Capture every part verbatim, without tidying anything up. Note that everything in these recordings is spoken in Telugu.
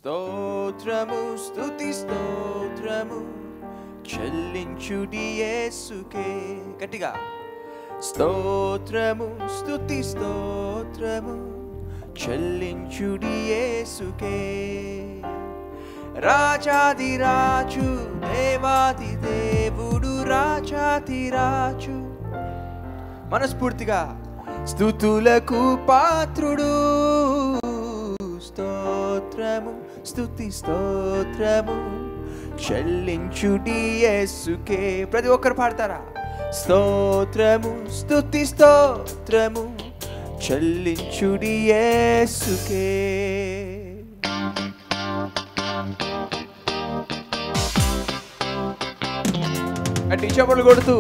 స్తోత్రము స్తుతి స్తోత్రము చెల్లించుడి యేసుకే. గట్టిగా స్తోత్రము స్తుతి స్తోత్రము చెల్లించుడి యేసుకే. రాజాది రాజు దేవాది దేవుడు రాజాది రాజు. మనస్ఫూర్తిగా స్తుతులకు పాత్రుడు. స్తోత్రము స్తుతి స్తోత్రము చెల్లించుడి యేసుకే. ప్రతి ఒక్కరు పాడతారా? స్తోత్రము స్తుతి స్తోత్రము చెల్లించుడి యేసుకే. అట్టి చప్పట్లు కొడుతూ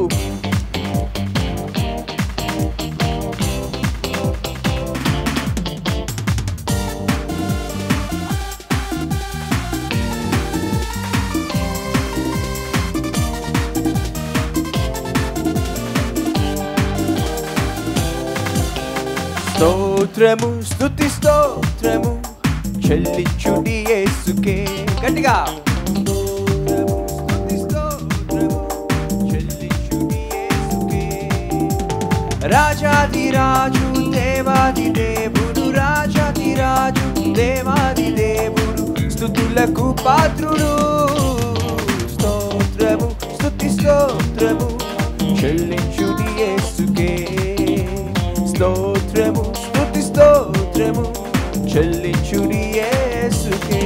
స్తోత్రము స్తుతి స్తోత్రము చెల్లించుడి యేసుకే. గట్టిగా స్తోత్రము స్తుతి స్తోత్రము చెల్లించుడి యేసుకే. రాజాది రాజు దేవాది దేవుడు రాజాది రాజు దేవాది దేవుడు స్తుతులకు పాత్రుడు. స్తోత్రము స్తుతి స్తోత్రము చెల్లించుడి యేసుకే. స్తోత్రము స్తుతి స్తోత్రము చెల్లించుడి యేసుకే.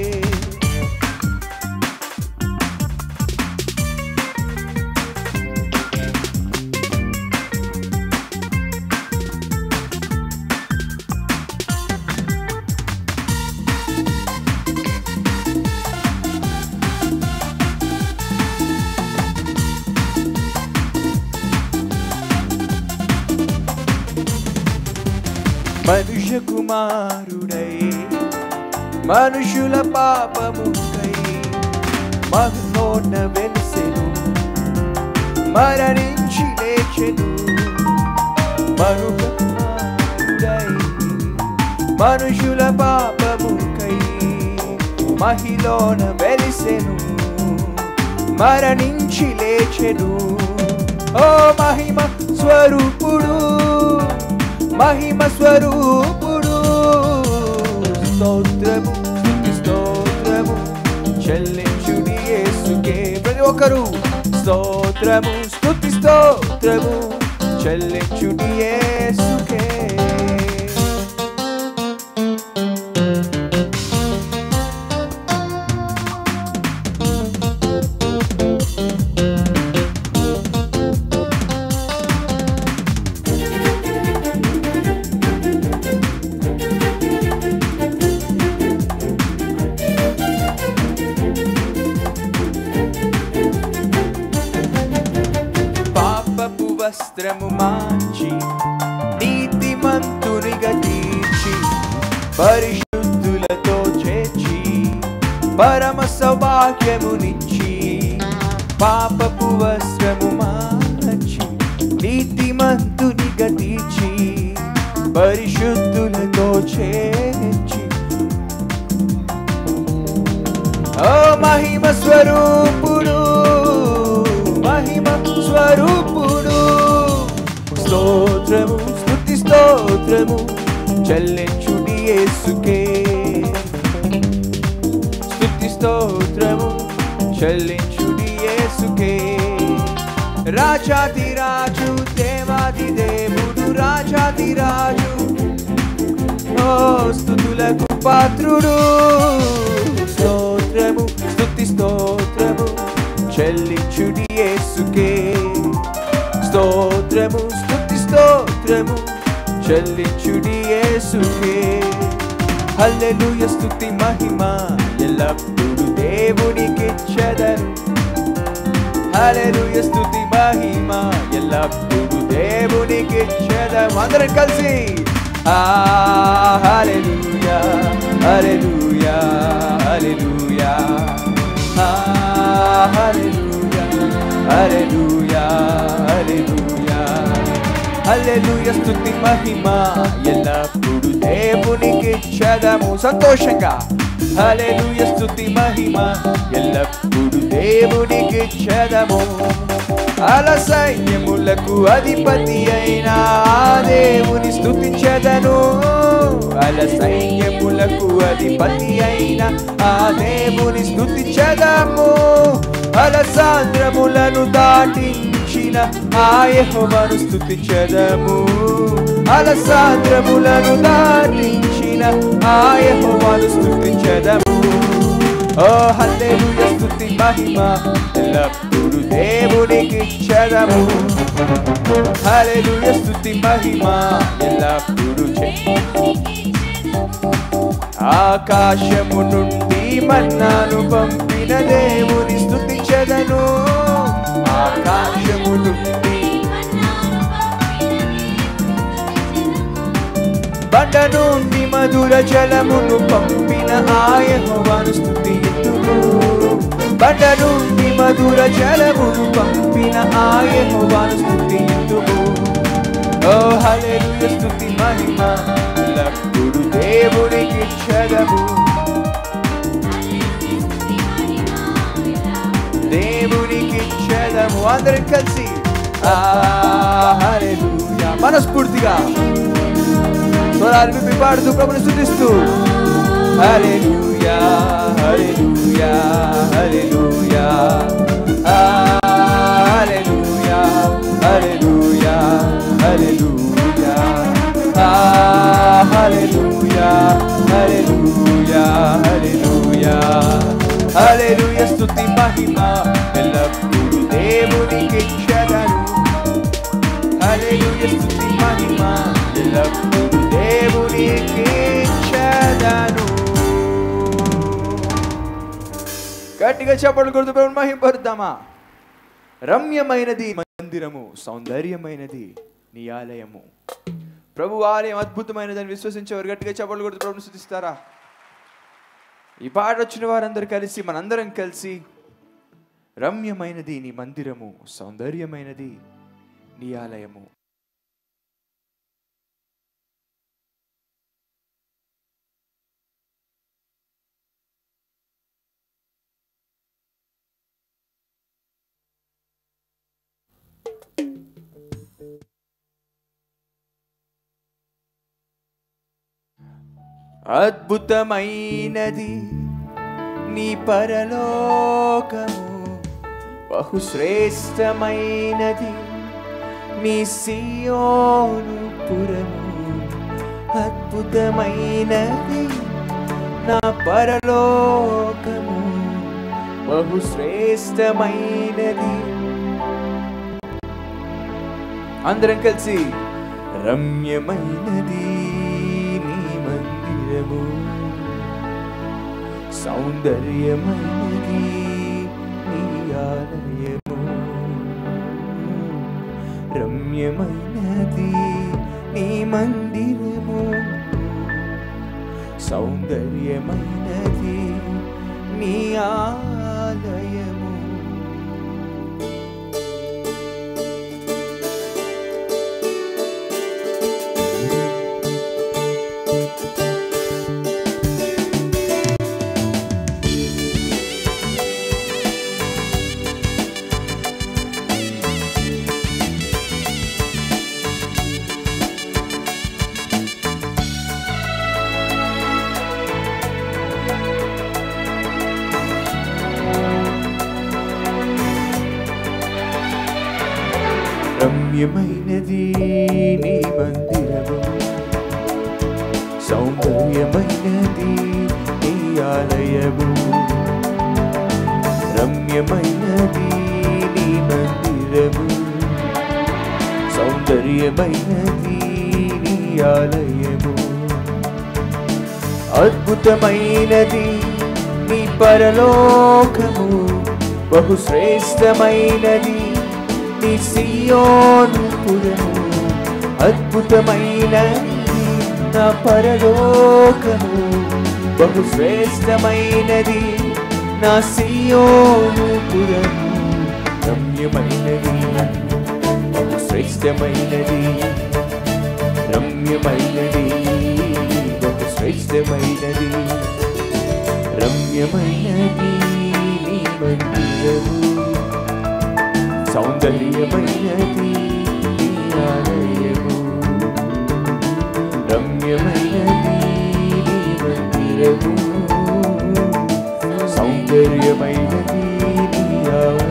మనుష్య కుమారుడై మనుషుల పాపముకై మహోన్న వెలిసెను మరణించి లేచెను. మనుష్య కుమారుడై మనుషుల పాపముకై మహిలోన వెలిసెను మరణించి లేచెను. ఓ మహిమ స్వరూపుడు మహిమ స్వరూపుడు. స్తోత్రము స్తుతి స్తోత్రము చెల్లించుడి యేసుకే. ప్రతి ఒక్కరు స్తోత్రము స్తుతి స్తోత్రము చెల్లించుడి యేసుకే. వస్త్రము మార్చి నీతిమంతునిగా తీర్చి పరిశుద్ధులతో చేర్చి పరమ సౌభాగ్యమునిచ్చి. పాపపు వస్త్రము మార్చి నీతిమంతునిగా తీర్చి పరిశుద్ధులతో చేర్చి. ఓ మహిమ స్వరూపుడు మహిమ స్వరూపుడు. స్తోత్రము స్తుతి స్తోత్రము చెల్లించుడి యేసుకే. స్తుతి స్తోత్రము చెల్లించుడి యేసుకే. రాజాది రాజు దేవాది దేవుడు రాజాది రాజు ఓ స్తుతులకు పాత్రుడు. స్తోత్రము స్తుతి స్తోత్రము చెల్లించుడి యేసుకే. స్తోత్రము స్తుతి స్తోత్రము చెల్లించుడి యేసుకే. హల్లెలూయా స్తుతి మహిమ ఎల్లప్పుడూ దేవునికిచ్చెదను. హల్లెలూయా స్తుతి మహిమ ఎల్లప్పుడూ దేవునికిచ్చెదను. అందరం కలిసి ఆ హల్లెలూయా హల్లెలూయా హల్లెలూయా హల్లెలూయా హల్లెలూయా హల్లెలూయా హల్లెలూయా స్తుతి మహిమ ఎల్లప్పుడూ దేవునికిచ్చెదము. సంతోషంగా హల్లెలూయా స్తుతి మహిమ ఎల్లప్పుడూ దేవునికి ఇచ్చెదము అల సైన్యములకు అధిపతి అయిన ఆ దేవుని స్తుతించెదను అల సైన్యములకు అధిపతి అయిన ఆ దేవుని స్తుతించెదము అల సాంద్రములను దాటించిన ఆ యెహోవాను స్తుతించెదము అల సాంద్రములను దాటించిన ఆ యెహోవాను స్తుతించెదము ఓ హల్లెలూయా స్తుతి మహిమ ఎల్లప్పుడూ దేవునికి ఇచ్చెదము హల్లెలూయా స్తుతి మహిమ ఎల్లప్పుడూ ఆకాశము నుండి మన్నాను పంపిన దేవుని స్తుతించెదను ఆకాశము నుండి బండ నుండి మధుర జలమును పంపిన ఆ యెహోవాను స్తుతింతుము బండ నుండి మధుర జలమును పంపిన ఆ యెహోవాను స్తుతింతుము ఓ హల్లెలూయా స్తుతి మహిమ ఎల్లప్పుడూ దేవునికి ఇచ్చెదము దేవునికి ఇచ్చెదము అందరం కలిసి ఆ హల్లెలూయా మనస్ఫూర్తిగా స్వరాలు విప్పి పాడుతూ ప్రభుని స్తుతిస్తూ హల్లెలూయా హల్లెలూయా హల్లెలూయా హల్లెలూయా హల్లెలూయా హల్లెలూయా హల్లెలూయా హల్లెలూయా హల్లెలూయా హల్లెలూయా స్తుతి మహిమ ఎల్లప్పుడూ దేవునికి ఇచ్చెదను హల్లెలూయా స్తుతి మహిమ ఎల్లప్పుడూ దేవునికి ఇచ్చెదను గట్టిగా చప్పట్లు కొడుతూ ప్రభువుని మహిమపరుద్దామా రమ్యమైనది మందిరము సౌందర్యమైనది నీ ఆలయము ప్రభు ఆలయం అద్భుతమైనదని విశ్వసించేవారు గట్టిగా చప్పట్లు కొడుతూ ప్రభువుని స్తుతిస్తారా ఈ పాట వచ్చిన వారందరూ కలిసి మనందరం కలిసి రమ్యమైనది నీ మందిరము సౌందర్యమైనది నీ ఆలయము అద్భుతమైనది నీ పరలోకము బహుశ్రేష్టమైనది నీ సియోను పురము అద్భుతమైనది నా పరలోకము బహుశ్రేష్టమైనది అందరం కలిసి రమ్యమైనది సౌందర్యమైనది నీ ఆలయము రమ్యమైనది నీ మందిరము సౌందర్యమైనది నీ ఆలయము రమ్యమైనది నీ మందిరము సౌందర్యమైనది నీ ఆలయము రమ్యమైనది నీ మందిరము సౌందర్యమైనది నీ ఆలయము అద్భుతమైనది నీ పరలోకము బహుశ్రేష్టమైనది నీ సియోను పురము అద్భుతమైనది నా పరలోకము బహుశ్రేష్టమైనది నా సియోను పురము రమ్యమైనది బహుశ్రేష్టమైనది రమ్యమైనది బహుశ్రేష్టమైనది రమ్యమైనది నీ మందిరము, సౌందర్యమైనది నీ ఆలయము. రమ్యమైనది నీ మందిరము, సౌందర్యమైనది నీ ఆలయము.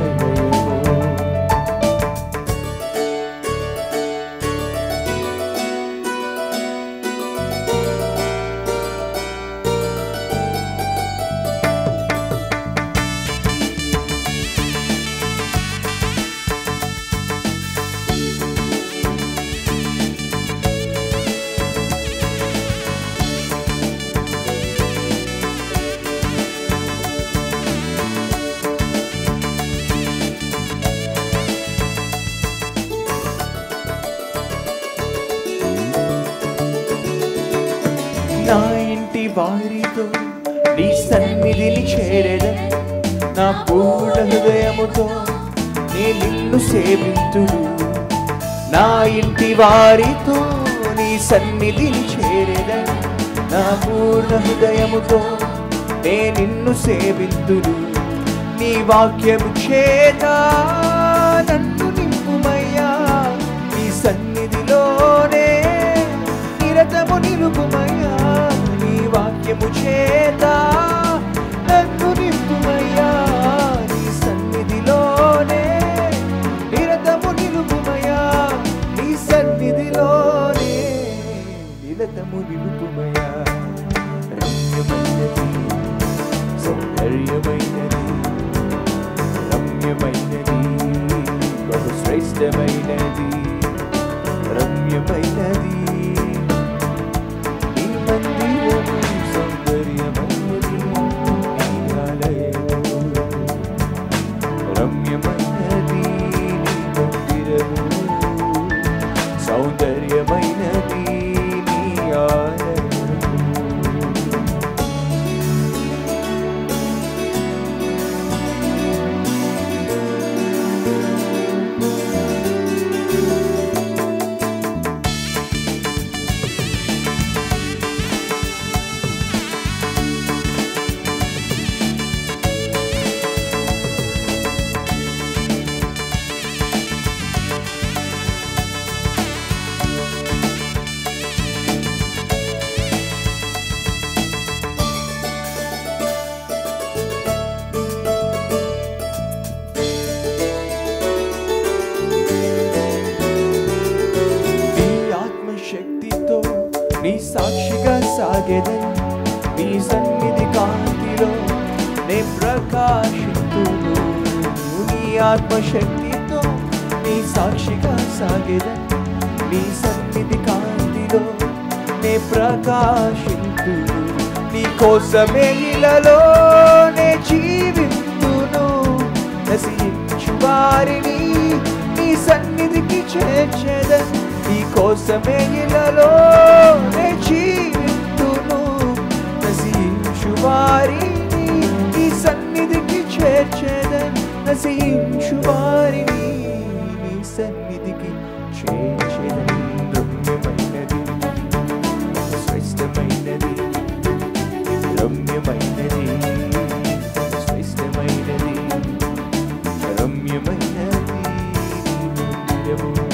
నా ఇంటి వారితో నీ సన్నిధిని చేరెదను, నా పూర్ణ హృదయముతో నే నిన్ను సేవింతును. నా ఇంటి వారితో నీ సన్నిధిని చేరెదను, నా పూర్ణ హృదయముతో నే నిన్ను సేవింతును. నీ వాక్యము చేత నన్ను నింపుమయ్యా, నీ సన్నిధిలోనే నిరతము నిలుపుమయ్యా. నీ వాక్యము చేత నన్ను నింపుమయ్యా, నీ సన్నిధిలోనే నిరతము నిలుపుమయ్యా. నీ సన్నిధిలోనే నిరతము నిలుపుమయ్యా. రమ్యమైనది సౌందర్యమైనది, రమ్యమైనది బహు శ్రేష్టమైనది, రమ్యమైనది మందిరము, సౌందర్యమైనది నీ ఆలయము. రమ్యమైనది నీ మందిరము, సౌందర్యమైనది నీ ఆలయము. నీ సాక్షిగా సాగెదను, నీ సన్నిధి కాంతిలో నే ప్రకాశింతును. నీ ఆత్మశక్తితో నీ సాక్షిగా సాగెదను, నీ సన్నిధి కాంతిలో నే ప్రకాశింతును. నీ కోసమే ఇలలో నే జీవింతును, నశించు వారిని నీ సన్నిధికి చేర్చెదను. నీ కోసమే ఇలలో నే జీవింతును, నశించు వారిని నీ సన్నిధికి చేర్చెదను. నశించు వారిని నీ సన్నిధికి చేర్చెదను. రమ్యమైనది శ్రేష్టమైనది, రమ్యమైనది శ్రేష్టమైనది, రమ్యమైనది మందిరము,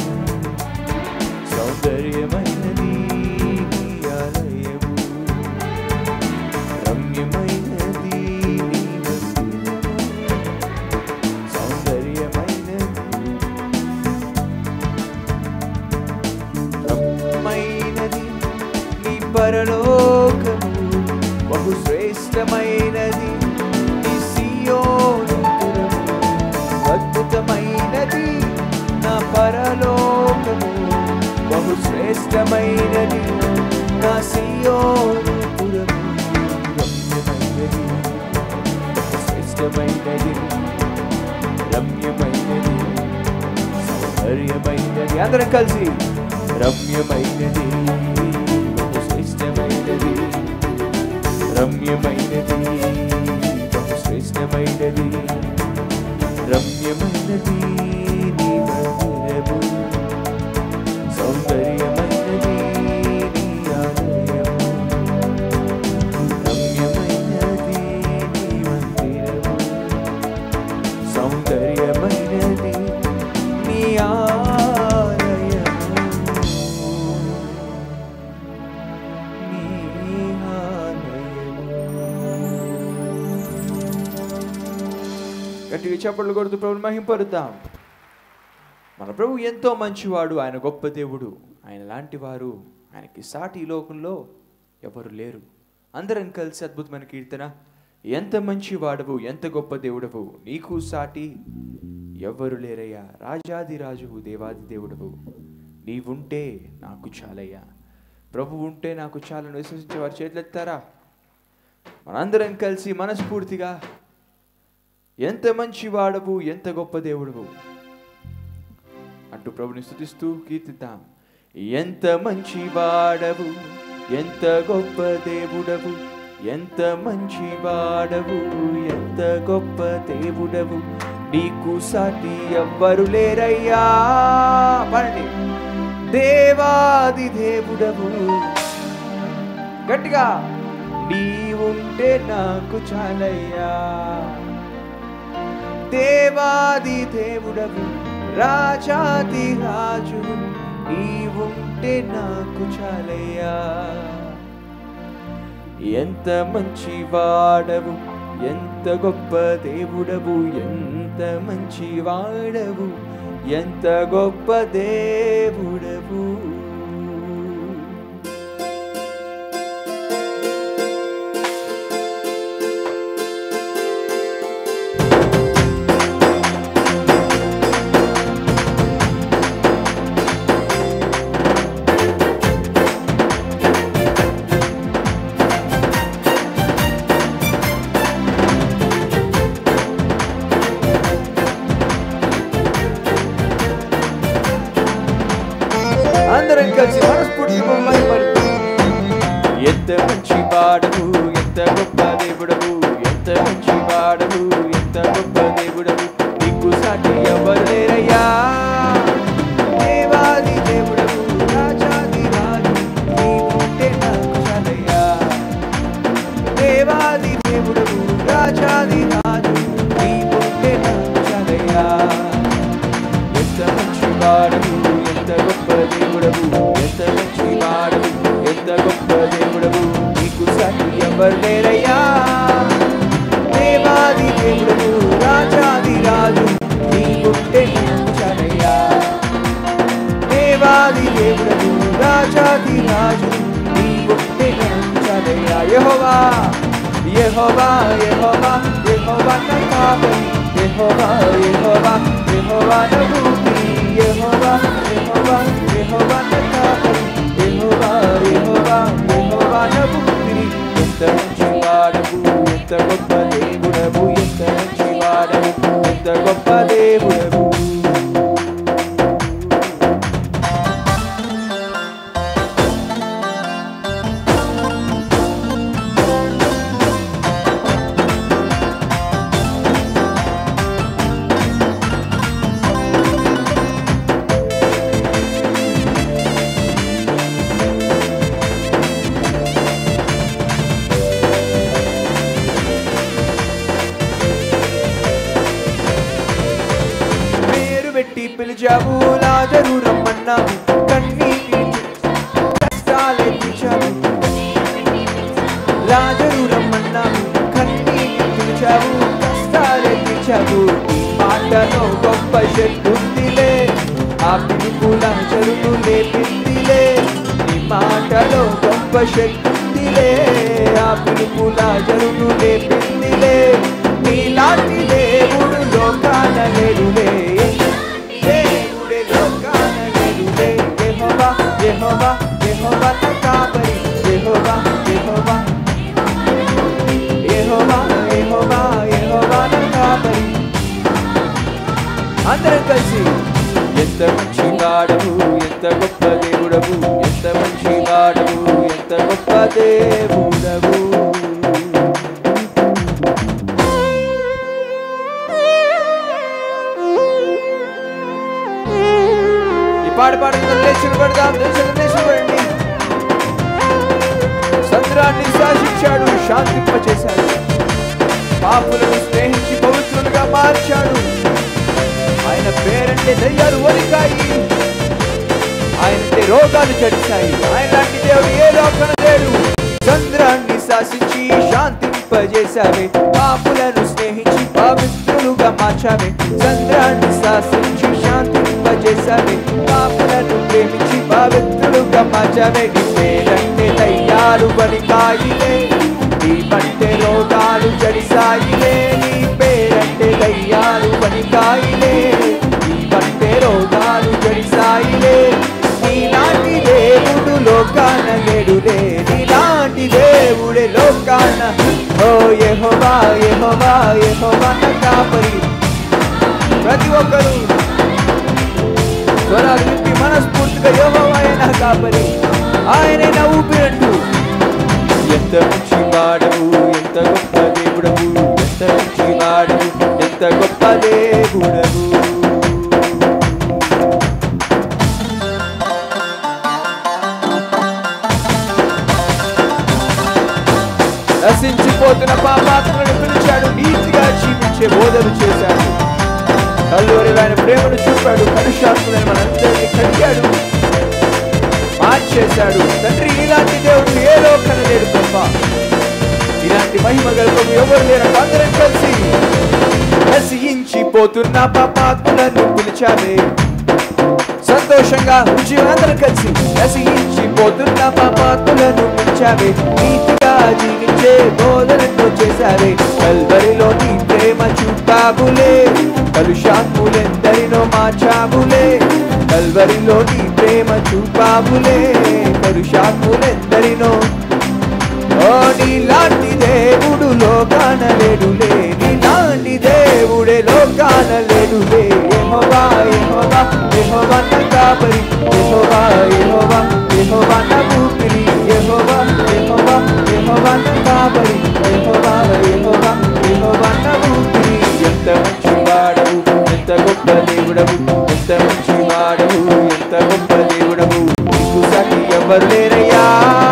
సౌందర్యమైనది నీ ఆలయము. రమ్యమైనది నీ మందిరము, సౌందర్యమైనది. రమ్యమైనది నీ పరలోకము, బహు శ్రేష్టమైనది నీ సీయోను పురము. అద్భుతమైనది నా పరలోకము, బహు శ్రేష్టమైనది నా సీయోను పురము. రమ్యమైనది బహు శ్రేష్టమైనది, రమ్యమైనది సౌందర్యమైనది. అందరం కలిసి రమ్యమైనది బహు శ్రేష్టమైనది, రమ్యమైనది బహు శ్రేష్టమైనది, రమ్యమైనది నీ మందిరము, సౌందర్యమైనది నీ ఆలయము. రమ్యమైనది నీ గట్టిగా చప్పట్లు కొడుతూ ప్రభుని మహింపరుద్దాం. మన ప్రభు ఎంతో మంచివాడు, ఆయన గొప్ప దేవుడు. ఆయన లాంటి వారు, ఆయనకి సాటి ఈ లోకంలో ఎవరు లేరు. అందరం కలిసి అద్భుతమైన కీర్తన. ఎంత మంచి వాడవు, ఎంత గొప్ప దేవుడవు, నీకు సాటి ఎవరు లేరయ్యా. రాజాది రాజువు, దేవాది దేవుడవు, నీవుంటే నాకు చాలయ్యా. ప్రభు ఉంటే నాకు చాలని విశ్వసించే వారి చేతులెత్తారా? మనందరం కలిసి మనస్ఫూర్తిగా ఎంత మంచి వాడవు, ఎంత గొప్ప దేవుడవు అంటూ ప్రభుని స్తుతిస్తూ కీర్తిద్దాం. ఎంత మంచి వాడవు, ఎంత గొప్ప దేవుడవు, ఎంత మంచి వాడవు, ఎంత గొప్ప దేవుడవు, నీకు సాటి ఎవ్వరు లేరయ్యా. పడండి. దేవాది దేవుడవు, గట్టిగా, నీవుంటే నాకు చాలయ్యా. దేవాది దేవుడవు, రాజాది రాజు, నీవుంటే నాకు చాలయ్యా. ఎంత మంచి వాడవు, ఎంత గొప్ప దేవుడవు, ఎంత మంచి వాడవు, ఎంత గొప్ప దేవుడవు. అందరం కలిసి మనస్ఫూర్తిగా మహిమపరుద్దాం. ఎంత మంచి వాడవు, ఎంత గొప్ప దేవుడవు, ఎంత మంచి వాడవు, ఎంత గొప్ప దేవుడవు, నీకు సాటి ఎవరు లేరయ్యా. దేవాది దేవుడవు, రాజాది రాజు, నీవుంటే నాకు చాలయ్యా. దేవాది దేవుడవు, రాజాది రాజు, నీవుంటే నాకు చాలయ్యా. ఎంత మంచి వాడవు, ఎంత గొప్ప దేవుడవు, ఎంత మంచి వాడవు, ఎంత గొప్ప దేవుడవు, నీకు సాటి ఎవరు లేరయ్యా. దేవాది దేవుడవు, రాజాది రాజు, నీవుంటే నాకు చాలయ్యా. దేవాది దేవుడవు, రాజాది రాజు, నీవుంటే నాకు చాలయ్యా. యెహోవా యెహోవా యెహోవా యెహోవా నా కాపరి, యెహోవా యెహోవా యెహోవా నా ఊపిరి, యెహోవా యెహోవా యెహోవా నా కాపరి, యెహోవా యెహోవా యెహోవా నా ఊపిరి. ఎంత మంచి వాడవు, ఎంత గొప్ప దేవుడవు, ఎంత మంచి వాడవు, ఎంత గొప్ప దేవుడవు. పిలిచావు, లాజరు రమ్మన్నావు, కన్నీటి కష్టాలెత్తించావు. లాజరు రమ్మన్నావు, కన్నీటి పిలిచావు, కష్టాలెత్తించావు. నీ మాటలో గొప్ప శక్తి ఉందిలే, ఆ పిలుపుల చెరును లేపిందిలే. నీ మాటలో గొప్ప శక్తి ఉందిలే, ఆ పిలుపుల చెరును లేపిందిలే. నీలాంటి దేవుడు లోకాన లేడులే, దేవుడే లోకాన లేడులే. యెహోవా యెహోవా యెహోవా నా కాపరి, యెహోవా యెహోవా యెహోవా యెహోవా యెహోవా నా కాపరి. అందరం కలిసి ఎంత మంచి వాడవు, ఎంత గొప్ప దేవుడవు, ఎంత మంచి వాడవు, ఎంత గొప్ప దేవుడవు. పాడు పాడు లేచులు పడదాం, లేచులు పడండి. సంద్రాన్ని శాసించాడు, శాంతింపచేశాడు. పాపులను స్నేహించి పవిత్రులుగా మార్చాడు. ఆయన పేరంటే దయ్యాలు వణికాయి, ఆయనంటే రోగాలు చడిచాయి. ఆయన లాంటి దేవుడు ఏ లోకన లేడు. సంద్రాన్ని శాసించి శాంతింపజేశావే, పాపులను స్నేహించి పవిత్రులుగా మార్చాడు. మార్చావే, చంద్రాన్ని శాసించి శాంతింపజేశావే, పాపులను ప్రేమించి పవిత్రులుగా మార్చావే. నీ పేరంటే దయ్యాలు వణికాయిలే, నీ పంటే రోగాలు జడిసాయిలే. నీ పేరంటే దయ్యాలు వణికాయిలే, నీ పంటే రోగాలు జడిసాయిలే. నీలాంటి దేవుడు లోకాన లేడులే, నీలాంటి దేవుడే లోకాన. ఓ యెహోవా యెహోవా యెహోవా నా కాపరి. ప్రతి ఒక్కరు స్వరాలు విప్పి మనస్ఫూర్తిగా యెహోవాయే నా కాపరి, ఆయనే నా ఊపిరంటూ. ఎంత మంచి వాడవు, ఎంత గొప్ప దేవుడవు, ఎంత మంచి వాడవు, ఎంత గొప్ప దేవుడవు. నశించిపోతున్న పాపాత్మలను పిలిచాడు, నీతిగా జీవించే బోధలు చేశాడు. కల్వరి ఆయన ప్రేమను చూపాడు, కలుషాత్ములైన మనందరినీ కడిగాడు, మార్చేశాడు. తండ్రి, ఇలాంటి దేవుడు ఏ లోకన లేడు తప్ప, ఇలాంటి మహిమ గల్పము ఎవరు లేరు. అందరం కలిసి నశించిపోతున్న పాపాత్మలను పిలిచావే, సంతోషంగా అందరం కలిసి నశించిపోతున్న పాపాత్మలను పిలిచావే, నీతిగా జీవించే బోధనతో చేశావే. కల్వరిలో నీ ప్రేమ చూపావులే, కలుషాత్ములెందరినో మార్చావులే. కల్వరిలో నీ ప్రేమ చూపావులే, కలుషాత్ములెందరినో. ఓ నీలాంటి దేవుడు లోకాన లేడులే, నీలాంటి దేవుడే లోకాన లేడులే. యెహోవా యెహోవా యెహోవా నా కాపరి, యెహోవా యెహోవా యెహోవా నా ఊపిరి. యెహోవా యెహోవా యెహోవా నా కాపరి, యెహోవా యెహోవా యెహోవా నా ఊపిరి. ఎంత మంచి వాడవు, ఎంత గొప్ప దేవుడవు, ఎంత మంచి వాడవు, ఎంత గొప్ప దేవుడవు. నీకు సాటి ఎవరు లేరయ్యా,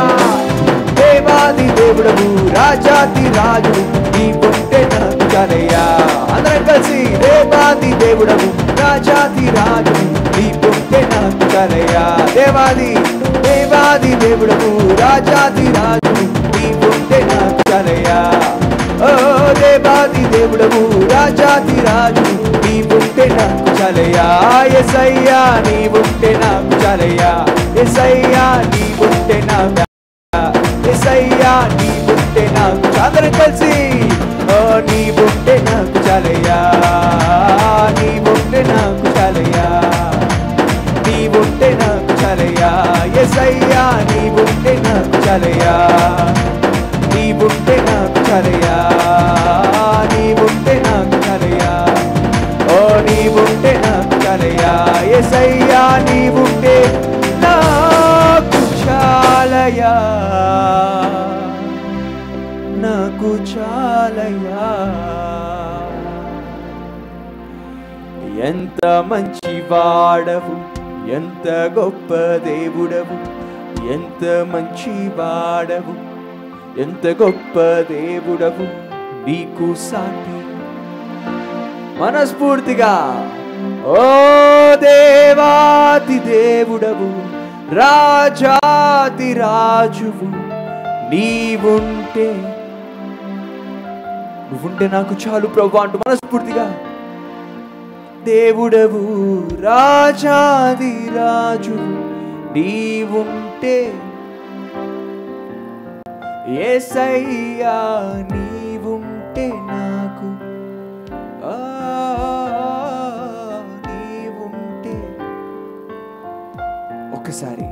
దేవాది దేవుడవు, రాజాది రాజు, నీకుంటే నాకు చాలయ్యా. అందరం కలిసి దేవాది దేవుడవు, రాజాది రాజు, నీకుంటే నాకు చాలయ్యా. దేవాది దేవాది దేవుడవు, రాజాది రాజు, నీకుంటే నాకు చాలయ్యా. ఓ దేవాది దేవుడవు, రాజాది రాజు, నీవుంటే నాకు చాలయ్యా. యేసయ్యా నీవుంటే నాకు చాలయ్యా, యేసయ్యా నీవుంటే నాకు, యేసయ్యా నీవుంటే నాకు. అందరం కలిసి ఓ నీవుంటే నాకు చాలయ్యా, నీవుంటే నాకు చాలయ్యా, నీవుంటే నాకు చాలయ్యా. యేసయ్యా నీవుంటే నాకు చాలయ్యా, నీవుంటే నాకు చాలయ్యా, నీవుంటే నాకు చాలయ్యా. ఓ నీవుంటే నాకు చాలయ్యా, యేసయ్యా నీవుంటే నాకు చాలయ్యా, నాకు చాలయ్యా. ఎంత మంచి వాడవు, ఎంత గొప్ప దేవుడవు, ఎంత మంచి వాడవు, ఎంత గొప్ప దేవుడవు, నీకు సాటి. మనస్ఫూర్తిగా ఓ దేవాది దేవుడవు, రాజాది రాజువు, నీవుంటే నువ్వుంటే నాకు చాలు ప్రభువా అంటూ మనస్ఫూర్తిగా దేవుడవు, రాజాది రాజు, నీవుంటే యేసయ్యా నీవుంటే నాకు, ఆ నీవుంటే. ఒక్కసారి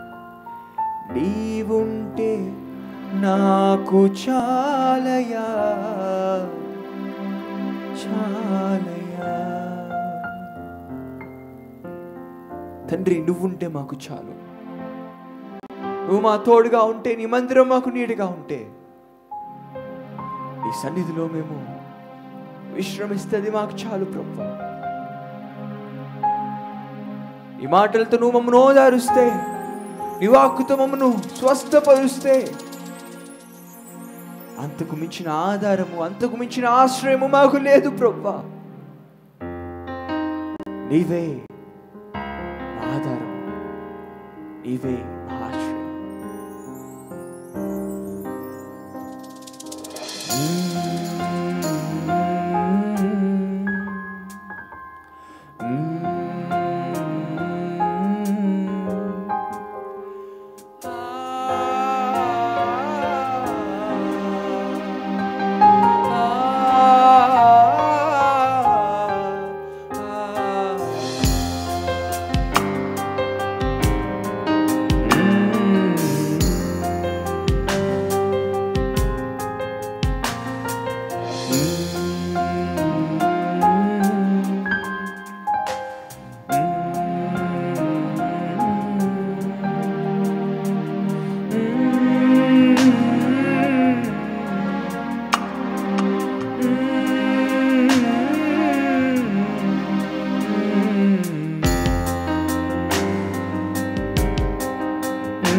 నీవుంటే నాకు చాలయ్యా, చాలయ్యా. తండ్రి, నువ్వుంటే మాకు చాలు. నువ్వు మా తోడుగా ఉంటే, నీ మందిరం మాకు నీడగా ఉంటే, నీ సన్నిధిలో మేము విశ్రమిస్తుంది మాకు చాలు ప్రభువా. ఈ మాటలతో నువ్వు మమ్మను ఓదారుస్తే, నీ వాక్కుతో మమ్మను స్వస్థపరుస్తే, అంతకు మించిన ఆధారము, అంతకు మించిన ఆశ్రయము మాకు లేదు ప్రభువా. నీవే ఆధారం, నీవే ఆశ్రయం.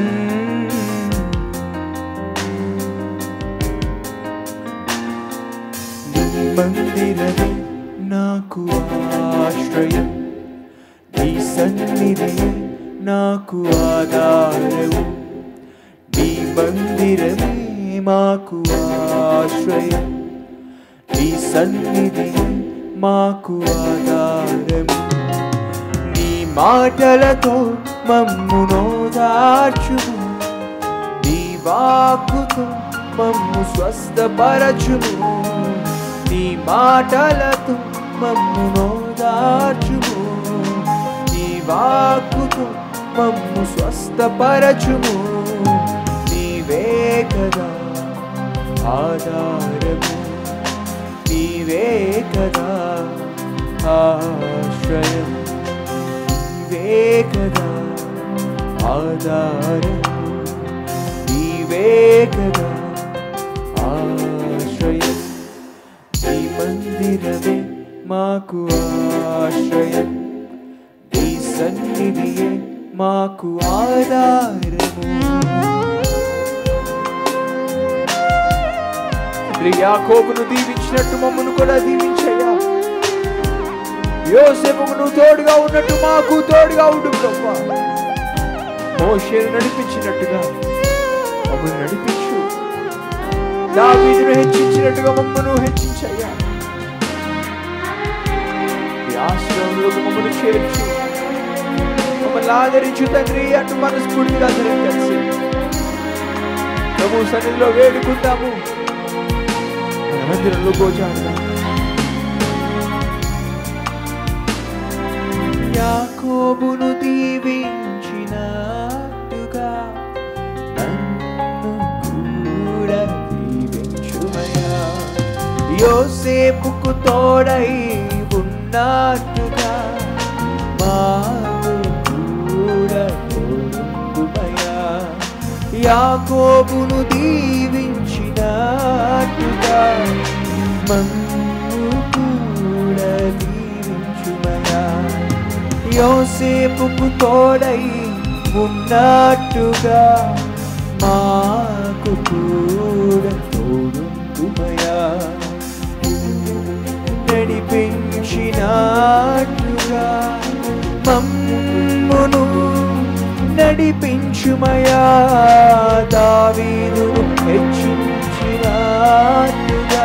మందిరమే నాకు ఆశ్రయం, నీ సన్నిధియే నాకు ఆధారము. నీ మందిరమే మాకు ఆశ్రయం, నీ సన్నిధియే మాకు ఆధారము. నీ మాటలతో మమ్ము నోదార్చుము, నీ వాక్కుతో మమ్ము స్వస్థపరచుము. నీ మాటలతో మమ్ము నోదార్చుము, నీ వాక్కుతో మమ్ము స్వస్థపరచుము. నీవే కదా ఆధారము, నీవే కదా ఆశ్రయం, నీవే కదా ఆధారము, నీవే కదా ఆశ్రయం. నీ మందిరమే మాకు ఆశ్రయం, నీ సన్నిధియే మాకు ఆధారము. యాకోబును దీవించినట్టు మమ్మను కూడా దీవించయ్యా. యోసేపుకు నువ్వు తోడుగా ఉన్నట్టు మాకు తోడుగా ఉండు ప్రభా. మోషేను నడిపించినట్టుగా మమ్మల్ని నడిపించు. దావీదును హెచ్చించినట్టుగా మమ్మను హెచ్చించయ్యా. ఈ ఆశ్రమంలోకి మమ్మల్ని చేర్చు, మమ్మల్ని ఆదరించు తండ్రి. అటు మనస్ఫూర్తిగా అందరం కలిసి ప్రభు సన్నిధిలో వేడుకుంటాము, మందిరంలో గోచారుగా. యాకోబును దీవించినట్టుగా నన్ను కూడా దీవించుమయ్యా. యోసేపుకు తోడై ఉన్నట్టుగా మాకు కూడా తోడుమయ్యా. యాకోబును దీవించినట్టుగా మమ్ము కూడా దీవించుమయ్యా. యోసేపుకు తోడై ఉన్నట్టుగా మాకు కూడా తోడుమయ్యా. నడిపించినట్టుగా మమ్మును నడిపించుమయ్యా. దావీదును హెచ్చించినట్టుగా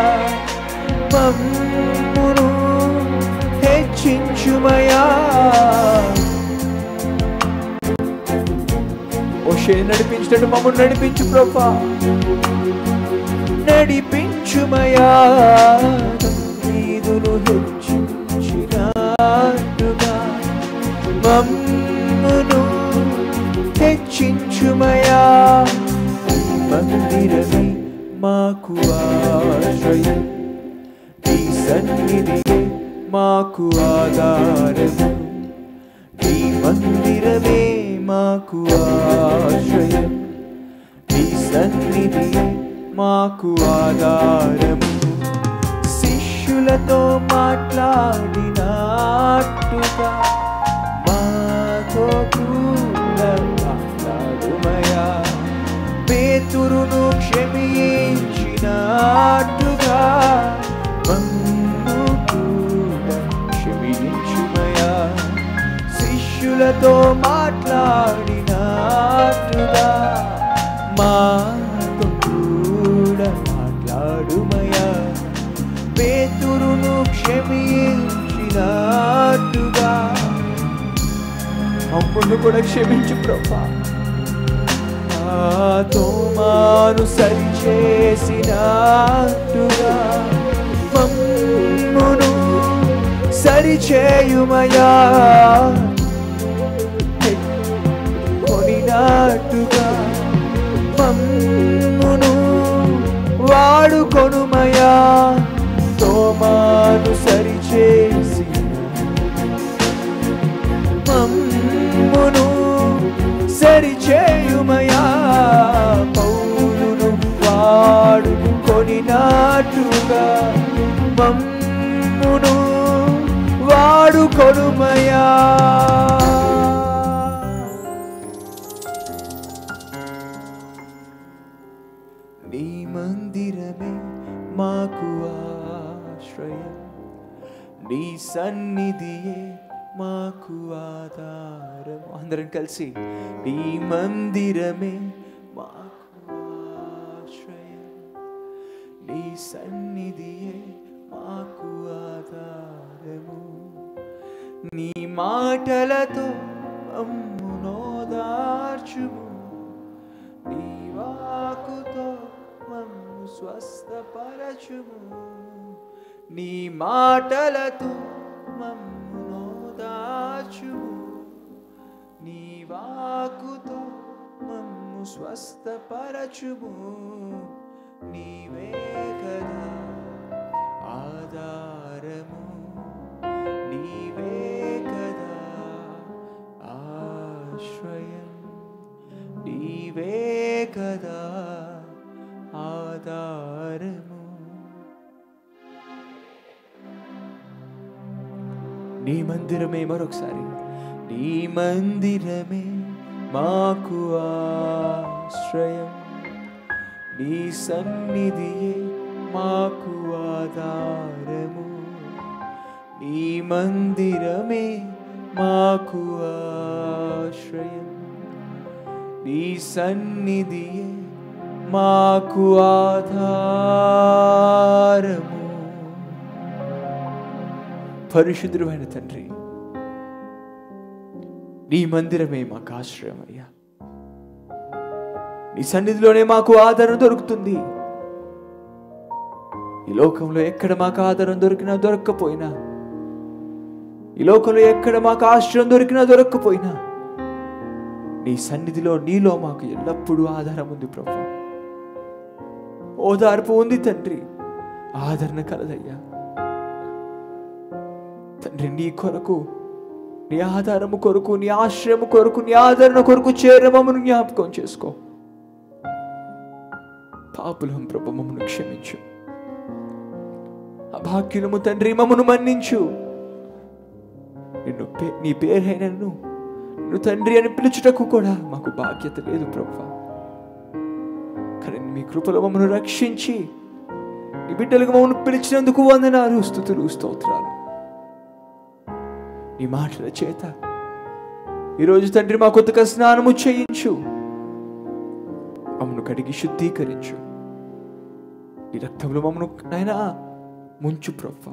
మమ్మును హెచ్చించుమయ్యా. మోషే నడిపించినట్టు మమ్మల్ని నడిపించు ప్రభా, నడిపించుమయ్యా. దావీదును హెచ్చించినట్టుగా మమ్మును హెచ్చించుమయ్యా. మందిరమే మాకు ఆశ్రయం, నీ సన్నిధియే మాకు ఆధారము. నీ మందిరమే మాకు ఆశ్రయం, నీ సన్నిధియే మాకు ఆధారము. శిష్యులతో మాట్లాడినట్టుగా మాతో కూడా మాట్లాడుమయ్యా. పేతురును క్షమించినట్టుగా మమ్ము కూడా క్షమించుమయ్యా. శిష్యులతో మాట్లాడినట్టుగా మాతో కూడా మాట్లాడుమయ్యా. పేతురును క్షమించినట్టుగా మమ్మల్ని కూడా క్షమించు ప్రభా. తోమాను సరిచేసినట్టుగా మమ్మును సరిచేయుమయ్యా. కొనినట్టుగా మమ్మును వాడుకొనుమయ్యా. తోమాను సరిచేసి మమ్మును సరిచేయుమయ్యా. పౌలును వాడుకొనినట్టుగా మమ్మును వాడుకొనుమయ్యా. నీ మందిరమే మాకు ఆశ్రయం, నీ సన్నిధియే మాకు ఆధారం. అందరం కలిసి నీ మందిరమే మాకు ఆశ్రయం, నీ సన్నిధియే మాకు ఆధారము. నీ మాటలతో మమ్ము నోదార్చుము, నీ వాక్కుతో మమ్ము స్వస్థపరచుము. నీ మాటలతో మమ్ము నోదార్చుము, నీ వాక్కుతో మమ్ము స్వస్థపరచుము. నీవే కదా ఆధారము, నీవే కదా ఆశ్రయం, నీవే కదా ఆధారము. నీ మందిరమే, మరొకసారి నీ మందిరమే మాకు ఆశ్రయం, నీ సన్నిధియే మాకు ఆధారము. నీ మందిరమే మాకు ఆశ్రయం, నీ సన్నిధియే మాకు ఆధారము. పరిశుద్ధుడైన తండ్రి, నీ మందిరమే మాకు ఆశ్రయం అయ్యా. నీ సన్నిధిలోనే మాకు ఆధారం దొరుకుతుంది. ఈ లోకంలో ఎక్కడ మాకు ఆధారం దొరికినా దొరక్కపోయినా, ఈ లోకంలో ఎక్కడ మాకు ఆశ్రయం దొరికినా దొరక్కపోయినా, నీ సన్నిధిలో నీలో మాకు ఎల్లప్పుడూ ఆధారం ఉంది ప్రభు. ఓదార్పు ఉంది తండ్రి, ఆదరణ కలదయ్యా. తండ్రి, నీ కొరకు, నీ ఆధారము కొరకు, నీ ఆశ్రయము కొరకు, నీ ఆదరణ కొరకు చేరమమును జ్ఞాపకం చేసుకో. పాపులం ప్రభు, మమ్మను క్షమించు. అభాగ్యులము తండ్రి, మమ్మను మన్నించు. నిన్ను నీ పేరైనను నిన్ను తండ్రి అని పిలుచుటకు కూడా మాకు బాధ్యత లేదు ప్రభు. కానీ మీ కృపలో మమ్మను రక్షించి నీ బిడ్డలకు మమ్మను పిలిచినందుకు వందనాలు, స్తుతులు, స్తోత్రాలు. నీ మాటల చేత ఈరోజు తండ్రి మా కొత్తగా స్నానము చేయించు, మమ్మను కడిగి శుద్ధీకరించు. నీ రక్తంలో మమ్మను నాయనా ముంచు ప్రభు.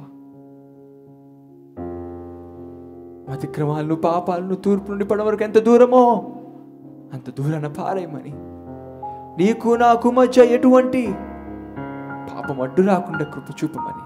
అతిక్రమాలను, పాపాలను తూర్పు నుండి పడవ వరకు ఎంత దూరమో అంత దూరాన పారేయమని, నీకు నాకు మధ్య ఎటువంటి పాపం అడ్డు రాకుండా కృప చూపమని,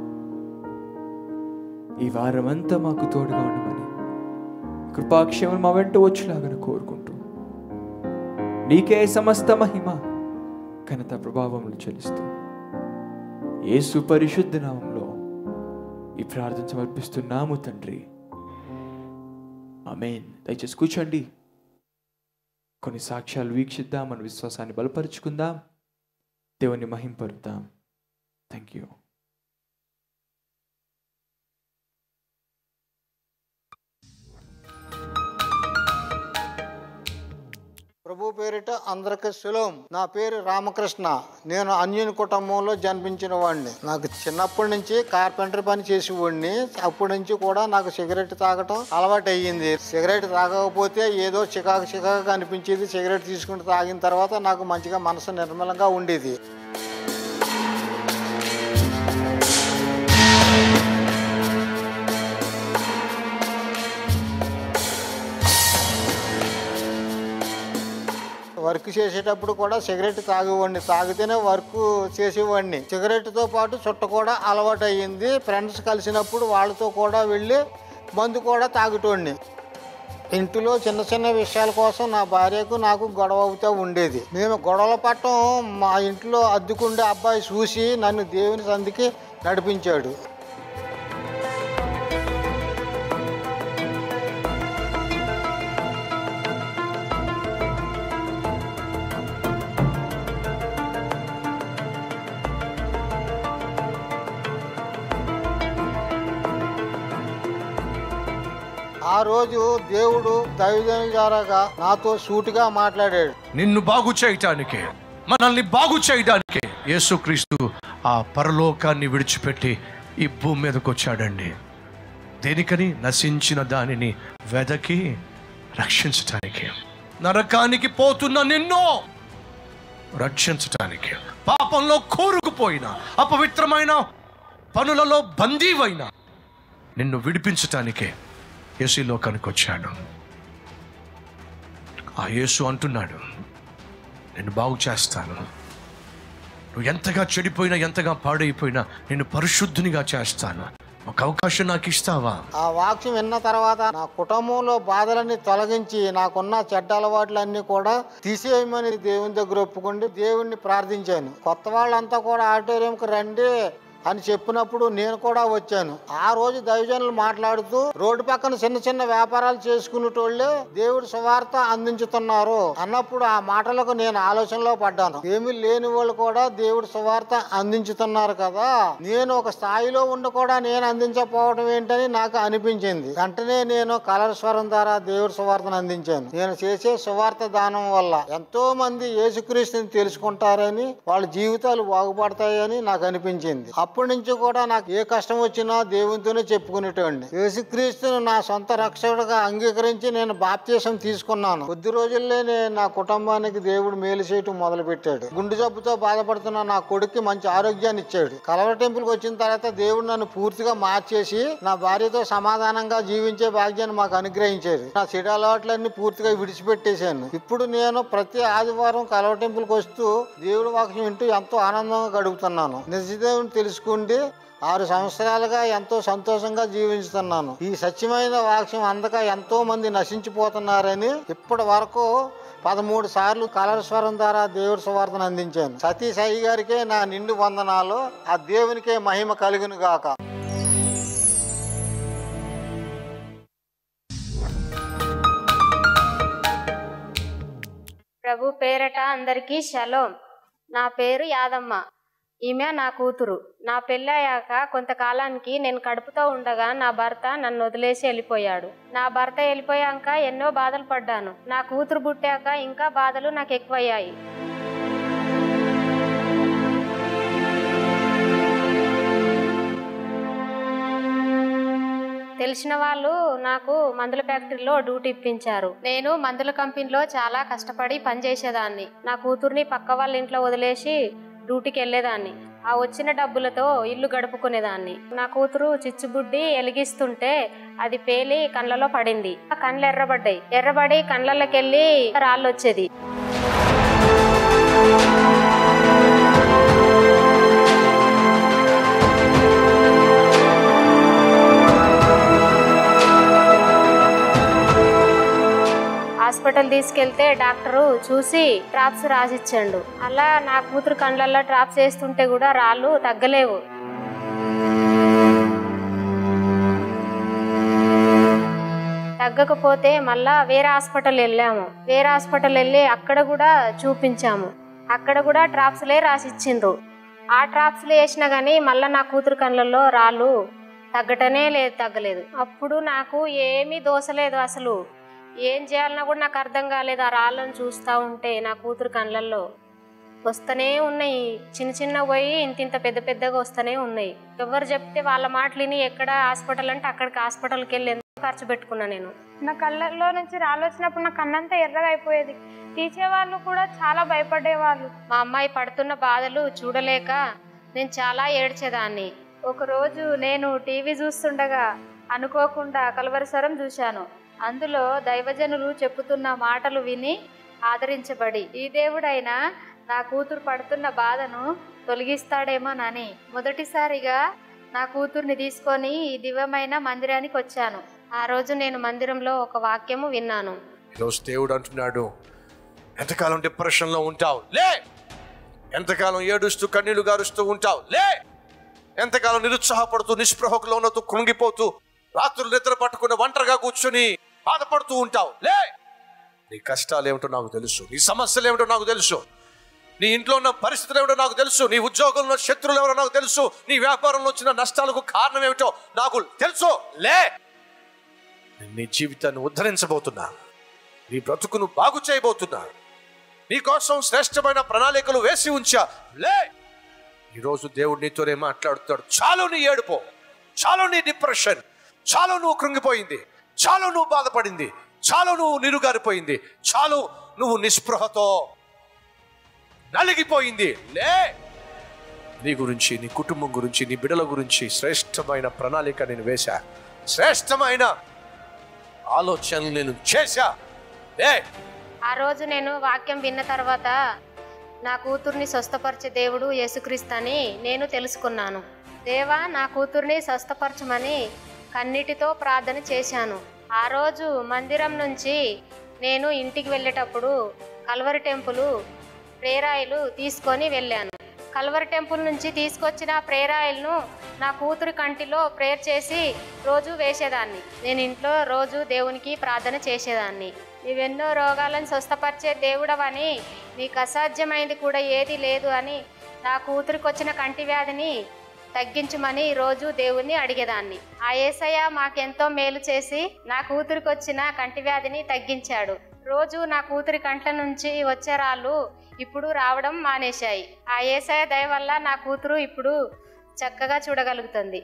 ఈ వారం అంతా మాకు తోడుగా ఉండమని, కృపాక్షేమం మా వెంట వచ్చేలాగా కోరుకుంటూ, నీకే సమస్త మహిమ ఘనత ప్రభావములు చెల్లిస్తూ యేసు పరిశుద్ధ నామములో ఈ ప్రార్థన సమర్పిస్తున్నాము తండ్రి, ఆమేన్. దయచేసి కూర్చోండి. కొన్ని సాక్ష్యాలు వీక్షిద్దాం, మన విశ్వాసాన్ని బలపరుచుకుందాం, దేవుని మహింపరుద్దాం. Thank you. ప్రభు పేరిట అందరికీ శుభం. నా పేరు రామకృష్ణ. నేను అన్యుని కుటుంబంలో జన్మించిన వాడిని. నాకు చిన్నప్పటి నుంచి కార్పెంటర్ పని చేసేవాడిని. అప్పటి నుంచి కూడా నాకు సిగరెట్ తాగటం అలవాటు అయ్యింది. సిగరెట్ తాగకపోతే ఏదో చికాకు చికాకు అనిపించేది. సిగరెట్ తీసుకుంటూ తాగిన తర్వాత నాకు మంచిగా మనసు నిర్మలంగా ఉండేది. వర్క్ చేసేటప్పుడు కూడా సిగరెట్ తాగేవాడిని. తాగితేనే వర్క్ చేసేవాడిని. సిగరెట్తో పాటు చుట్ట కూడా అలవాటు అయ్యింది. ఫ్రెండ్స్ కలిసినప్పుడు వాళ్ళతో కూడా వెళ్ళి మందు కూడా తాగేటోడిని. ఇంటిలో చిన్న చిన్న విషయాల కోసం నా భార్యకు నాకు గొడవ అవుతూ ఉండేది. మేము గొడవల పట్టం మా ఇంట్లో అద్దెకుండే అబ్బాయి చూసి నన్ను దేవుని సంధికి నడిపించాడు. ఆ రోజు దేవుడు దైవజనుల ద్వారాగా నాతో సూటిగా మాట్లాడాడు. నిన్ను బాగు చేయటానికి మనల్ని బాగు చేయడానికే యేసుక్రీస్తు ఆ పరలోకాన్ని విడిచిపెట్టి ఈ భూమి మీదకి వచ్చాడండి. దేనికని? నశించిన దానిని వెదకి రక్షించటానికి, నరకానికి పోతున్న నిన్ను రక్షించటానికి, పాపంలో కూరుకుపోయిన అపవిత్రమైన పనులలో బందీవైన నిన్ను విడిపించటానికే యేసు ఈ లోకానికి వచ్చాడు. ఆ యేసు అంటున్నాడు, నేను బాగు చేస్తాను. నువ్వు ఎంతగా చెడిపోయినా, ఎంతగా పాడైపోయినా నేను పరిశుద్ధునిగా చేస్తాను. ఒక అవకాశం నాకు ఇస్తావా? ఆ వాక్యం విన్న తర్వాత నా కుటుంబంలో బాధలన్నీ తొలగించి నాకున్న చెడ్డ అలవాట్లన్నీ కూడా తీసేయమని దేవుని దగ్గర ఒప్పుకుండి దేవుణ్ణి ప్రార్థించాను. కొత్త వాళ్ళంతా కూడా ఆడిటోరియంకి రండి అని చెప్పినప్పుడు నేను కూడా వచ్చాను. ఆ రోజు దైవజనులు మాట్లాడుతూ రోడ్డు పక్కన చిన్న చిన్న వ్యాపారాలు చేసుకునేటోళ్ళే దేవుడి సువార్త అందించుతున్నారు అన్నప్పుడు ఆ మాటలకు నేను ఆలోచనలో పడ్డాను. ఏమీ లేని వాళ్ళు కూడా దేవుడి సువార్త అందించుతున్నారు కదా, నేను ఒక స్థాయిలో ఉండి కూడా నేను అందించకపోవడం ఏంటని నాకు అనిపించింది. వెంటనే నేను కలర్స్వరం ద్వారా దేవుడి సువార్తను అందించాను. నేను చేసే సువార్త దానం వల్ల ఎంతో మంది యేసుక్రీస్తుని తెలుసుకుంటారని, వాళ్ళ జీవితాలు బాగుపడతాయని నాకు అనిపించింది. అప్పటి నుంచి కూడా నాకు ఏ కష్టం వచ్చినా దేవునితోనే చెప్పుకునేటండి. యేసుక్రీస్తును నా సొంత రక్షకుడిగా అంగీకరించి నేను బాప్తీసం తీసుకున్నాను. కొద్ది రోజుల్లోనే నా కుటుంబానికి దేవుడు మేలు చేయటం మొదలు పెట్టాడు. గుండె జబ్బుతో బాధపడుతున్న నా కొడుక్కి మంచి ఆరోగ్యాన్ని ఇచ్చాడు. కలవర టెంపుల్కి వచ్చిన తర్వాత దేవుడు నన్ను పూర్తిగా మార్చేసి నా భార్యతో సమాధానంగా జీవించే భాగ్యాన్ని మాకు అనుగ్రహించాడు. నా చెడు అలవాట్లన్నీ పూర్తిగా విడిచిపెట్టేశాను. ఇప్పుడు నేను ప్రతి ఆదివారం కలవర టెంపుల్కి వస్తూ దేవుడి వాక్యం వింటూ ఎంతో ఆనందంగా గడుపుతున్నాను. నిజదేవుని తెలుసుకుండి ఆరు సంవత్సరాలుగా ఎంతో సంతోషంగా జీవిస్తున్నాను. ఈ సత్యమైన వాక్యం అందక ఎంతో మంది నశించిపోతున్నారని ఇప్పటి వరకు పదమూడు సార్లు కలర్స్వరం ద్వారా దేవుడి సువార్తను అందించాను. సతీష్ అయ్య గారికే నా నిండు వందనాలు. ఆ దేవునికే మహిమ కలుగును గాక. ప్రభు పేరట అందరికీ షలోం. నా పేరు యాదమ్మ. ఈమె నా కూతురు. నా పెళ్ళయ్యాక కొంతకాలానికి నేను కడుపుతో ఉండగా నా భర్త నన్ను వదిలేసి వెళ్ళిపోయాడు. నా భర్త వెళ్ళిపోయాక ఎన్నో బాధలు పడ్డాను. నా కూతురు పుట్టాక ఇంకా బాధలు నాకు ఎక్కువయ్యాయి. తెలిసిన వాళ్ళు నాకు మందుల ఫ్యాక్టరీలో డ్యూటీ ఇప్పించారు. నేను మందుల కంపెనీలో చాలా కష్టపడి పనిచేసేదాన్ని. నా కూతుర్ని పక్క వాళ్ళ ఇంట్లో వదిలేసి డ్యూటీకి వెళ్ళేదాన్ని. ఆ వచ్చిన డబ్బులతో ఇల్లు గడుపుకునేదాన్ని. నా కూతురు చిచ్చుబుడ్డి ఎలిగిస్తుంటే అది పేలి కళ్ళలో పడింది. ఆ కళ్ళు ఎర్రబడ్డాయి. ఎర్రబడి కళ్ళకి వెళ్ళి రాళ్ళు వచ్చేది. హాస్పిటల్ తీసుకెళ్తే డాక్టరు చూసి డ్రాప్స్ రాసిచ్చాడు. అలా నా కూతురు కళ్ళల్లో డ్రాప్స్ వేస్తుంటే కూడా రాళ్ళు తగ్గలేవు. తగ్గకపోతే మళ్ళా వేరే హాస్పిటల్ వెళ్ళాము. వేరే హాస్పిటల్ వెళ్ళి అక్కడ కూడా చూపించాము. అక్కడ కూడా డ్రాప్స్లే రాసిచ్చిండ్రు. ఆ డ్రాప్స్లు వేసినా కానీ మళ్ళీ నా కూతురు కళ్ళల్లో రాళ్ళు తగ్గటనే లేదు, తగ్గలేదు. అప్పుడు నాకు ఏమీ దోసలేదు. అసలు ఏం చేయాలన్నా కూడా నాకు అర్థం కాలేదు. ఆ రాళ్ళను చూస్తూ ఉంటే నా కూతురు కళ్ళల్లో వస్తూనే ఉన్నాయి. చిన్న చిన్న పోయి ఇంత ఇంత పెద్ద పెద్దగా వస్తూనే ఉన్నాయి. ఎవరు చెప్తే వాళ్ళ మాటలు విని ఎక్కడ హాస్పిటల్ అంటే అక్కడికి హాస్పిటల్కి వెళ్ళి ఎంతో ఖర్చు పెట్టుకున్నా. నేను నా కళ్ళల్లో నుంచి రాళ్ళు వచ్చినప్పుడు నా కన్నంతా ఎర్రగా అయిపోయేది. తీసేవాళ్ళు కూడా చాలా భయపడేవాళ్ళు. మా అమ్మాయి పడుతున్న బాధలు చూడలేక నేను చాలా ఏడ్చేదాన్ని. ఒకరోజు నేను టీవీ చూస్తుండగా అనుకోకుండా కలవరస్వరం చూశాను. అందులో దైవజనులు చెప్పుతున్న మాటలు విని ఆదరించబడి ఈ దేవుడైనా నా కూతురు పడుతున్న బాధను తొలగిస్తాడేమోనని మొదటిసారిగా నా కూతుర్ని తీసుకొని ఈ దివ్యమైన మందిరానికి వచ్చాను. ఆ రోజు నేను మందిరంలో ఒక వాక్యము విన్నాను. ఈరోజు దేవుడు అంటున్నాడు, ఎంతకాలం డిప్రెషన్లో ఉంటావు లే, ఎంతకాలం ఏడుస్తూ కన్నీళ్లు గారుస్తూ ఉంటావు లే, ఎంతకాలం నిరుత్సాహపడుతూ నిస్పృహకులో ఉన్నతూ కృంగిపోతూ రాత్రులు నిద్ర పట్టుకుని ఒంటరిగా కూర్చొని బాధపడుతూ ఉంటావు లే. నీ కష్టాలు ఏమిటో నాకు తెలుసు, నీ సమస్యలు ఏమిటో నాకు తెలుసు, నీ ఇంట్లో ఉన్న పరిస్థితులు ఏమిటో నాకు తెలుసు, నీ ఉద్యోగంలో శత్రువులు ఎవరో నాకు తెలుసు, నీ వ్యాపారంలో వచ్చిన నష్టాలకు కారణం ఏమిటో నాకు తెలుసు లే. నీ జీవితాన్ని ఉద్ధరించబోతున్నా, నీ బ్రతుకును బాగు చేయబోతున్నా. నీకోసం శ్రేష్టమైన ప్రణాళికలు వేసి ఉంచా. లే. ఈరోజు దేవుడు నీతోనే మాట్లాడుతాడు. చాలు నీ ఏడుపో, చాలు నీ డిప్రెషన్, చాలు నువ్వు కృంగిపోయింది, చాలు నువ్వు బాధపడింది, చాలు నువ్వు నిరుగారిపోయింది, చాలు నువ్వు నిస్పృహతో నలిగిపోయింది. లే. నీ గురించి, నీ కుటుంబం గురించి, నీ బిడ్డల గురించి శ్రేష్టమైన ప్రణాళిక నేను వేశా, శ్రేష్టమైన ఆలోచనలు నేను చేశా. లే. ఆ రోజు నేను వాక్యం విన్న తర్వాత నా కూతుర్ని స్వస్థపరిచే దేవుడు యేసుక్రీస్తు అని నేను తెలుసుకున్నాను. దేవా, నా కూతుర్ని స్వస్థపరచమని కన్నీటితో ప్రార్థన చేశాను. ఆ రోజు మందిరం నుంచి నేను ఇంటికి వెళ్ళేటప్పుడు కల్వరి టెంపుల్ ప్రేరాయిలు తీసుకొని వెళ్ళాను. కల్వరి టెంపుల్ నుంచి తీసుకొచ్చిన ప్రేరాయిల్ను నా కూతురి కంటిలో ప్రేయర్ చేసి రోజు వేసేదాన్ని. నేను ఇంట్లో రోజు దేవునికి ప్రార్థన చేసేదాన్ని. నీవెన్నో రోగాలను స్వస్థపరిచే దేవుడవని, నీకు అసాధ్యమైంది కూడా ఏది లేదు అని, నా కూతురికి వచ్చిన కంటి వ్యాధిని తగ్గించమని రోజు దేవుణ్ణి అడిగేదాన్ని. ఆ యేసయ్య మాకెంతో మేలు చేసి నా కూతురికి వచ్చిన కంటి వ్యాధిని తగ్గించాడు. రోజు నా కూతురి కంట్ల నుంచి వచ్చే రాళ్ళు ఇప్పుడు రావడం మానేశాయి. ఆ యేసయ్య దయ వల్ల నా కూతురు ఇప్పుడు చక్కగా చూడగలుగుతుంది.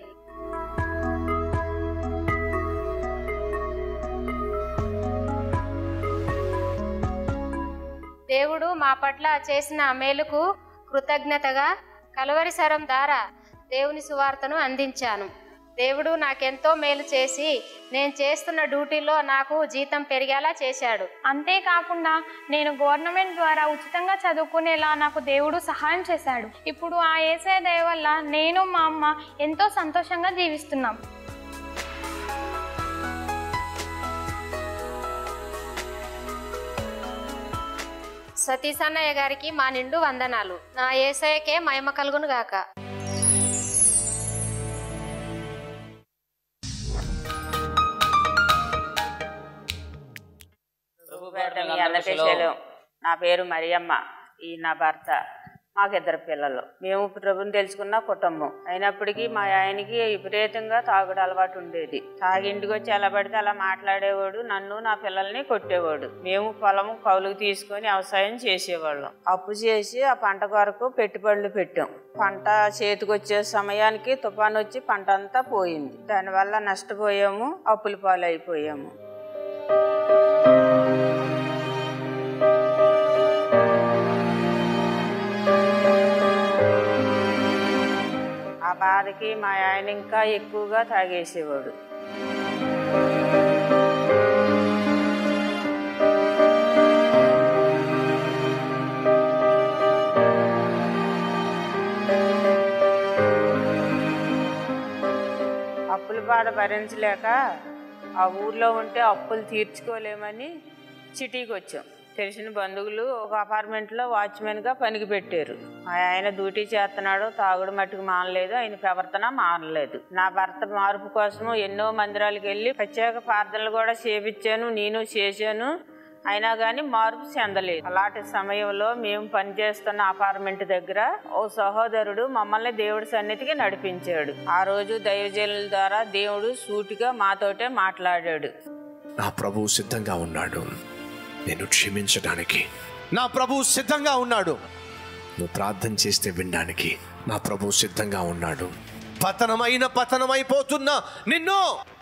దేవుడు మా పట్ల చేసిన మేలుకు కృతజ్ఞతగా కలువరి సరం ద్వారా దేవుని సువార్తను అందించాను. దేవుడు నాకెంతో మేలు చేసి నేను చేస్తున్న డ్యూటీలో నాకు జీతం పెరిగేలా చేశాడు. అంతేకాకుండా నేను గవర్నమెంట్ ద్వారా ఉచితంగా చదువుకునేలా నాకు దేవుడు సహాయం చేశాడు. ఇప్పుడు ఆ యేసయ్య దయ వల్ల నేను మా అమ్మ ఎంతో సంతోషంగా జీవిస్తున్నాం. సతీష్ అన్నయ్య గారికి మా నిండు వందనాలు. నా యేసయ్యకే మహిమ కలుగును గాక. నా పేరు మరియమ్మ, ఈ నా భర్త, మాకు ఇద్దరు పిల్లలు. మేము ప్రభుని తెలుసుకున్న కుటుంబం అయినప్పటికీ మా ఆయనకి విపరీతంగా తాగుడు అలవాటు ఉండేది. తాగి ఇంటికి వచ్చి ఎలా పడితే అలా మాట్లాడేవాడు, నన్ను నా పిల్లల్ని కొట్టేవాడు. మేము పొలం కౌలుకు తీసుకొని వ్యవసాయం చేసేవాళ్ళం. అప్పు చేసి ఆ పంట కొరకు పెట్టుబడులు పెట్టాం. పంట చేతికొచ్చే సమయానికి తుఫాను వచ్చి పంట అంతా పోయింది. దానివల్ల నష్టపోయాము, అప్పుల పాలు అయిపోయాము. ఆ బాధకి మా ఆయన ఇంకా ఎక్కువగా తాగేసేవాడు. అప్పుల బాధ భరించలేక ఆ ఊర్లో ఉంటే అప్పులు తీర్చుకోలేమని సిటీకి వచ్చాం. తెలిసిన బంధువులు ఒక అపార్ట్మెంట్లో వాచ్మెన్గా పనికి పెట్టారు. ఆయన డ్యూటీ చేస్తున్నాడు, తాగుడు మట్టుకు మానలేదు, ఆయన ప్రవర్తన మానలేదు. నా భర్త మార్పు కోసము ఎన్నో మందిరాలకు వెళ్ళి ప్రత్యేక ప్రార్థనలు కూడా చేపించాను, నేను చేశాను. అయినా కానీ మార్పు చెందలేదు. అలాంటి సమయంలో మేము పనిచేస్తున్న అపార్ట్మెంట్ దగ్గర ఓ సహోదరుడు మమ్మల్ని దేవుడి సన్నిధికి నడిపించాడు. ఆ రోజు దైవజనుల ద్వారా దేవుడు సూటిగా మాతోటే మాట్లాడాడు. నా ప్రభువు సిద్ధంగా ఉన్నాడు నేను క్షమించడానికి. నా ప్రభువు సిద్ధంగా ఉన్నాడు నువ్వు ప్రార్థన చేస్తే వినడానికి. నా ప్రభువు సిద్ధంగా ఉన్నాడు పతనమైన పతనమైపోతున్న నిన్ను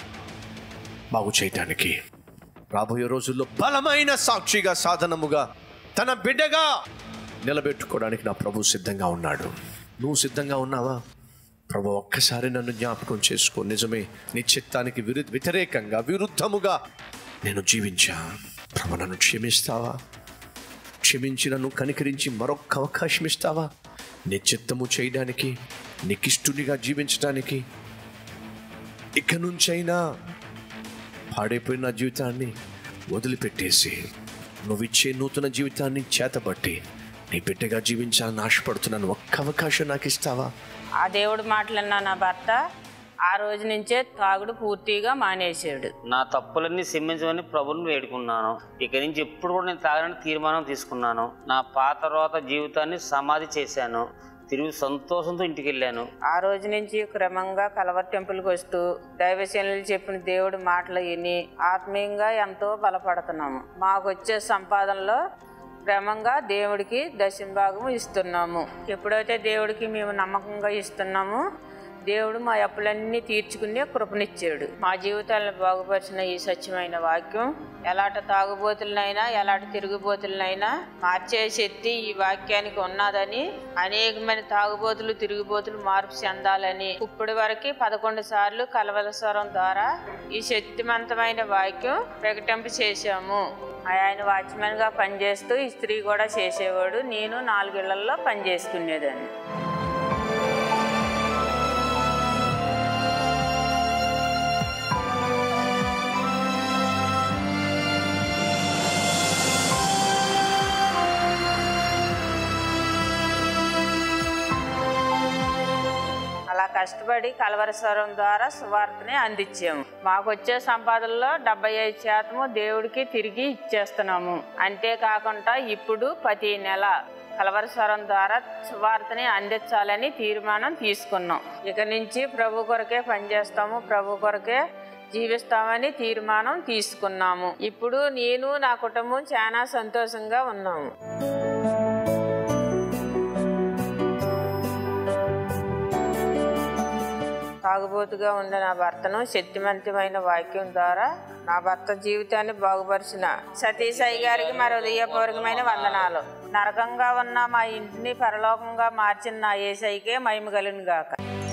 బాగు చేయటానికి. రాబోయే రోజుల్లో బలమైన సాక్షిగా, సాధనముగా, తన బిడ్డగా నిలబెట్టుకోవడానికి నా ప్రభువు సిద్ధంగా ఉన్నాడు. నువ్వు సిద్ధంగా ఉన్నావా? ప్రభు ఒక్కసారి నన్ను జ్ఞాపకం చేసుకో. నిజమే, నీ చిత్తానికి విరు వ్యతిరేకంగా విరుద్ధముగా నేను జీవించా. ప్రభు నన్ను క్షమిస్తావా? క్షమించి నన్ను కనికరించి మరొక్క అవకాశం ఇస్తావా? నీ చిత్తము చేయడానికి, నీకిష్టునిగా జీవించడానికి. ఇక నుంచైనా పాడైపోయిన జీవితాన్ని వదిలిపెట్టేసి నువ్విచ్చే నూతన జీవితాన్ని చేతబట్టి నీ బిడ్డగా జీవించాలని ఆశపడుతున్నాను. ఒక్క అవకాశం నాకు ఇస్తావా? ఆ దేవుడు మాటలన్నా నా భర్త ఆ రోజు నుంచే తాగుడు పూర్తిగా మానేశాడు. నా తప్పులన్నీ క్షమించమని ప్రభుని వేడుకున్నాను. ఇక నుంచి ఎప్పుడు కూడా నేను తాగడానికి తీర్మానం తీసుకున్నాను. నా పాత రోత జీవితాన్ని సమాధి చేశాను. తిరిగి సంతోషంతో ఇంటికి వెళ్ళాను. ఆ రోజు నుంచి క్రమంగా కలవర్ టెంపుల్కి వస్తూ దైవసేనలు చెప్పిన దేవుడి మాటలు విని ఆత్మీయంగా ఎంతో బలపడుతున్నాము. మాకు వచ్చే సంపాదనలో క్రమంగా దేవుడికి దశంభాగం ఇస్తున్నాము. ఎప్పుడైతే దేవుడికి మేము నమ్మకంగా ఇస్తున్నామో దేవుడు మా అప్పులన్నీ తీర్చుకునే కృపనిచ్చాడు. మా జీవితాలను బాగుపరిచిన ఈ సత్యమైన వాక్యం ఎలాంటి తాగుబోతులనైనా ఎలాంటి తిరుగుబోతులనైనా మార్చే శక్తి ఈ వాక్యానికి ఉన్నదని, అనేకమైన తాగుబోతులు తిరుగుబోతులు మార్పు చెందాలని ఇప్పటి వరకు పదకొండు సార్లు కలవలస్వరం ద్వారా ఈ శక్తివంతమైన వాక్యం ప్రకటింప చేశాము. ఆయన వాచ్మెన్ గా పనిచేస్తూ ఈ స్త్రీ కూడా చేసేవాడు. నేను నాలుగేళ్లలో పనిచేసుకునేదాన్ని. అలా కష్టపడి కలవరస్వరం ద్వారా సువార్తని అందించాము. మాకు వచ్చే సంపాదనలో డెబ్బై ఐదు శాతము దేవుడికి తిరిగి ఇచ్చేస్తున్నాము. అంతేకాకుండా ఇప్పుడు ప్రతి నెల కలవరస్వరం ద్వారా సువార్తని అందించాలని తీర్మానం తీసుకున్నాం. ఇక నుంచి ప్రభు కొరకే పనిచేస్తాము, ప్రభు కొరకే జీవిస్తామని తీర్మానం తీసుకున్నాము. ఇప్పుడు నేను నా కుటుంబం చాలా సంతోషంగా ఉన్నాము. తాగుబోతుగా ఉన్న నా భర్తను శక్తివంతమైన వాక్యం ద్వారా నా భర్త జీవితాన్ని బాగుపరిచిన సతీష్ అయ్య గారికి మరి హృదయపూర్వకమైన వందనాలు. నరకంగా ఉన్న మా ఇంటిని పరలోకంగా మార్చిన నా యేసయ్యకే మహిమ కలుగును గాక.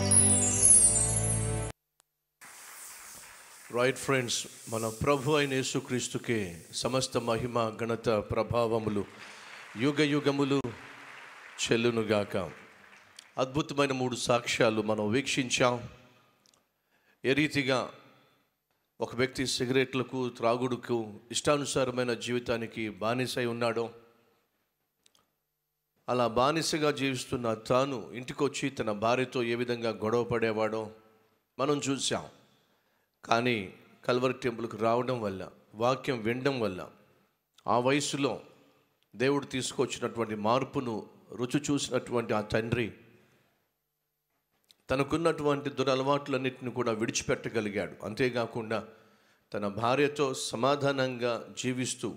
రైట్ ఫ్రెండ్స్, మన ప్రభు అయిన యేసుక్రీస్తుకే సమస్త మహిమ ఘనత ప్రభావములు యుగ యుగములు చెల్లునుగాక. అద్భుతమైన మూడు సాక్ష్యాలు మనం వీక్షించాం. ఏ రీతిగా ఒక వ్యక్తి సిగరెట్లకు, త్రాగుడుకు, ఇష్టానుసారమైన జీవితానికి బానిసై ఉన్నాడో, అలా బానిసగా జీవిస్తున్న తాను ఇంటికొచ్చి తన భార్యతో ఏ విధంగా గొడవ పడేవాడో మనం చూసాం. కానీ కల్వరి టెంపుల్కి రావడం వల్ల, వాక్యం వినడం వల్ల ఆ వయసులో దేవుడు తీసుకొచ్చినటువంటి మార్పును రుచి చూసినటువంటి ఆ తండ్రి తనకున్నటువంటి దురలవాట్లన్నింటిని కూడా విడిచిపెట్టగలిగాడు. అంతేకాకుండా తన భార్యతో సమాధానంగా జీవిస్తూ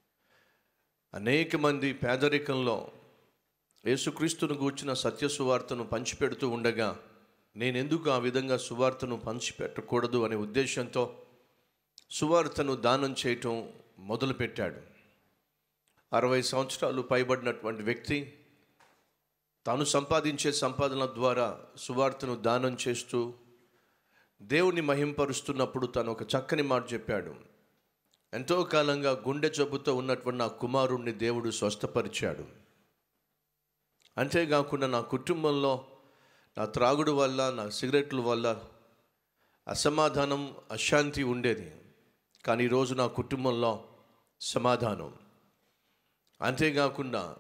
అనేక మంది పేదరికంలో యేసుక్రీస్తును గూర్చిన సత్య సువార్తను పంచిపెడుతూ ఉండగా నేనెందుకు ఆ విధంగా సువార్తను పంచిపెట్టకూడదు అనే ఉద్దేశంతో సువార్తను దానం చేయటం మొదలుపెట్టాడు. అరవై సంవత్సరాలు పైబడినటువంటి వ్యక్తి తాను సంపాదించే సంపాదన ద్వారా సువార్తను దానం చేస్తూ దేవుని మహింపరుస్తున్నప్పుడు తను ఒక చక్కని మాట చెప్పాడు. ఎంతో కాలంగా గుండె జబ్బుతో ఉన్నటువంటి నా కుమారుణ్ణి దేవుడు స్వస్థపరిచాడు. అంతేకాకుండా నా కుటుంబంలో నా త్రాగుడు వల్ల, నా సిగరెట్ల వల్ల అసమాధానం, అశాంతి ఉండేది. కానీ ఈరోజు నా కుటుంబంలో సమాధానం. అంతేకాకుండా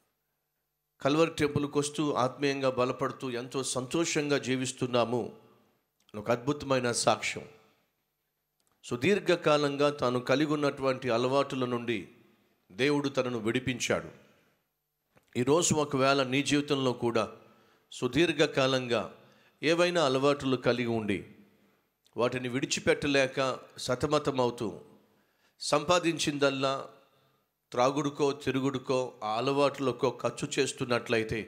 కల్వరి టెంపుల్కి వస్తూ ఆత్మీయంగా బలపడుతూ ఎంతో సంతోషంగా జీవిస్తున్నాము. ఒక అద్భుతమైన సాక్ష్యం. సుదీర్ఘకాలంగా తాను కలిగి ఉన్నటువంటి అలవాటుల నుండి దేవుడు తనను విడిపించాడు. ఈరోజు ఒకవేళ నీ జీవితంలో కూడా సుదీర్ఘకాలంగా ఏవైనా అలవాట్లు కలిగి ఉండి వాటిని విడిచిపెట్టలేక సతమతమవుతూ సంపాదించిందల్లా త్రాగుడుకో, తిరుగుడుకో, ఆ అలవాట్లకో ఖర్చు చేస్తున్నట్లయితే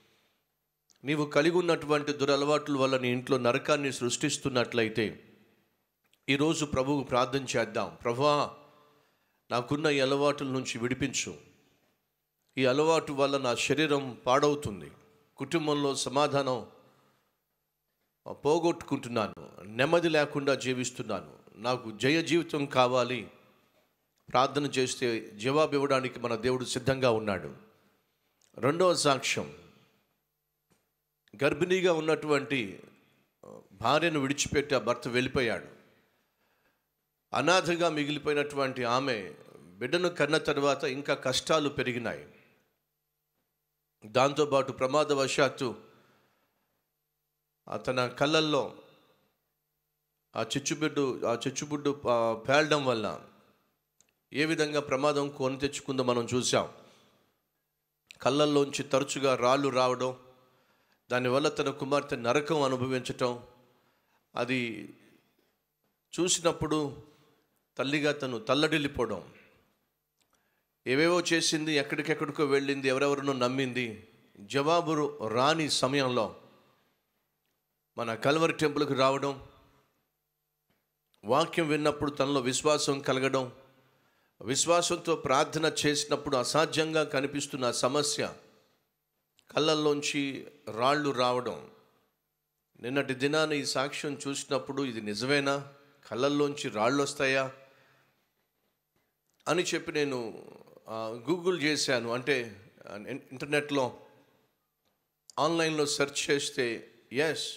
నీవు కలిగి ఉన్నటువంటి దురలవాట్ల వల్ల నీ ఇంట్లో నరకాన్ని సృష్టిస్తున్నట్లయితే ఈరోజు ప్రభువు ప్రార్థన చేద్దాం. ప్రభువా, నాకున్న ఈ అలవాటుల నుంచి విడిపించు. ఈ అలవాటు వల్ల నా శరీరం పాడవుతుంది, కుటుంబంలో సమాధానం పోగొట్టుకుంటున్నాను, నెమ్మది లేకుండా జీవిస్తున్నాను, నాకు జయ జీవితం కావాలి. ప్రార్థన చేస్తే జవాబు ఇవ్వడానికి మన దేవుడు సిద్ధంగా ఉన్నాడు. రెండవ సాక్ష్యం, గర్భిణీగా ఉన్నటువంటి భార్యను విడిచిపెట్టి ఆ భర్త వెళ్ళిపోయాడు. అనాథగా మిగిలిపోయినటువంటి ఆమె బిడ్డను కన్న తర్వాత ఇంకా కష్టాలు పెరిగినాయి. దాంతోపాటు ప్రమాదవశాత్తు తన కళ్ళల్లో ఆ చిచ్చుబిడ్డు ఆ చిచ్చుబుడ్డు పేలడం వల్ల ఏ విధంగా ప్రమాదం కొని తెచ్చుకుందో మనం చూసాం. కళ్ళల్లోంచి తరచుగా రాళ్ళు రావడం, దానివల్ల తన కుమార్తె నరకం అనుభవించటం, అది చూసినప్పుడు తల్లిగా తను తల్లడిల్లిపోవడం. ఏవేవో చేసింది, ఎక్కడికెక్కడికో వెళ్ళింది, ఎవరెవరినో నమ్మింది. జవాబు రాని సమయంలో మన కల్వరి టెంపుల్కి రావడం, వాక్యం విన్నప్పుడు తనలో విశ్వాసం కలగడం, విశ్వాసంతో ప్రార్థన చేసినప్పుడు అసాధ్యంగా కనిపిస్తున్న సమస్య కళ్ళల్లోంచి రాళ్ళు రావడం. నిన్నటి దినాన ఈ సాక్ష్యం చూసినప్పుడు ఇది నిజమేనా, కళ్ళల్లోంచి రాళ్ళు వస్తాయా అని చెప్పి నేను గూగుల్ చేశాను. అంటే ఇంటర్నెట్లో ఆన్లైన్లో సెర్చ్ చేస్తే ఎస్,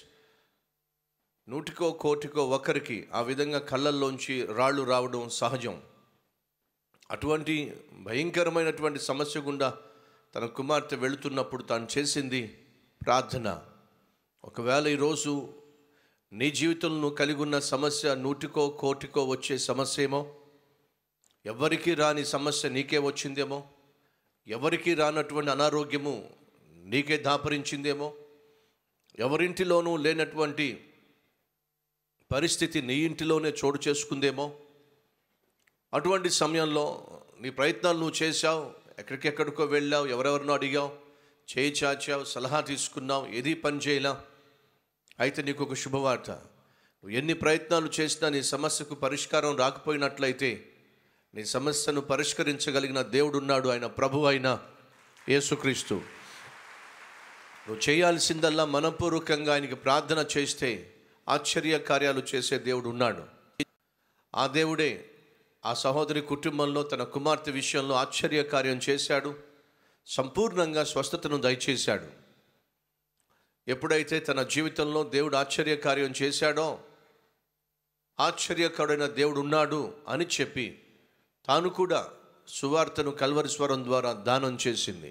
నూటికో కోటికో ఒకరికి ఆ విధంగా కళ్ళల్లోంచి రాళ్ళు రావడం సహజం. అటువంటి భయంకరమైనటువంటి సమస్య గుండా తన కుమార్తె వెళుతున్నప్పుడు తాను చేసింది ప్రార్థన. ఒకవేళ ఈరోజు నీ జీవితంలో కలిగి ఉన్న సమస్య నూటికో కోటికో వచ్చే సమస్య ఏమో, ఎవరికి రాని సమస్య నీకే వచ్చిందేమో, ఎవరికి రానటువంటి అనారోగ్యము నీకే దాపరించిందేమో, ఎవరింటిలోనూ లేనటువంటి పరిస్థితి నీ ఇంటిలోనే చోటు చేసుకుందేమో. అటువంటి సమయంలో నీ ప్రయత్నాలు నువ్వు చేశావు, ఎక్కడికెక్కడికో వెళ్ళావు, ఎవరెవరినో అడిగావు, చేయి చాచావు, సలహా తీసుకున్నావు, ఏది పని చేయలా. అయితే నీకు ఒక శుభవార్త, నువ్వు ఎన్ని ప్రయత్నాలు చేసినా నీ సమస్యకు పరిష్కారం రాకపోయినట్లయితే నీ సమస్యను పరిష్కరించగలిగిన దేవుడు ఉన్నాడు, ఆయన ప్రభు అయిన యేసుక్రీస్తు. నువ్వు చేయాల్సిందల్లా మనపూర్వకంగా ఆయనకి ప్రార్థన చేస్తే ఆశ్చర్య కార్యాలు చేసే దేవుడు ఉన్నాడు. ఆ దేవుడే ఆ సహోదరి కుటుంబంలో తన కుమార్తె విషయంలో ఆశ్చర్య కార్యం చేశాడు, సంపూర్ణంగా స్వస్థతను దయచేశాడు. ఎప్పుడైతే తన జీవితంలో దేవుడు ఆశ్చర్య కార్యం చేశాడో, ఆశ్చర్యకరుడైన దేవుడు ఉన్నాడు అని చెప్పి తాను కూడా సువార్తను కల్వరి స్వరం ద్వారా దానం చేసింది.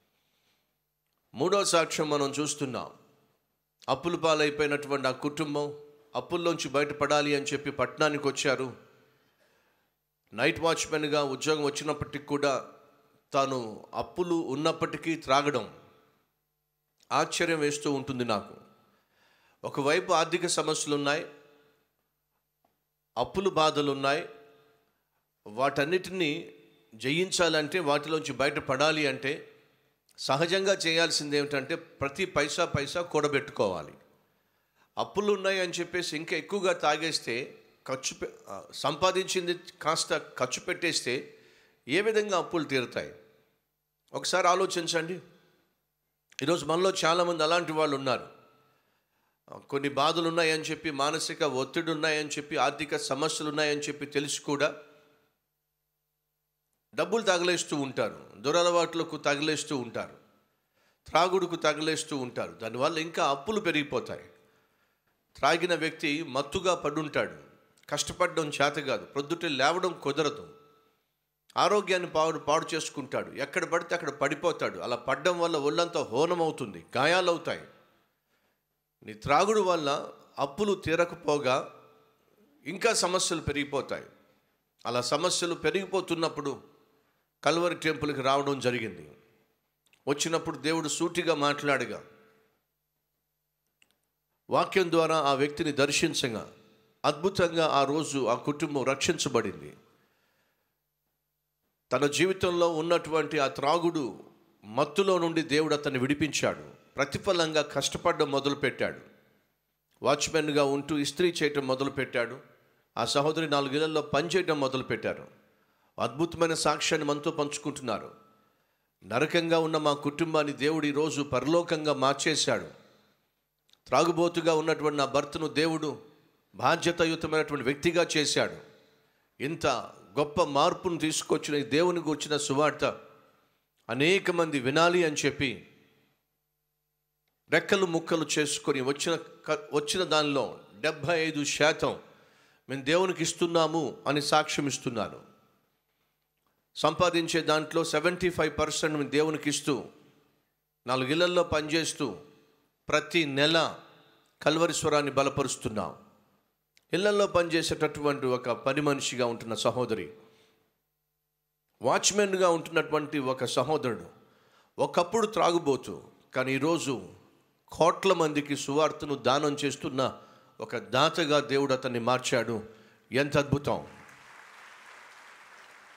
మూడో సాక్ష్యం మనం చూస్తున్నాం. అప్పుల పాలైపోయినటువంటి ఆ కుటుంబం అప్పుల్లోంచి బయటపడాలి అని చెప్పి పట్టణానికి వచ్చారు. నైట్ వాచ్మెన్గా ఉద్యోగం వచ్చినప్పటికీ కూడా తాను అప్పులు ఉన్నప్పటికీ త్రాగడం ఆశ్చర్యం వేస్తూ ఉంటుంది నాకు. ఒకవైపు ఆర్థిక సమస్యలు ఉన్నాయి, అప్పులు బాధలు ఉన్నాయి. వాటన్నిటినీ జయించాలంటే, వాటిలోంచి బయటపడాలి అంటే సహజంగా చేయాల్సింది ఏమిటంటే ప్రతి పైసా పైసా కూడబెట్టుకోవాలి. అప్పులు ఉన్నాయి అని చెప్పేసి ఇంకా ఎక్కువగా తాగేస్తే, ఖర్చు సంపాదించింది కాస్త ఖర్చు పెట్టేస్తే ఏ విధంగా అప్పులు తీరుతాయి? ఒకసారి ఆలోచించండి. ఈరోజు మనలో చాలామంది అలాంటి వాళ్ళు ఉన్నారు. కొన్ని బాధలు ఉన్నాయని చెప్పి, మానసిక ఒత్తిడి ఉన్నాయని చెప్పి, ఆర్థిక సమస్యలు ఉన్నాయని చెప్పి తెలిసి కూడా డబ్బులు తగిలేస్తూ ఉంటారు, దురలవాట్లకు తగిలేస్తూ ఉంటారు, త్రాగుడుకు తగిలేస్తూ ఉంటారు. దానివల్ల ఇంకా అప్పులు పెరిగిపోతాయి. త్రాగిన వ్యక్తి మత్తుగా పడుంటాడు, కష్టపడడం చేత కాదు, ప్రొద్దుటే లేవడం కుదరదు, ఆరోగ్యాన్ని పాడు పాడు చేసుకుంటాడు, ఎక్కడ పడితే అక్కడ పడిపోతాడు. అలా పడడం వల్ల ఒళ్ళంతా హోనమవుతుంది, గాయాలవుతాయి. నీ త్రాగుడు వల్ల అప్పులు తీరకపోగా ఇంకా సమస్యలు పెరిగిపోతాయి. అలా సమస్యలు పెరిగిపోతున్నప్పుడు కల్వరి టెంపుల్కి రావడం జరిగింది. వచ్చినప్పుడు దేవుడు సూటిగా మాట్లాడగా, వాక్యం ద్వారా ఆ వ్యక్తిని దర్శించగా అద్భుతంగా ఆ రోజు ఆ కుటుంబం రక్షించబడింది. తన జీవితంలో ఉన్నటువంటి ఆ త్రాగుడు మత్తులో నుండి దేవుడు అతన్ని విడిపించాడు. ప్రతిఫలంగా కష్టపడడం మొదలుపెట్టాడు. వాచ్మెన్గా ఉంటూ ఇస్త్రీ చేయటం మొదలుపెట్టాడు. ఆ సహోదరి నాలుగేళ్లలో పనిచేయడం మొదలుపెట్టారు. అద్భుతమైన సాక్ష్యాన్ని మనతో పంచుకుంటున్నారు. నరకంగా ఉన్న మా కుటుంబాన్ని దేవుడు ఈరోజు పరలోకంగా మార్చేశాడు. త్రాగుబోతుగా ఉన్నటువంటి నా భర్తను దేవుడు బాధ్యతాయుతమైనటువంటి వ్యక్తిగా చేశాడు. ఇంత గొప్ప మార్పును తీసుకొచ్చిన ఈ దేవుని గురించిన సువార్త అనేక మంది వినాలి అని చెప్పి రెక్కలు ముక్కలు చేసుకొని వచ్చిన వచ్చిన దానిలో డెబ్భై ఐదు శాతం మేము దేవునికి ఇస్తున్నాము అని సాక్ష్యం ఇస్తున్నాను. సంపాదించే దాంట్లో సెవెంటీ ఫైవ్ పర్సెంట్ మేము దేవునికి ఇస్తూ, నాలుగిళ్లల్లో పనిచేస్తూ ప్రతి నెల కల్వరి స్వరాన్ని బలపరుస్తున్నాం. ఇళ్లలో పనిచేసేటటువంటి ఒక పని మనిషిగా ఉంటున్న సహోదరి, వాచ్మెన్గా ఉంటున్నటువంటి ఒక సహోదరుడు, ఒకప్పుడు త్రాగుబోతు, కానీ ఈరోజు కోట్ల మందికి సువార్తను దానం చేస్తున్న ఒక దాతగా దేవుడు అతన్ని మార్చాడు. ఎంత అద్భుతం!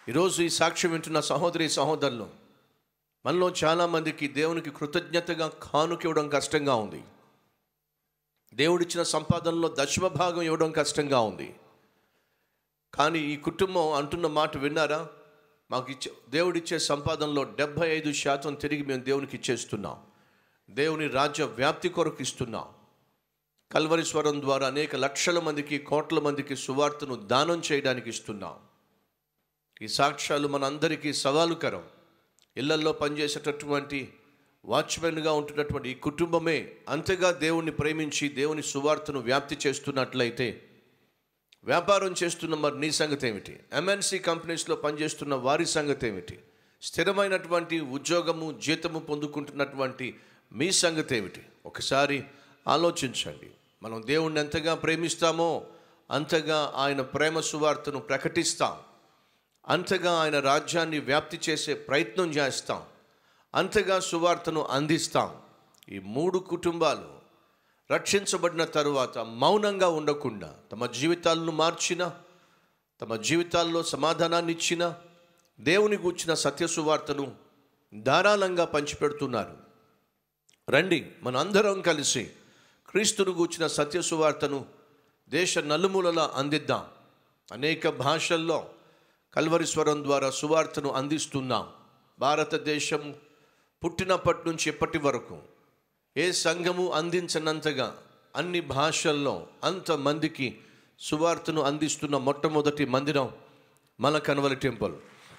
ఈరోజు ఈ సాక్ష్యం వింటున్న సహోదరి సహోదరులు, మనలో చాలామందికి దేవునికి కృతజ్ఞతగా కానుక ఇవ్వడం కష్టంగా ఉంది. దేవుడిచ్చిన సంపాదనలో దశమ భాగం ఇవ్వడం కష్టంగా ఉంది. కానీ ఈ కుటుంబం అంటున్న మాట విన్నారా? మాకు ఇచ్చే దేవుడిచ్చే సంపాదనలో డెబ్భై ఐదు శాతం తిరిగి మేము దేవునికి ఇచ్చేస్తున్నాం. దేవుని రాజ్య వ్యాప్తి కొరకు ఇస్తున్నాం. కల్వరి స్వరం ద్వారా అనేక లక్షల మందికి, కోట్ల మందికి సువార్తను దానం చేయడానికి ఇస్తున్నాం. ఈ సాక్ష్యాలు మనందరికీ సవాలుకరం. ఇళ్లల్లో పనిచేసేటటువంటి వాచ్మెన్గా ఉంటున్నటువంటి ఈ కుటుంబమే అంతగా దేవుణ్ణి ప్రేమించి దేవుని సువార్తను వ్యాప్తి చేస్తున్నట్లయితే, వ్యాపారం చేస్తున్న మరి నీ సంగతి ఏమిటి? ఎంఎన్సి కంపెనీస్లో పనిచేస్తున్న వారి సంగతి ఏమిటి? స్థిరమైనటువంటి ఉద్యోగము, జీతము పొందుకుంటున్నటువంటి మీ సంగతి ఏమిటి? ఒకసారి ఆలోచించండి. మనం దేవుణ్ణి ఎంతగా ప్రేమిస్తామో అంతగా ఆయన ప్రేమ సువార్తను ప్రకటిస్తాం, అంతగా ఆయన రాజ్యాన్ని వ్యాప్తి చేసే ప్రయత్నం చేస్తాం, అంతగా సువార్తను అందిస్తాం. ఈ మూడు కుటుంబాలు రక్షించబడిన తరువాత మౌనంగా ఉండకుండా తమ జీవితాలను మార్చిన, తమ జీవితాల్లో సమాధానాన్ని ఇచ్చిన, దేవుని గూర్చిన సత్య సువార్తను ధారాళంగా పంచిపెడుతున్నారు. రండి, మనందరం కలిసి క్రీస్తును గూర్చిన సత్య సువార్తను దేశ నలుమూలలా అందిద్దాం. అనేక భాషల్లో కల్వరి స్వరం ద్వారా సువార్తను అందిస్తున్నాం. భారతదేశం పుట్టినప్పటి నుంచి ఇప్పటి వరకు ఏ సంఘము అందించనంతగా అన్ని భాషల్లో అంతమందికి సువార్తను అందిస్తున్న మొట్టమొదటి మందిరం మన కన్వలి టెంపుల్.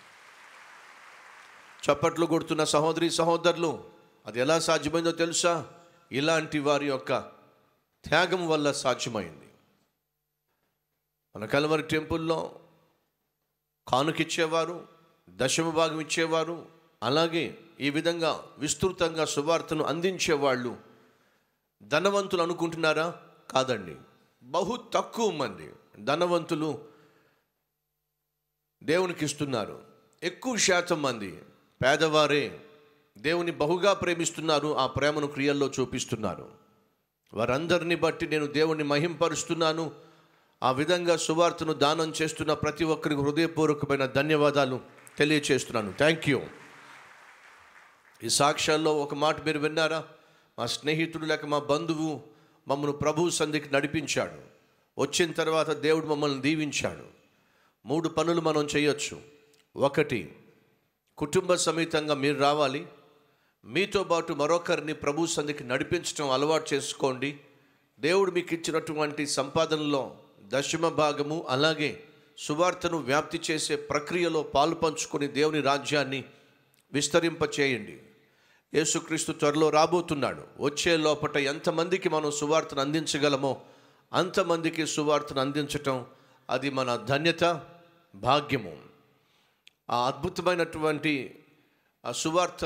చప్పట్లు కొడుతున్న సహోదరి సహోదరులు, అది ఎలా సాధ్యమైందో తెలుసా? ఇలాంటి వారి యొక్క త్యాగం వల్ల సాధ్యమైంది. మన కల్వరి టెంపుల్లో కానుకిచ్చేవారు, దశమ భాగం ఇచ్చేవారు, అలాగే ఈ విధంగా విస్తృతంగా సువార్తను అందించేవాళ్ళు ధనవంతులు అనుకుంటున్నారా? కాదండి. బహు తక్కువ మంది ధనవంతులు దేవునికి ఇస్తున్నారు. ఎక్కువ శాతం మంది పేదవారే దేవుని బహుగా ప్రేమిస్తున్నారు, ఆ ప్రేమను క్రియల్లో చూపిస్తున్నారు. వారందరిని బట్టి నేను దేవుని మహింపరుస్తున్నాను. ఆ విధంగా సువార్తను దానం చేస్తున్న ప్రతి ఒక్కరికి హృదయపూర్వకమైన ధన్యవాదాలు తెలియచేస్తున్నాను. Thank you. ఈ సాక్ష్యాల్లో ఒక మాట మీరు విన్నారా? మా స్నేహితుడు లేక మా బంధువు మమ్మల్ని ప్రభు సంధికి నడిపించాడు. వచ్చిన తర్వాత దేవుడు మమ్మల్ని దీవించాడు. మూడు పనులు మనం చేయొచ్చు. ఒకటి, కుటుంబ సమేతంగా మీరు రావాలి. మీతో పాటు మరొకరిని ప్రభు సంధికి నడిపించడం అలవాటు చేసుకోండి. దేవుడు మీకు ఇచ్చినటువంటి సంపాదనలో దశమ భాగము, అలాగే సువార్తను వ్యాప్తి చేసే ప్రక్రియలో పాలు పంచుకొని దేవుని రాజ్యాన్ని విస్తరింపచేయండి. యేసుక్రీస్తు త్వరలో రాబోతున్నాడు. వచ్చే లోపట ఎంతమందికి మనం సువార్తను అందించగలమో అంతమందికి సువార్తను అందించటం అది మన ధన్యత, భాగ్యము. ఆ అద్భుతమైనటువంటి ఆ సువార్త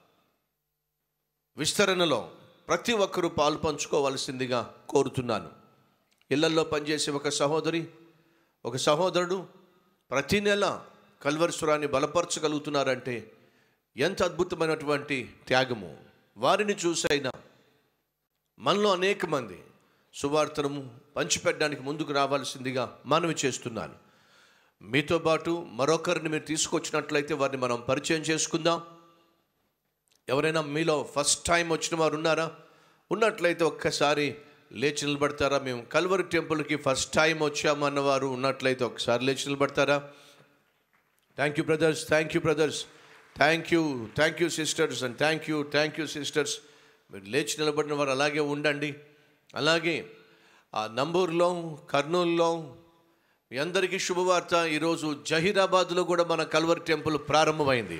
విస్తరణలో ప్రతి ఒక్కరూ పాలు పంచుకోవాల్సిందిగా కోరుతున్నాను. ఇళ్లల్లో పనిచేసే ఒక సహోదరి, ఒక సహోదరుడు ప్రతి నెల కల్వరి స్వరాన్ని బలపరచగలుగుతున్నారంటే ఎంత అద్భుతమైనటువంటి త్యాగము. వారిని చూసైనా మనలో అనేక మంది సువార్తను పంచిపెట్టడానికి ముందుకు రావాల్సిందిగా మనవి చేస్తున్నాను. మీతో పాటు మరొకరిని మీరు తీసుకొచ్చినట్లయితే వారిని మనం పరిచయం చేసుకుందాం. ఎవరైనా మీలో ఫస్ట్ టైం వచ్చిన వారు ఉన్నారా? ఉన్నట్లయితే ఒక్కసారి లేచి నిలబడతారా? మేము కల్వరి టెంపుల్కి ఫస్ట్ టైం వచ్చాము అన్నవారు ఉన్నట్లయితే ఒకసారి లేచి నిలబడతారా? Thank you brothers, thank you brothers, thank you, thank you sisters, and thank you, thank you sisters. మీరు లేచి నిలబడిన వారు అలాగే ఉండండి. అలాగే ఆ నంబూరులో, కర్నూలులో మీ అందరికీ శుభవార్త. ఈరోజు జహీరాబాద్లో కూడా మన కల్వరి టెంపుల్ ప్రారంభమైంది.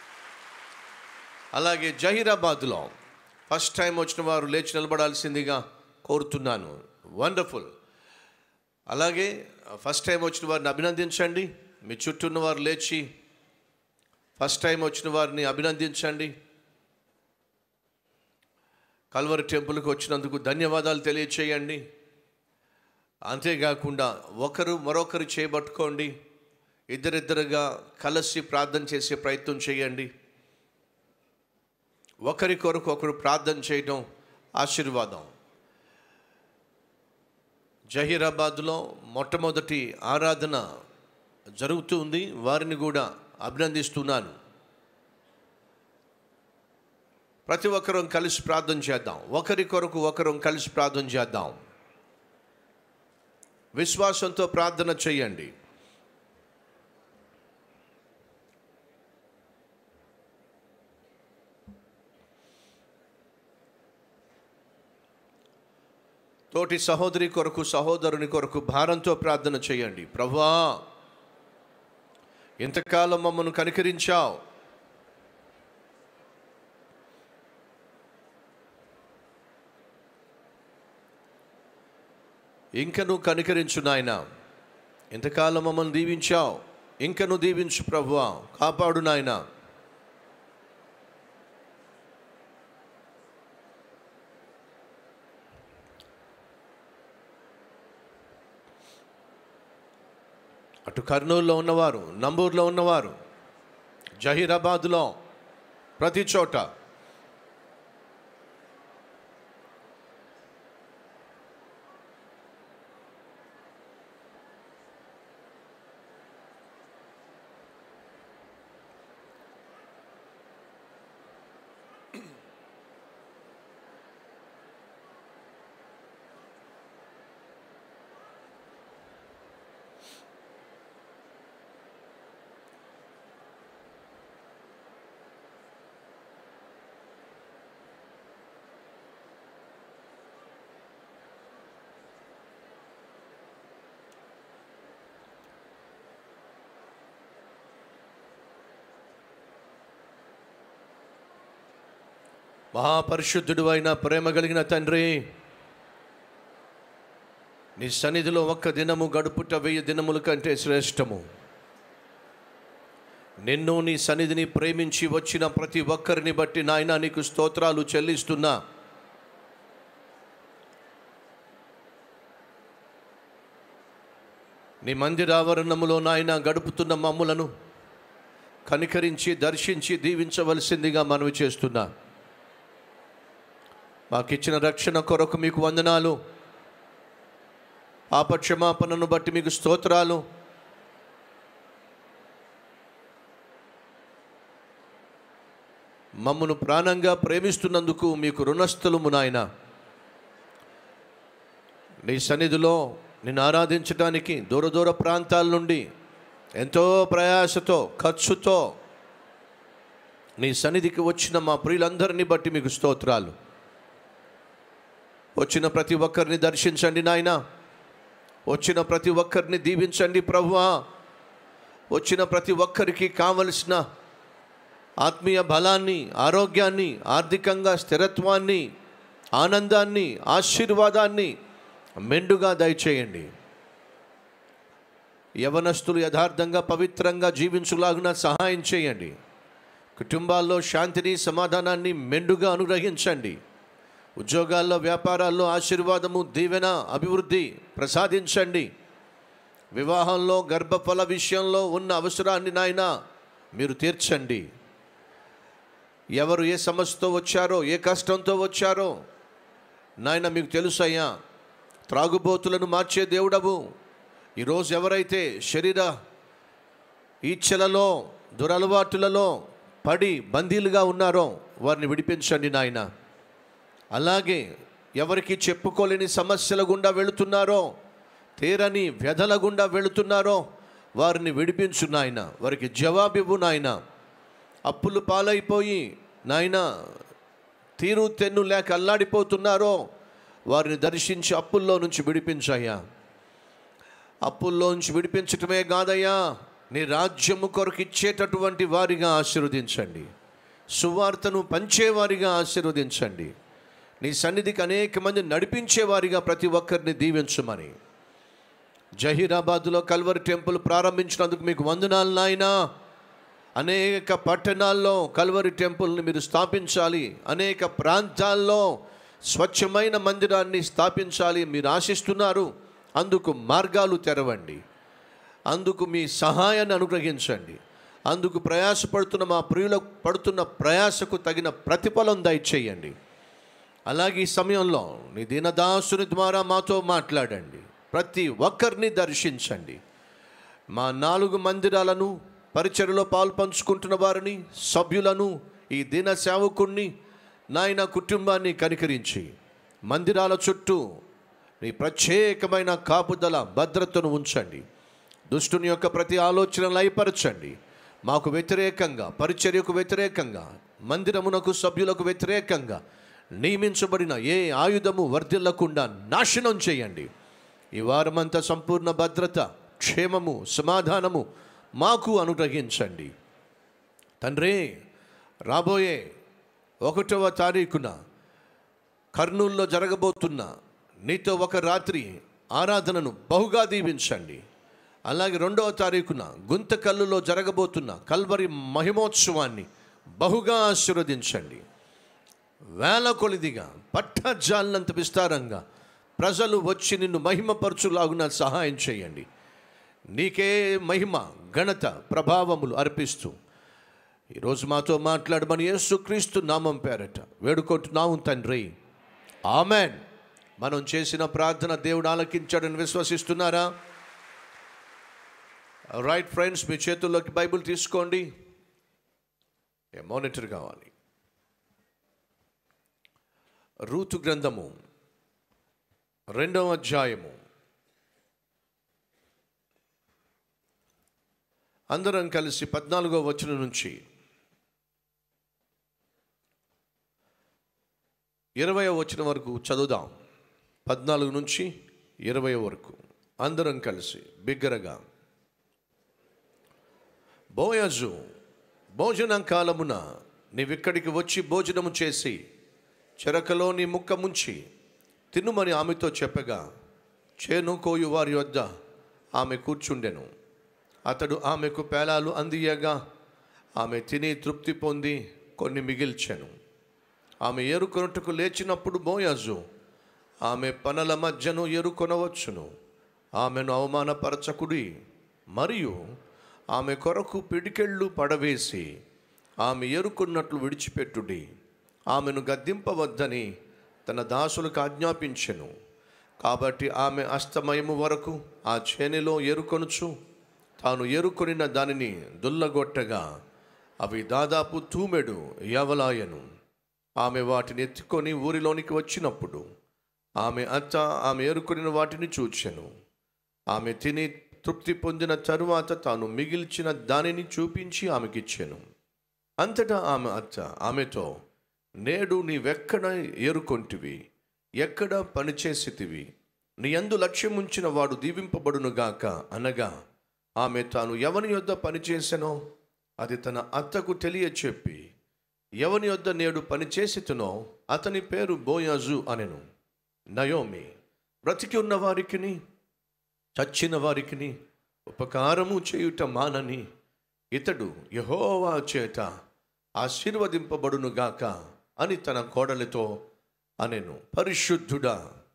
అలాగే జహీరాబాద్లో ఫస్ట్ టైం వచ్చిన వారు లేచి నిలబడాల్సిందిగా కోరుతున్నాను. వండర్ఫుల్. అలాగే ఫస్ట్ టైం వచ్చిన వారిని అభినందించండి. మీ చుట్టూ ఉన్న వారు లేచి ఫస్ట్ టైం వచ్చిన వారిని అభినందించండి. కల్వరి టెంపుల్కి వచ్చినందుకు ధన్యవాదాలు తెలియచేయండి. అంతేకాకుండా ఒకరు మరొకరు చేయబట్టుకోండి. ఇద్దరిద్దరుగా కలిసి ప్రార్థన చేసే ప్రయత్నం చేయండి. ఒకరి కొరకు ఒకరు ప్రార్థన చేయడం ఆశీర్వాదం. జహీరాబాద్లో మొట్టమొదటి ఆరాధన జరుగుతుంది. వారిని కూడా అభినందిస్తున్నాను. ప్రతి ఒక్కరం కలిసి ప్రార్థన చేద్దాం. ఒకరి కొరకు ఒకరం కలిసి ప్రార్థన చేద్దాం. విశ్వాసంతో ప్రార్థన చేయండి. తోటి సహోదరి కొరకు, సహోదరుని కొరకు భారంతో ప్రార్థన చేయండి. ప్రభువా, ఎంతకాలం మమ్మను కనికరించావు, ఇంకను కనికరించు నాయనా. ఎంతకాలం మమ్మల్ని దీవించావు, ఇంకను దీవించు ప్రభువా. కాపాడు నాయనా. అటు కర్నూలులో ఉన్నవారు, నంబూరులో ఉన్నవారు, జహీరాబాద్లో, ప్రతి చోట మహాపరిశుద్ధుడు అయిన ప్రేమ కలిగిన తండ్రి, నీ సన్నిధిలో ఒక్క దినము గడుపుట వెయ్యి దినముల కంటే శ్రేష్టము. నిన్ను, నీ సన్నిధిని ప్రేమించి వచ్చిన ప్రతి ఒక్కరిని బట్టి నాయనా నీకు స్తోత్రాలు చెల్లిస్తున్నా. నీ మందిరావరణములో నాయనా గడుపుతున్న మమ్ములను కనికరించి దర్శించి దీవించవలసిందిగా మనవి చేస్తున్నా. మాకిచ్చిన రక్షణ కొరకు మీకు వందనాలు. పాపక్షమాపణను బట్టి మీకు స్తోత్రాలు. మమ్మను ప్రాణంగా ప్రేమిస్తున్నందుకు మీకు రుణస్థులము నాయన. నీ సన్నిధిలో నిన్ను ఆరాధించడానికి దూర దూర ప్రాంతాల నుండి ఎంతో ప్రయాసతో, ఖర్చుతో నీ సన్నిధికి వచ్చిన మా ప్రియులందరినీ బట్టి మీకు స్తోత్రాలు. వచ్చిన ప్రతి ఒక్కరిని దర్శించండి నాయన. వచ్చిన ప్రతి ఒక్కరిని దీవించండి ప్రభువా. వచ్చిన ప్రతి ఒక్కరికి కావలసిన ఆత్మీయ బలాన్ని, ఆరోగ్యాన్ని, ఆర్థికంగా స్థిరత్వాన్ని, ఆనందాన్ని, ఆశీర్వాదాన్ని మెండుగా దయచేయండి. యవనస్తులు యథార్థంగా పవిత్రంగా జీవించులాగున సహాయం చేయండి. కుటుంబాల్లో శాంతిని, సమాధానాన్ని మెండుగా అనుగ్రహించండి. ఉద్యోగాల్లో, వ్యాపారాల్లో ఆశీర్వాదము, దీవెన, అభివృద్ధి ప్రసాదించండి. వివాహంలో, గర్భఫల విషయంలో ఉన్న అవసరాన్ని నాయన మీరు తీర్చండి. ఎవరు ఏ సమస్యతో వచ్చారో, ఏ కష్టంతో వచ్చారో నాయన మీకు తెలుసయ్యా. త్రాగుబోతులను మార్చే దేవుడవు. ఈరోజు ఎవరైతే శరీర ఈచ్ఛలలో, దురలవాటులలో పడి బందీలుగా ఉన్నారో వారిని విడిపించండి నాయన. అలాగే ఎవరికి చెప్పుకోలేని సమస్యల గుండా వెళుతున్నారో, తీరని వ్యధల గుండా వెళుతున్నారో వారిని విడిపించు నాయన. వారికి జవాబివ్వు నాయన. అప్పులు పాలైపోయి నాయన తీరు తెన్ను లేక అల్లాడిపోతున్నారో వారిని దర్శించి అప్పుల్లో నుంచి విడిపించయ్యా. అప్పుల్లో నుంచి విడిపించటమే కాదయ్యా, నీ రాజ్యము కొరకు ఇచ్చేటటువంటి వారిగా ఆశీర్వదించండి. సువార్తను పంచేవారిగా ఆశీర్వదించండి. నీ సన్నిధికి అనేక మంది నడిపించేవారిగా ప్రతి ఒక్కరిని దీవించమని. జహీరాబాద్లో కల్వరి టెంపుల్ ప్రారంభించినందుకు మీకు వందనాలు నాయనా. అనేక పట్టణాల్లో కల్వరి టెంపుల్ని మీరు స్థాపించాలి. అనేక ప్రాంతాల్లో స్వచ్ఛమైన మందిరాన్ని స్థాపించాలి మీరు ఆశిస్తున్నారు. అందుకు మార్గాలు తెరవండి. అందుకు మీ సహాయాన్ని అనుగ్రహించండి. అందుకు ప్రయాసపడుతున్న మా ప్రియులకు పడుతున్న ప్రయాసకు తగిన ప్రతిఫలం దయచేయండి. అలాగే ఈ సమయంలో నీ దీనదాసుని ద్వారా మాతో మాట్లాడండి. ప్రతి ఒక్కరిని దర్శించండి. మా నాలుగు మందిరాలను పరిచర్యలో పాలు పంచుకుంటున్న వారిని, సభ్యులను, ఈ దిన సేవకుణ్ణి, నాయన కుటుంబాన్ని కనికరించి మందిరాల చుట్టూ నీ ప్రత్యేకమైన కాపుదల భద్రతను ఉంచండి. దుష్టుని యొక్క ప్రతి ఆలోచన లయపరచండి. మాకు వ్యతిరేకంగా, పరిచర్యకు వ్యతిరేకంగా, మందిరమునకు సభ్యులకు వ్యతిరేకంగా నియమించబడిన ఏ ఆయుధము వర్ధిల్లకుండా నాశనం చేయండి. ఈ వారమంతా సంపూర్ణ భద్రత, క్షేమము, సమాధానము మాకు అనుగ్రహించండి తండ్రి. రాబోయే ఒకటవ తారీఖున కర్నూలులో జరగబోతున్న నీతో ఒక రాత్రి ఆరాధనను బహుగా దీవించండి. అలాగే రెండవ తారీఖున గుంతకల్లులో జరగబోతున్న కల్వరి మహిమోత్సవాన్ని బహుగా ఆశీర్వదించండి. వేల కొలిదిగా పట్టజాలినంత విస్తారంగా ప్రజలు వచ్చి నిన్ను మహిమపరచులాగున సహాయం చేయండి. నీకే మహిమ, ఘనత, ప్రభావములు అర్పిస్తూ ఈరోజు మాతో మాట్లాడమని యేసుక్రీస్తు నామం పేరట వేడుకుంటున్నాము తండ్రి, ఆమెన్. మనం చేసిన ప్రార్థన దేవుడు ఆలకించాడని విశ్వసిస్తున్నారా? రైట్ ఫ్రెండ్స్, మీ చేతుల్లోకి బైబిల్ తీసుకోండి. ఏ మానిటర్ కావాలి. రూతు గ్రంథము రెండవ అధ్యాయము. అందరం కలిసి పద్నాలుగో వచనం నుంచి ఇరవై వచనం వరకు చదువుదాం. పద్నాలుగు నుంచి ఇరవై వరకు అందరం కలిసి బిగ్గరగా. బోయజు, భోజన కాలమున నీవిక్కడికి వచ్చి భోజనము చేసి చెరకలో నీ ముక్క ముంచి తినుమని ఆమెతో చెప్పగా, చేను కోయు వారి వద్ద ఆమె కూర్చుండెను. అతడు ఆమెకు పేలాలు అందియగా ఆమె తిని తృప్తి పొంది కొన్ని మిగిల్చెను. ఆమె ఏరుకొనుటకు లేచినప్పుడు బోయజు, ఆమె పనుల మధ్యను ఏరుకొనవచ్చును, ఆమెను అవమానపరచకుడి, మరియు ఆమె కొరకు పిడికెళ్ళు పడవేసి ఆమె ఏరుకున్నట్లు విడిచిపెట్టుడి, ఆమెను గద్దింపవద్దని తన దాసులకు ఆజ్ఞాపించెను. కాబట్టి ఆమె అస్తమయము వరకు ఆ చేనిలో ఏరుకొనుచు తాను ఏరుకొనిన దానిని దుల్లగొట్టగా అవి దాదాపు తూమెడు యవలాయను. ఆమె వాటిని ఎత్తుకొని ఊరిలోనికి వచ్చినప్పుడు ఆమె అత్త ఆమె ఏరుకొనిన వాటిని చూచెను. ఆమె తిని తృప్తి పొందిన తరువాత తాను మిగిల్చిన దానిని చూపించి ఆమెకిచ్చెను. అంతటా ఆమె అత్త ఆమెతో, నేడు నీవెక్కడ ఏరుకొంటివి, ఎక్కడ పనిచేసితివి, నీ యందు లక్ష్యముంచిన వాడు దీవింపబడునుగాక అనగా, ఆమె తాను ఎవని యొద్ద పనిచేసెనో అది తన అత్తకు తెలియచెప్పి, ఎవని యొద్ద నేడు పనిచేసితునో అతని పేరు బోయాజు అనెను. నయోమి బ్రతికి ఉన్న వారికిని చచ్చిన వారికిని ఉపకారము చేయుట మానని ఇతడు యెహోవా చేత ఆశీర్వదింపబడునుగాక అని తన కోడలితో అనెను. పరిశుద్ధుడా,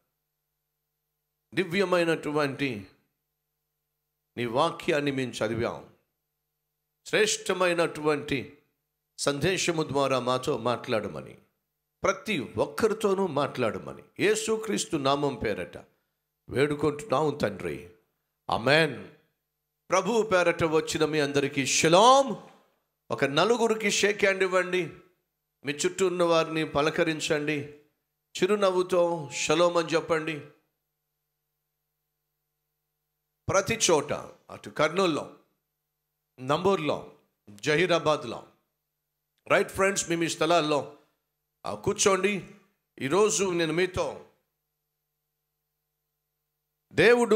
దివ్యమైనటువంటి నీ వాక్యాన్ని మేము చదివాం. శ్రేష్టమైనటువంటి సందేశము ద్వారా మాతో మాట్లాడమని, ప్రతి ఒక్కరితోనూ మాట్లాడమని యేసుక్రీస్తు నామం పేరట వేడుకుంటున్నాం తండ్రి, ఆమేన్. ప్రభువు పేరట వచ్చిన మీ అందరికీ షలాం. ఒక నలుగురికి షేక్ హ్యాండ్ ఇవ్వండి. మీ చుట్టూ ఉన్న వారిని పలకరించండి. చిరునవ్వుతో షలోం అని చెప్పండి. ప్రతి చోట, అటు కర్నూలులో, నంబూర్లో, జహీరాబాద్లో, రైట్ ఫ్రెండ్స్, మీ మీ స్థలాల్లో కూర్చోండి. ఈరోజు నేను మీతో దేవుడు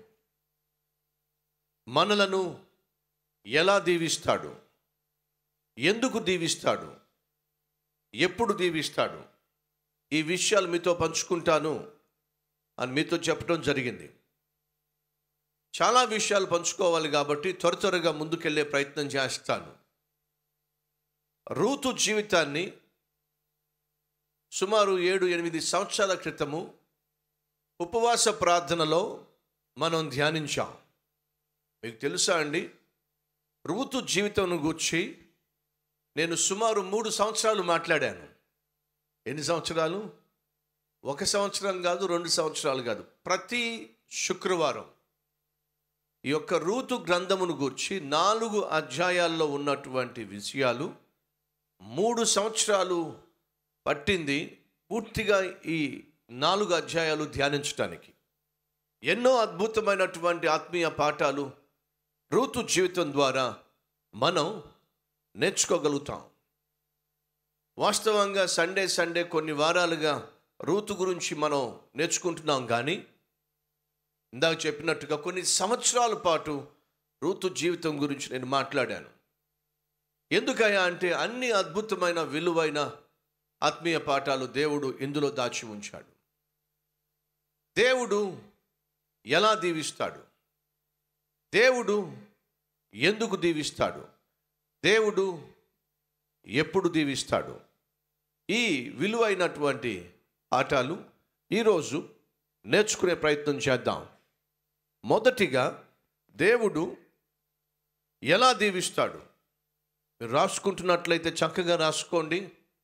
మనలను ఎలా దీవిస్తాడు, ఎందుకు దీవిస్తాడు, ఎప్పుడు దీవిస్తాడు, ఈ విషయాలు మీతో పంచుకుంటాను అని మీతో చెప్పడం జరిగింది. చాలా విషయాలు పంచుకోవాలి కాబట్టి త్వర త్వరగా ముందుకెళ్ళే ప్రయత్నం చేస్తాను. రూతు జీవితాన్ని సుమారు ఏడు ఎనిమిది సంవత్సరాల క్రితము ఉపవాస ప్రార్థనలో మనం ధ్యానించాం. మీకు తెలుసా అండి, రూతు జీవితం గూర్చి నేను సుమారు మూడు సంవత్సరాలు మాట్లాడాను. ఎన్ని సంవత్సరాలు? ఒక సంవత్సరం కాదు, రెండు సంవత్సరాలు కాదు. ప్రతి శుక్రవారం ఈ యొక్క రూతు గ్రంథమును గూర్చి నాలుగు అధ్యాయాల్లో ఉన్నటువంటి విషయాలు మూడు సంవత్సరాలు పట్టింది పూర్తిగా ఈ నాలుగు అధ్యాయాలు ధ్యానించడానికి. ఎన్నో అద్భుతమైనటువంటి ఆత్మీయ పాఠాలు రూతు జీవితం ద్వారా మనం నేర్చుకోగలుగుతాం. వాస్తవంగా సండే సండే కొన్ని వారాలుగా రూతు గురించి మనం నేర్చుకుంటున్నాం. కానీ ఇందాక చెప్పినట్టుగా కొన్ని సంవత్సరాల పాటు రూతు జీవితం గురించి నేను మాట్లాడాను. ఎందుకయ్యా అంటే అన్ని అద్భుతమైన విలువైన ఆత్మీయ పాఠాలు దేవుడు ఇందులో దాచి ఉంచాడు. దేవుడు ఎలా దీవిస్తాడు, దేవుడు ఎందుకు దీవిస్తాడు, దేవుడు ఎప్పుడు దీవిస్తాడు, ఈ విలువైనటువంటి పాఠాలు ఈరోజు నేర్చుకునే ప్రయత్నం చేద్దాం. మొదటిగా దేవుడు ఎలా దీవిస్తాడు? మీరు రాసుకుంటున్నట్లయితే చక్కగా రాసుకోండి.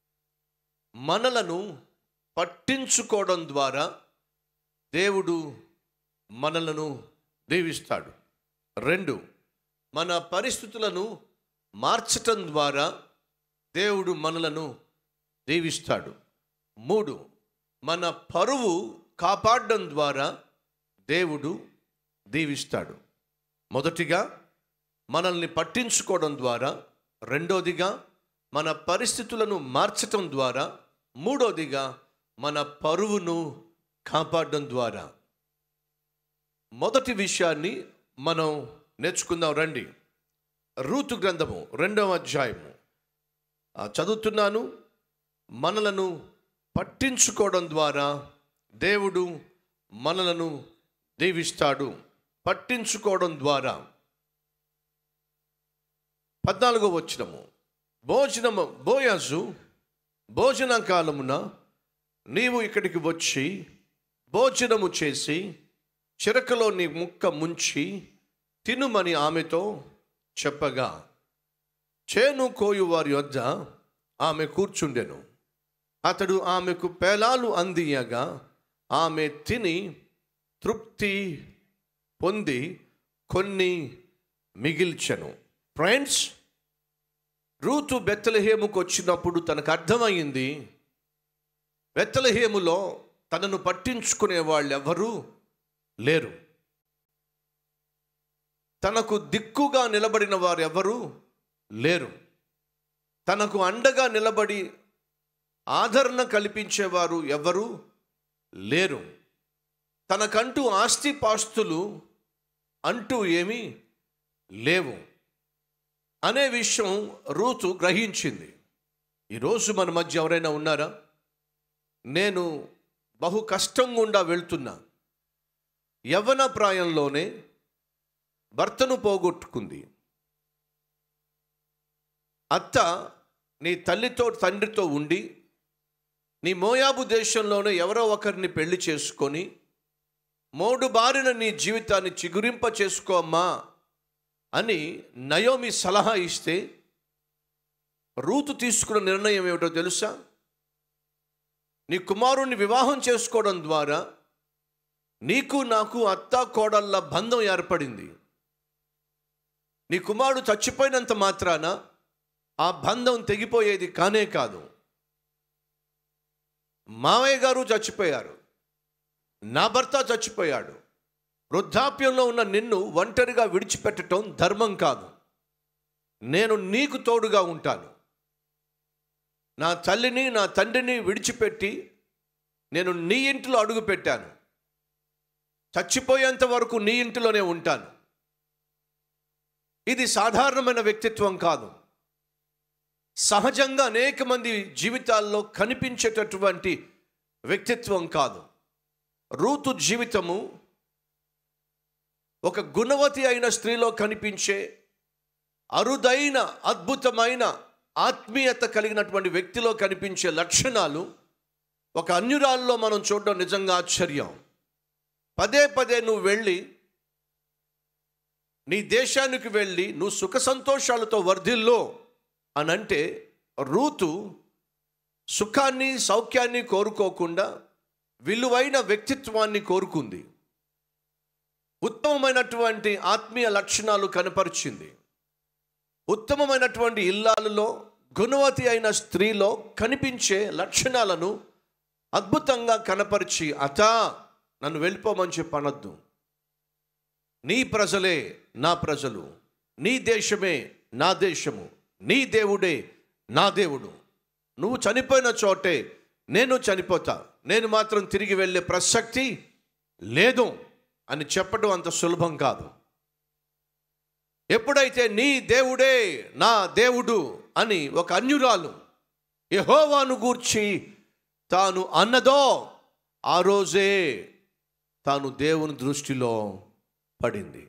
మనలను పట్టించుకోవడం ద్వారా దేవుడు మనలను దీవిస్తాడు. రెండు, మన పరిస్థితులను మార్చటం ద్వారా దేవుడు మనలను దీవిస్తాడు. మూడు, మన పరువు కాపాడడం ద్వారా దేవుడు దీవిస్తాడు. మొదటిగా మనల్ని పట్టించుకోవడం ద్వారా, రెండోదిగా మన పరిస్థితులను మార్చటం ద్వారా, మూడోదిగా మన పరువును కాపాడడం ద్వారా. మొదటి విషయాన్ని మనం నేర్చుకుందాం రండి. రూతు గ్రంథము రెండవ అధ్యాయము చదువుతున్నాను. మనలను పట్టించుకోవడం ద్వారా దేవుడు మనలను దీవిస్తాడు. పట్టించుకోవడం ద్వారా. పద్నాలుగో వచనము, భోజనము బోయాజు భోజన కాలమున నీవు ఇక్కడికి వచ్చి భోజనము చేసి చిరకలో నీ ముక్క ముంచి తినుమని ఆమెతో చెప్పగా, చేను కోయు వారి వద్ద ఆమె కూర్చుండెను. అతడు ఆమెకు పేలాలు అందియగా ఆమె తిని తృప్తి పొంది కొన్ని మిగిల్చెను. ఫ్రెండ్స్, రూతు బెత్లెహేముకు వచ్చినప్పుడు తనకు అర్థమైంది, బెత్లెహేములో తనను పట్టించుకునే వాళ్ళు ఎవరూ లేరు. తనకు దిక్కుగా నిలబడిన వారు ఎవరు లేరు. తనకు అండగా నిలబడి ఆదరణ కల్పించేవారు ఎవరు లేరు. తనకంటూ ఆస్తిపాస్తులు అంటూ ఏమీ లేవు అనే విషయం రూతు గ్రహించింది. ఈరోజు మన మధ్య ఎవరైనా ఉన్నారా? నేను బహు కష్టం గుండా వెళ్తున్నా, యవ్వన ప్రాయంలోనే భర్తను పోగొట్టుకుంది, అత్త నీ తల్లితో తండ్రితో ఉండి నీ మోయాబు దేశంలోనే ఎవరో ఒకరిని పెళ్లి చేసుకొని మోడు బారిన నీ జీవితాన్ని చిగురింప చేసుకోమ్మా అని నయోమి సలహా ఇస్తే రూతు తీసుకున్న నిర్ణయం ఏమిటో తెలుసా? నీ కుమారుణ్ణి వివాహం చేసుకోవడం ద్వారా నీకు నాకు అత్తా కోడళ్ళ బంధం ఏర్పడింది. నీ కుమారుడు చచ్చిపోయినంత మాత్రాన ఆ బంధం తెగిపోయేది కానే కాదు. మావయ్య గారు చచ్చిపోయారు, నా భర్త చచ్చిపోయాడు, వృద్ధాప్యంలో ఉన్న నిన్ను ఒంటరిగా విడిచిపెట్టడం ధర్మం కాదు. నేను నీకు తోడుగా ఉంటాను. నా తల్లిని నా తండ్రిని విడిచిపెట్టి నేను నీ ఇంటిలో అడుగు పెట్టాను, చచ్చిపోయేంత వరకు నీ ఇంటిలోనే ఉంటాను. ఇది సాధారణమైన వ్యక్తిత్వం కాదు. సహజంగా అనేక మంది జీవితాల్లో కనిపించేటటువంటి వ్యక్తిత్వం కాదు. రూతు జీవితము ఒక గుణవతి అయిన స్త్రీలో కనిపించే అరుదైన అద్భుతమైన ఆత్మీయత కలిగినటువంటి వ్యక్తిలో కనిపించే లక్షణాలు ఒక అన్యురాల్లో మనం చూడడం నిజంగా ఆశ్చర్యం. పదే పదే నువ్వు వెళ్ళి నీ దేశానికి వెళ్ళి నువ్వు సుఖ సంతోషాలతో వర్ధిల్లో అని అంటే, రూతు సుఖాన్ని సౌఖ్యాన్ని కోరుకోకుండా విలువైన వ్యక్తిత్వాన్ని కోరుకుంది. ఉత్తమమైనటువంటి ఆత్మీయ లక్షణాలు కనపరిచింది. ఉత్తమమైనటువంటి ఇల్లాలలో గుణవతి అయిన స్త్రీలో కనిపించే లక్షణాలను అద్భుతంగా కనపరిచి, అత నన్ను వెళ్ళిపోమని చెప్పి అనొద్దు, నీ ప్రజలే నా ప్రజలు, నీ దేశమే నా దేశము, నీ దేవుడే నా దేవుడు, నువ్వు చనిపోయిన చోటే నేను చనిపోతా, నేను మాత్రం తిరిగి వెళ్ళే ప్రసక్తి లేదు అని చెప్పడం అంత సులభం కాదు. ఎప్పుడైతే నీ దేవుడే నా దేవుడు అని ఒక అన్యురాలు యెహోవాను గూర్చి తాను అన్నదో, ఆ రోజే తాను దేవుని దృష్టిలో పడింది.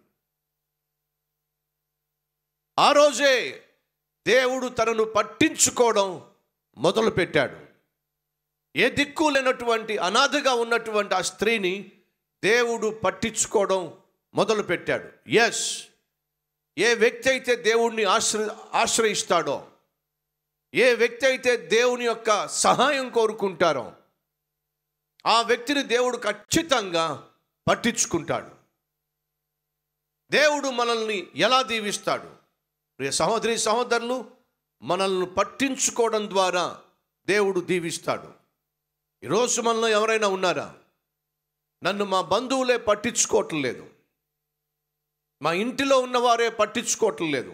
ఆ రోజే దేవుడు తనను పట్టించుకోవడం మొదలుపెట్టాడు. ఏ దిక్కు లేనటువంటి అనాథగా ఉన్నటువంటి ఆ స్త్రీని దేవుడు పట్టించుకోవడం మొదలుపెట్టాడు. ఎస్, ఏ వ్యక్తి అయితే దేవుణ్ణి ఆశ్ర ఆశ్రయిస్తాడో, ఏ వ్యక్తి అయితే దేవుని యొక్క సహాయం కోరుకుంటారో, ఆ వ్యక్తిని దేవుడు ఖచ్చితంగా పట్టించుకుంటాడు. దేవుడు మనల్ని ఎలా దీవిస్తాడు? ప్రియ సహోదరి సహోదరులు, మనల్ని పట్టించుకోవడం ద్వారా దేవుడు దీవిస్తాడు. ఈరోజు మనలో ఎవరైనా ఉన్నారా? నన్ను మా బంధువులే పట్టించుకోవటం లేదు, మా ఇంటిలో ఉన్నవారే పట్టించుకోవటం లేదు,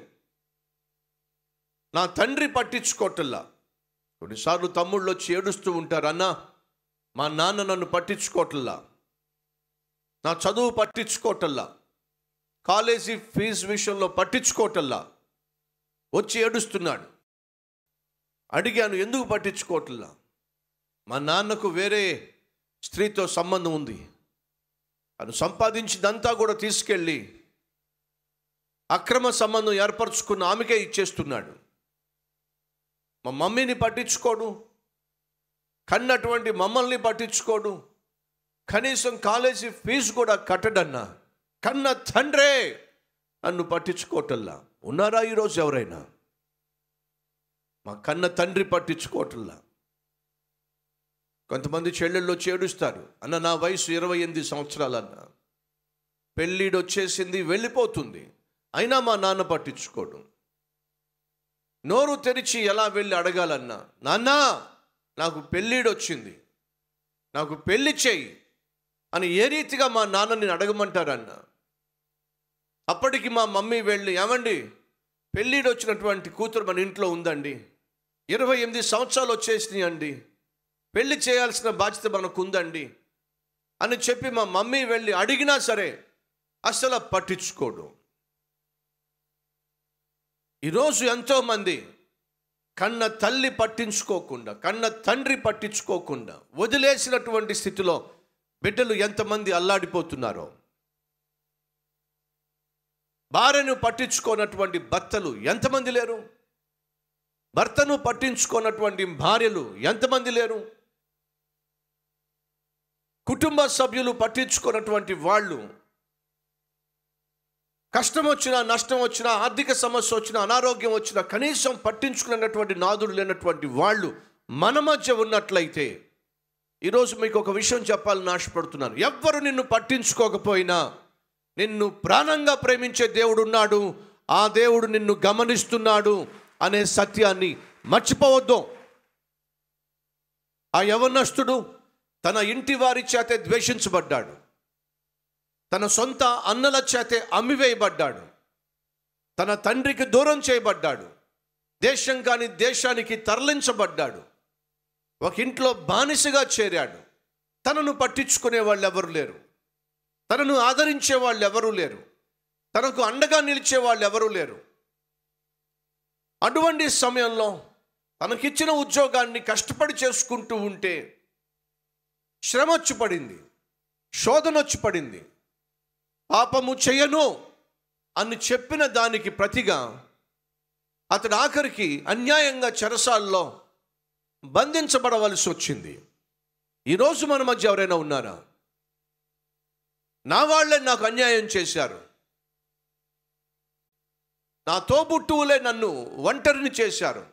నా తండ్రి పట్టించుకోవటంలా. కొన్నిసార్లు తమ్ముళ్ళు వచ్చి ఏడుస్తూ ఉంటారు, అన్న మా నాన్న నన్ను పట్టించుకోవటంలా, నా చదువు పట్టించుకోవటంలా, కాలేజీ ఫీజు విషయంలో పట్టించుకోవటంలా, వచ్చి ఏడుస్తున్నాడు. అడిగాను, ఎందుకు పట్టించుకోవట్లా? మా నాన్నకు వేరే స్త్రీతో సంబంధం ఉంది, తను సంపాదించిందంతా కూడా తీసుకెళ్ళి అక్రమ సంబంధం ఏర్పరచుకున్న ఆమెకే ఇచ్చేస్తున్నాడు. మా మమ్మీని పట్టించుకోడు, కన్నటువంటి మమ్మల్ని పట్టించుకోడు, కనీసం కాలేజీ ఫీజు కూడా కట్టడన్నా, కన్న తండ్రే నన్ను పట్టించుకోవటల్లా. ఉన్నారా ఈరోజు ఎవరైనా? మా కన్న తండ్రి పట్టించుకోవటల్లా. కొంతమంది చెల్లెళ్ళు చేడుస్తారు, అన్న నా వయసు ఇరవై ఎనిమిది సంవత్సరాలన్న, పెళ్ళిడు వచ్చేసింది, వెళ్ళిపోతుంది, అయినా మా నాన్న పట్టించుకోడు. నోరు తెరిచి ఎలా వెళ్ళి అడగాలన్నా, నాన్న నాకు పెళ్ళిడు వచ్చింది, నాకు పెళ్ళి చేయి అని ఏ రీతిగా మా నాన్నని అడగమంటారన్న? అప్పటికి మా మమ్మీ వెళ్ళి, ఏమండి పెళ్ళిడు వచ్చినటువంటి కూతురు మన ఇంట్లో ఉందండి, ఇరవై ఎనిమిది సంవత్సరాలు వచ్చేసినాయి అండి, పెళ్లి చేయాల్సిన బాధ్యత మనకు ఉందండి అని చెప్పి మా మమ్మీ వెళ్ళి అడిగినా సరే అసలు పట్టించుకోడు. ఈరోజు ఎంతోమంది కన్న తల్లి పట్టించుకోకుండా, కన్న తండ్రి పట్టించుకోకుండా వదిలేసినటువంటి స్థితిలో బిడ్డలు ఎంతమంది అల్లాడిపోతున్నారో, భార్యను పట్టించుకోనటువంటి భర్తలు ఎంతమంది లేరు, భర్తను పట్టించుకోనటువంటి భార్యలు ఎంతమంది లేరు, కుటుంబ సభ్యులు పట్టించుకున్నటువంటి వాళ్ళు కష్టం వచ్చినా, నష్టం వచ్చినా, ఆర్థిక సమస్య వచ్చినా, అనారోగ్యం వచ్చినా కనీసం పట్టించుకున్నటువంటి నాదుడు లేనటువంటి వాళ్ళు మన మధ్య ఉన్నట్లయితే, ఈరోజు మీకు ఒక విషయం చెప్పాలని ఆశపడుతున్నాను. ఎవ్వరు నిన్ను పట్టించుకోకపోయినా నిన్ను ప్రాణంగా ప్రేమించే దేవుడు ఉన్నాడు, ఆ దేవుడు నిన్ను గమనిస్తున్నాడు అనే సత్యాన్ని మర్చిపోవద్దు. ఆ యవనస్తుడు తన ఇంటి వారి చేతే ద్వేషించబడ్డాడు, తన సొంత అన్నల చేతే అమ్మివేయబడ్డాడు, తన తండ్రికి దూరం చేయబడ్డాడు, దేశం కాని దేశానికి తరలించబడ్డాడు, ఒక ఇంట్లో బానిసగా చేరాడు. తనను పట్టించుకునే వాళ్ళు ఎవరు లేరు, తనను ఆదరించే వాళ్ళు ఎవరూ లేరు, తనకు అండగా నిలిచే వాళ్ళు ఎవరూ లేరు. అటువంటి సమయంలో తనకిచ్చిన ఉద్యోగాన్ని కష్టపడి చేసుకుంటూ ఉంటే శ్రమ వచ్చి పడింది, శోధన వచ్చి పడింది. పాపము చెయ్యను అని చెప్పిన దానికి ప్రతిగా అతడు ఆఖరికి అన్యాయంగా చెరసాల్లో బంధించబడవలసి వచ్చింది. ఈరోజు మన మధ్య ఎవరైనా ఉన్నారా? నా వాళ్ళే నాకు అన్యాయం చేశారు, నా తోబుట్టువులే నన్ను ఒంటరిని చేశారు,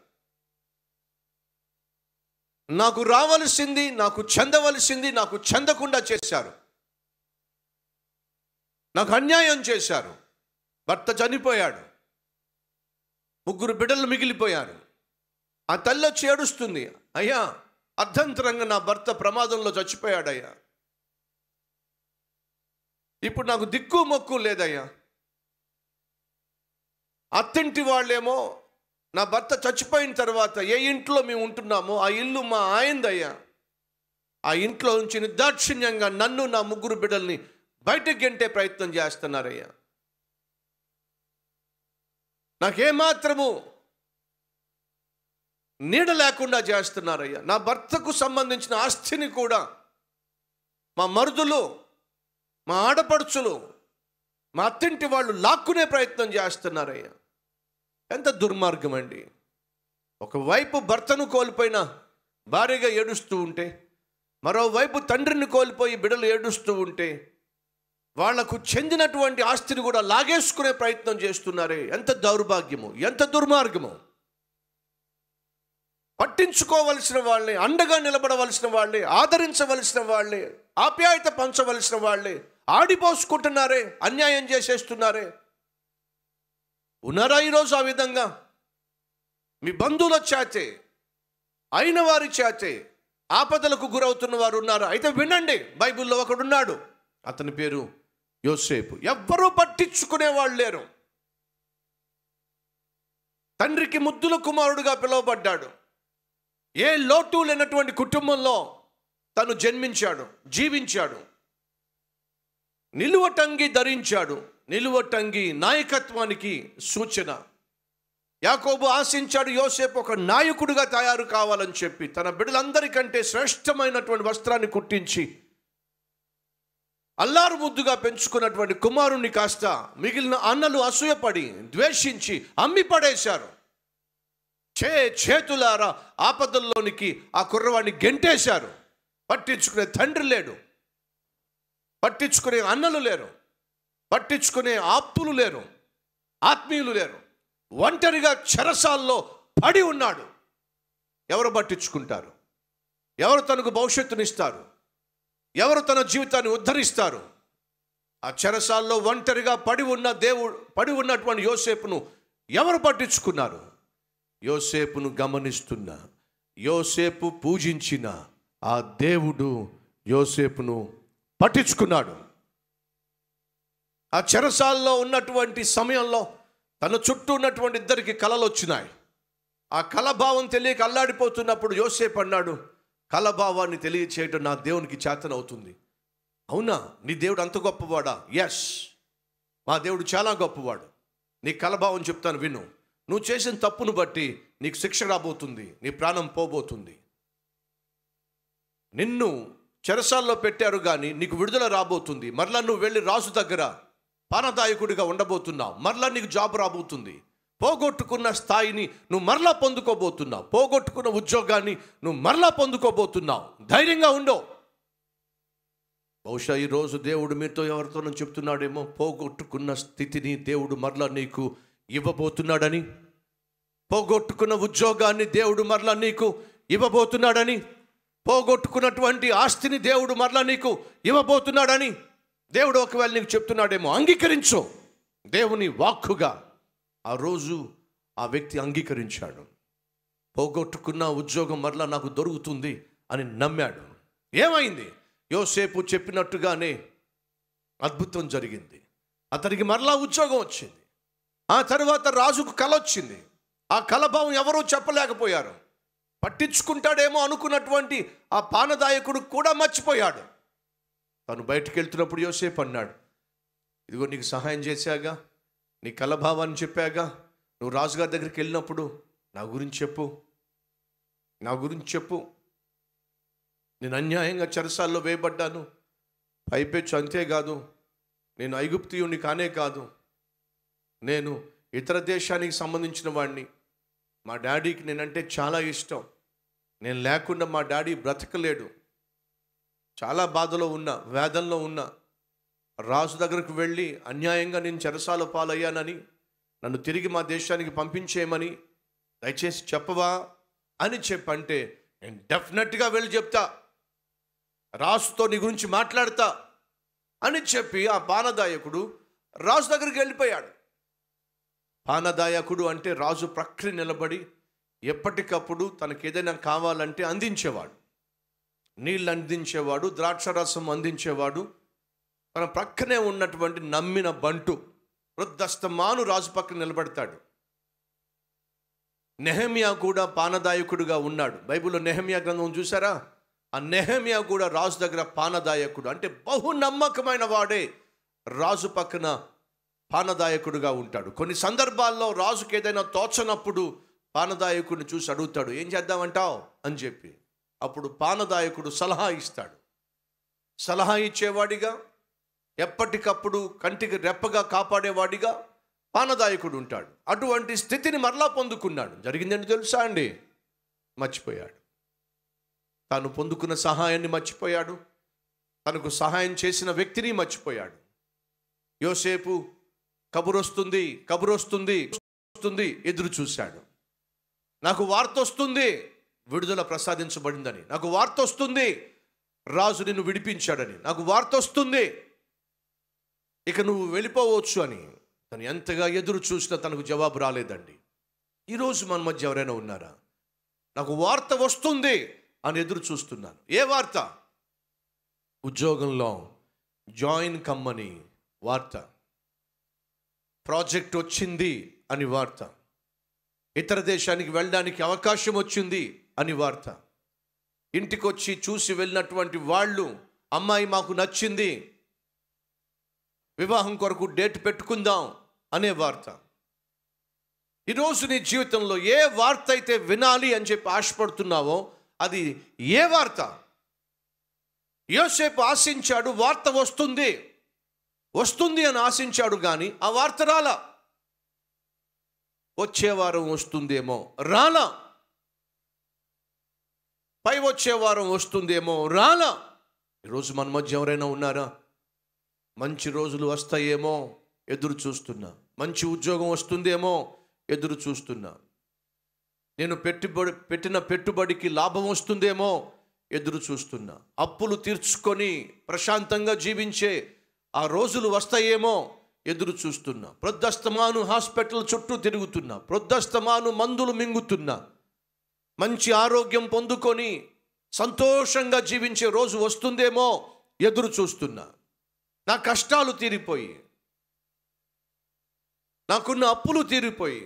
నాకు రావలసింది, నాకు చెందవలసింది నాకు చెందకుండా చేశారు. నాకు అన్యాయం చేశారు, భర్త చనిపోయాడు, ముగ్గురు బిడ్డలు మిగిలిపోయారు. ఆ తల్లి వచ్చి ఏడుస్తుంది, అయ్యా అర్ధంతరంగా నా భర్త ప్రమాదంలో చచ్చిపోయాడయ్యా, ఇప్పుడు నాకు దిక్కు మొక్కు లేదయ్యా. అత్తింటి వాళ్ళేమో నా భర్త చచ్చిపోయిన తర్వాత ఏ ఇంట్లో మేము ఉంటున్నామో ఆ ఇల్లు మా ఆయనదయ్యా, ఆ ఇంట్లో నుంచి నిర్దాక్షిణ్యంగా నన్ను నా ముగ్గురు బిడ్డల్ని బయటకు గెంటే ప్రయత్నం చేస్తున్నారయ్యా. నాకేమాత్రము నీడ లేకుండా చేస్తున్నారయ్యా. నా భర్తకు సంబంధించిన ఆస్తిని కూడా మా మరుదులు, మా ఆడపడుచులు, మా అత్తింటి వాళ్ళు లాక్కునే ప్రయత్నం చేస్తున్నారయ్యా. ఎంత దుర్మార్గం అండి. ఒకవైపు భర్తను కోల్పోయిన భార్యగా ఏడుస్తూ ఉంటే, మరోవైపు తండ్రిని కోల్పోయి బిడ్డలు ఏడుస్తూ ఉంటే, వాళ్లకు చెందినటువంటి ఆస్తిని కూడా లాగేసుకునే ప్రయత్నం చేస్తున్నారే. ఎంత దౌర్భాగ్యము, ఎంత దుర్మార్గము. పట్టించుకోవలసిన వాళ్ళే, అండగా నిలబడవలసిన వాళ్ళే, ఆదరించవలసిన వాళ్ళే, ఆప్యాయత పంచవలసిన వాళ్ళే ఆడిపోసుకుంటున్నారే, అన్యాయం చేసేస్తున్నారే. ఉన్నారా ఈరోజు ఆ విధంగా? మీ బంధువుల చేతే, అయిన వారి చేతే ఆపదలకు గురవుతున్న వారు ఉన్నారు. అయితే వినండి, బైబిల్లో ఒకడున్నాడు, అతని పేరు యోసేపు. ఎవ్వరూ పట్టించుకునే వాళ్ళు లేరు. తండ్రికి ముద్దుల కుమారుడుగా పిలువబడ్డాడు. ఏ లోటు లేనటువంటి కుటుంబంలో తను జన్మించాడు, జీవించాడు. నిలువటంగి ధరించాడు. నిలువటంగి నాయకత్వానికి సూచన. యాకోబు ఆశించాడు యోసేపు ఒక నాయకుడిగా తయారు కావాలని చెప్పి తన బిడ్డలందరికంటే శ్రేష్టమైనటువంటి వస్త్రాన్ని కుట్టించి అల్లారు ముద్దుగా పెంచుకున్నటువంటి కుమారుణ్ణి కాస్త మిగిలిన అన్నలు అసూయపడి ద్వేషించి అమ్మి పడేశారు. చే చేతులారా ఆపదల్లోనికి ఆ కుర్రవాడిని గెంటేశారు. పట్టించుకునే తండ్రి లేడు, పట్టించుకునే అన్నలు లేరు, పట్టించుకునే ఆప్తులు లేరు, ఆత్మీయులు లేరు. ఒంటరిగా చెరసాల్లో పడి ఉన్నాడు. ఎవరు పట్టించుకుంటారు? ఎవరు తనకు భవిష్యత్తునిస్తారు? ఎవరు తన జీవితాన్ని ఉద్ధరిస్తారు? ఆ చెరసాల్లో ఒంటరిగా పడి ఉన్న దేవుడు పడి ఉన్నటువంటి యోసేపును ఎవరు పట్టించుకున్నారు? యోసేపును గమనిస్తున్న, యోసేపు పూజించిన ఆ దేవుడు యోసేపును పట్టించుకున్నాడు. ఆ చెరసాల్లో ఉన్నటువంటి సమయంలో తన చుట్టూ ఉన్నటువంటి ఇద్దరికి కలలు వచ్చినాయి. ఆ కలభావం తెలియక అల్లాడిపోతున్నప్పుడు యోసేపు అన్నాడు, కలభావాన్ని తెలియచేయటం నా దేవునికి చేతనవుతుంది. అవునా, నీ దేవుడు అంత గొప్పవాడా? ఎస్, మా దేవుడు చాలా గొప్పవాడు. నీ కలభావం చెప్తాను విను. నువ్వు చేసిన తప్పును బట్టి నీకు శిక్ష రాబోతుంది, నీ ప్రాణం పోబోతుంది. నిన్ను చెరసాల్లో పెట్టారు కానీ నీకు విడుదల రాబోతుంది. మరలా నువ్వు వెళ్ళి రాజు దగ్గర పానదాయకుడిగా ఉండబోతున్నావు. మరలా నీకు జాబ్ రాబోతుంది. పోగొట్టుకున్న స్థాయిని నువ్వు మరలా పొందుకోబోతున్నావు. పోగొట్టుకున్న ఉద్యోగాన్ని నువ్వు మరలా పొందుకోబోతున్నావు. ధైర్యంగా ఉండో. బహుశా ఈరోజు దేవుడు మీతో ఎవరితోనూ చెప్తున్నాడేమో, పోగొట్టుకున్న స్థితిని దేవుడు మరలా నీకు ఇవ్వబోతున్నాడని, పోగొట్టుకున్న ఉద్యోగాన్ని దేవుడు మరలా నీకు ఇవ్వబోతున్నాడని, పోగొట్టుకున్నటువంటి ఆస్తిని దేవుడు మరలా నీకు ఇవ్వబోతున్నాడని దేవుడు ఒకవేళ నీకు చెప్తున్నాడేమో. అంగీకరించు. దేవుని వాక్కుగా ఆ రోజు ఆ వ్యక్తి అంగీకరించాడు. పోగొట్టుకున్న ఉద్యోగం మరలా నాకు దొరుకుతుంది అని నమ్మాడు. ఏమైంది? యోసేపు చెప్పినట్టుగానే అద్భుతం జరిగింది. అతనికి మరలా ఉద్యోగం వచ్చింది. ఆ తర్వాత రాజుకు కల వచ్చింది. ఆ కలభావం ఎవరూ చెప్పలేకపోయారు. పట్టించుకుంటాడేమో అనుకున్నటువంటి ఆ పానదాయకుడు కూడా మర్చిపోయాడు. తను బయటికి వెళ్తున్నప్పుడు యోసేపు అన్నాడు, ఇదిగో నీకు సహాయం చేశాగా, నీ కలభావాన్ని చెప్పాగా, నువ్వు రాజుగారి దగ్గరికి వెళ్ళినప్పుడు నా గురించి చెప్పు, నా గురించి చెప్పు. నేను అన్యాయంగా చెరసాల్లో వేయబడ్డాను. పైపెచ్చు అంతేకాదు, నేను ఐగుప్తీయుని కానే కాదు, నేను ఇతర దేశానికి సంబంధించిన వాడిని. మా డాడీకి నేనంటే చాలా ఇష్టం. నేను లేకుండా మా డాడీ బ్రతకలేడు. చాలా బాధలో ఉన్నా, వేదనలో ఉన్నా. రాజు దగ్గరకు వెళ్ళి అన్యాయంగా నేను చెరసాల పాలయ్యానని, నన్ను తిరిగి మా దేశానికి పంపించేయమని దయచేసి చెప్పవా అని చెప్పంటే, నేను డెఫినెట్గా వెళ్ళి చెప్తా, రాజుతో నీ గురించి మాట్లాడతా అని చెప్పి ఆ పానదాయకుడు రాజు దగ్గరికి వెళ్ళిపోయాడు. పానదాయకుడు అంటే రాజు ప్రక్కన నిలబడి ఎప్పటికప్పుడు తనకు ఏదైనా కావాలంటే అందించేవాడు. నీళ్ళు అందించేవాడు, ద్రాక్షరసం అందించేవాడు. తన ప్రక్కనే ఉన్నటువంటి నమ్మిన బంటు వృద్ధస్తమాను రాజు పక్కన నిలబడతాడు. నెహెమ్యా కూడా పానదాయకుడుగా ఉన్నాడు. బైబిల్లో నెహెమ్యా గ్రంథం చూసారా? ఆ నెహెమ్యా కూడా రాజు దగ్గర పానదాయకుడు, అంటే బహు నమ్మకమైన వాడే రాజు పక్కన పానదాయకుడుగా ఉంటాడు. కొన్ని సందర్భాల్లో రాజుకి ఏదైనా తోచనప్పుడు పానదాయకుడిని చూసి అడుగుతాడు, ఏం చేద్దామంటావు అని చెప్పి. అప్పుడు పానదాయకుడు సలహా ఇస్తాడు. సలహా ఇచ్చేవాడిగా, ఎప్పటికప్పుడు కంటికి రెప్పగా కాపాడేవాడిగా పానదాయకుడు ఉంటాడు. అటువంటి స్థితిని మరలా పొందుకున్నాడు. జరిగిందని తెలుసా అండి? మర్చిపోయాడు. తాను పొందుకున్న సహాయాన్ని మర్చిపోయాడు. తనకు సహాయం చేసిన వ్యక్తిని మర్చిపోయాడు. యోసేపు కబురొస్తుంది కబురొస్తుంది వస్తుంది ఎదురు చూశాడు. నాకు వార్త వస్తుంది విడుదల ప్రసాదించబడిందని, నాకు వార్త వస్తుంది రాజు నిన్ను విడిపించాడని, నాకు వార్త వస్తుంది ఇక నువ్వు వెళ్ళిపోవచ్చు అని తను ఎంతగా ఎదురు చూసినా తనకు జవాబు రాలేదండి. ఈరోజు మన మధ్య ఎవరైనా ఉన్నారా? నాకు వార్త వస్తుంది అని ఎదురు చూస్తున్నాను. ఏ వార్త? ఉద్యోగంలో జాయిన్ కమ్మని వార్త, ప్రాజెక్ట్ వచ్చింది అని వార్త, ఇతర దేశానికి వెళ్ళడానికి అవకాశం వచ్చింది అని వార్త, ఇంటికి వచ్చి చూసి వెళ్ళినటువంటి వాళ్ళు అమ్మాయి మాకు నచ్చింది, వివాహం కొరకు డేట్ పెట్టుకుందాం అనే వార్త. ఈరోజు నీ జీవితంలో ఏ వార్త అయితే వినాలి అని చెప్పి ఆశపడుతున్నావో అది ఏ వార్త? యోసేపు ఆశించాడు, వార్త వస్తుంది వస్తుంది అని ఆశించాడు, కానీ ఆ వార్త రాలా. వచ్చే వారం వస్తుందేమో, రాలా. పై వచ్చే వారం వస్తుందేమో, రాలా. ఈరోజు మన మధ్య ఎవరైనా ఉన్నారా? మంచి రోజులు వస్తాయేమో ఎదురు చూస్తున్నా, మంచి ఉద్యోగం వస్తుందేమో ఎదురు చూస్తున్నా, నేను పెట్టుబడి పెట్టిన పెట్టుబడికి లాభం వస్తుందేమో ఎదురు చూస్తున్నా, అప్పులు తీర్చుకొని ప్రశాంతంగా జీవించే ఆ రోజులు వస్తాయేమో ఎదురు చూస్తున్నా, ప్రొద్దస్తమాను హాస్పిటల్ చుట్టూ తిరుగుతున్నా, ప్రొద్దస్తమాను మందులు మింగుతున్నా, మంచి ఆరోగ్యం పొందుకొని సంతోషంగా జీవించే రోజు వస్తుందేమో ఎదురు చూస్తున్నా, నా కష్టాలు తీరిపోయి, నాకున్న అప్పులు తీరిపోయి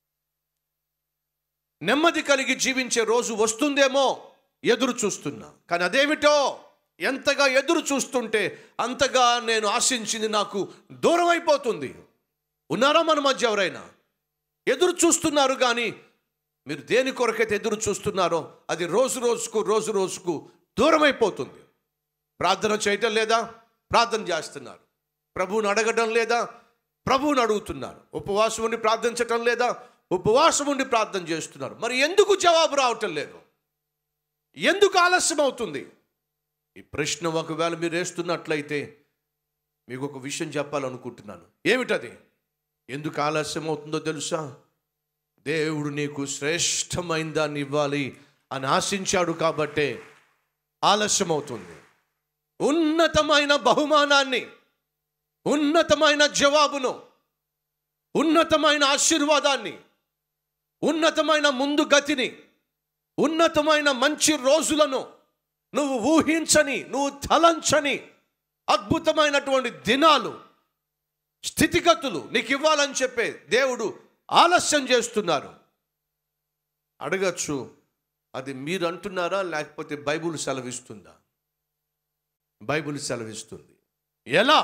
నెమ్మది కలిగి జీవించే రోజు వస్తుందేమో ఎదురు చూస్తున్నా. కానీ అదేమిటో, ఎంతగా ఎదురు చూస్తుంటే అంతగా నేను ఆశించింది నాకు దూరం అయిపోతుంది. ఉన్నారా మన మధ్య ఎవరైనా? ఎదురు చూస్తున్నారు, కానీ మీరు దేని కొరకైతే ఎదురు చూస్తున్నారో అది రోజు రోజుకు రోజు రోజుకు దూరం అయిపోతుంది. ప్రార్థన చేయటం లేదా? ప్రార్థన చేస్తున్నారు. ప్రభువుని అడగడం లేదా? ప్రభువుని అడుగుతున్నారు. ఉపవాసం ఉండి ప్రార్థించటం లేదా? ఉపవాసం ఉండి ప్రార్థన చేస్తున్నారు. మరి ఎందుకు జవాబు రావటం లేదు? ఎందుకు ఆలస్యం అవుతుంది? ఈ ప్రశ్న ఒకవేళ మీరు వేస్తున్నట్లయితే మీకు ఒక విషయం చెప్పాలనుకుంటున్నాను. ఏమిటది? ఎందుకు ఆలస్యం అవుతుందో తెలుసా? దేవుడు నీకు శ్రేష్టమైన దాన్ని ఇవ్వాలి అని ఆశించాడు కాబట్టే ఆలస్యం అవుతుంది. ఉన్నతమైన బహుమానాన్ని, ఉన్నతమైన జవాబును, ఉన్నతమైన ఆశీర్వాదాన్ని, ఉన్నతమైన ముందు గతిని, ఉన్నతమైన మంచి రోజులను, నువ్వు ఊహించని, నువ్వు తలంచని అద్భుతమైనటువంటి దినాలు, స్థితిగతులు నీకు ఇవ్వాలని చెప్పే దేవుడు ఆలస్యం చేస్తున్నారు. అడగచ్చు, అది మీరు అంటున్నారా లేకపోతే బైబిల్ సెలవిస్తుందా? బైబిల్ సెలవిస్తుంది. ఎలా?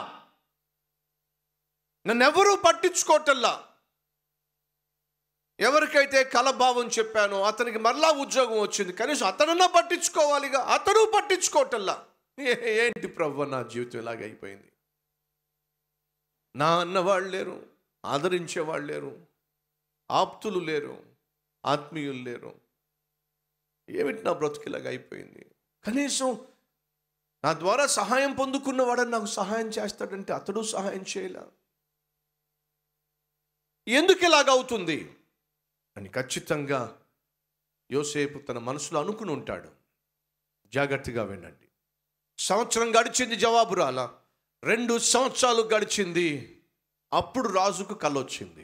నన్నెవరూ పట్టించుకోవటల్లా. ఎవరికైతే కలభావం చెప్పానో అతనికి మరలా ఉద్యోగం వచ్చింది, కనీసం అతనన్నా పట్టించుకోవాలిగా, అతను పట్టించుకోవటల్లా. ఏంటి ప్రభు నా జీవితం ఇలాగ అయిపోయింది? నా అన్నవాళ్ళు లేరు, ఆదరించేవాళ్ళు లేరు, ఆప్తులు లేరు, ఆత్మీయులు లేరు. ఏమిటి నా బ్రతుకు ఇలాగ అయిపోయింది? కనీసం నా ద్వారా సహాయం పొందుకున్నవాడని నాకు సహాయం చేస్తాడంటే అతడు సహాయం చేయలే. ఎందుకు ఇలాగవుతుంది అని ఖచ్చితంగా యోసేపు తన మనసులో అనుకుని ఉంటాడు. జాగ్రత్తగా వినండి. సంవత్సరం గడిచింది, జవాబు రాలా. రెండు సంవత్సరాలు గడిచింది. అప్పుడు రాజుకు కల వచ్చింది.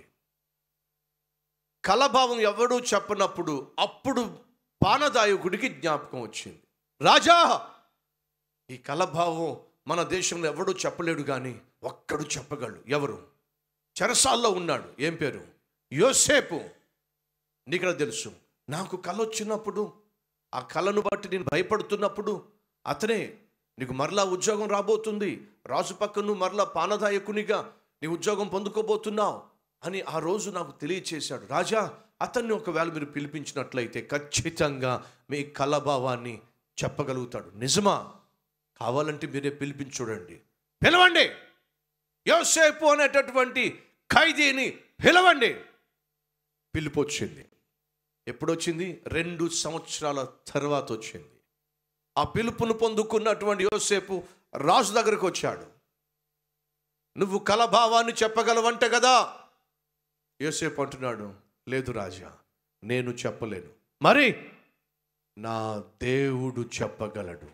కలభావం ఎవడూ చెప్పనప్పుడు అప్పుడు పానదాయకుడికి జ్ఞాపకం వచ్చింది. రాజా, ఈ కలభావం మన దేశంలో ఎవడూ చెప్పలేడు, కానీ ఒక్కడు చెప్పగలడు. ఎవరు? చెరసాల్లో ఉన్నాడు. ఏం పేరు? యోసేపు. నీకు తెలుసు, నాకు కల వచ్చినప్పుడు, ఆ కళను బట్టి నేను భయపడుతున్నప్పుడు అతనే నీకు మరలా ఉద్యోగం రాబోతుంది, రాజు పక్కన నువ్వు మరలా పానదాయకునిగా నీ ఉద్యోగం పొందుకోబోతున్నావు అని ఆ రోజు నాకు తెలియచేశాడు. రాజా, అతన్ని ఒకవేళ మీరు పిలిపించినట్లయితే ఖచ్చితంగా మీ కలభావాన్ని చెప్పగలుగుతాడు. నిజమా? కావాలంటే మీరే పిలిపించి చూడండి. పిలవండి, యోసేపు అనేటటువంటి ఖైదీని పిలవండి. పిలుపు వచ్చింది. ఎప్పుడొచ్చింది? రెండు సంవత్సరాల తర్వాత వచ్చింది. ఆ పిలుపును పొందుకున్నటువంటి యోసేపు రాజు దగ్గరకు వచ్చాడు. నువ్వు కలభావాన్ని చెప్పగలవంట కదా? యోసేపు అంటున్నాడు, లేదు రాజా, నేను చెప్పలేను. మరి నా దేవుడు చెప్పగలడు.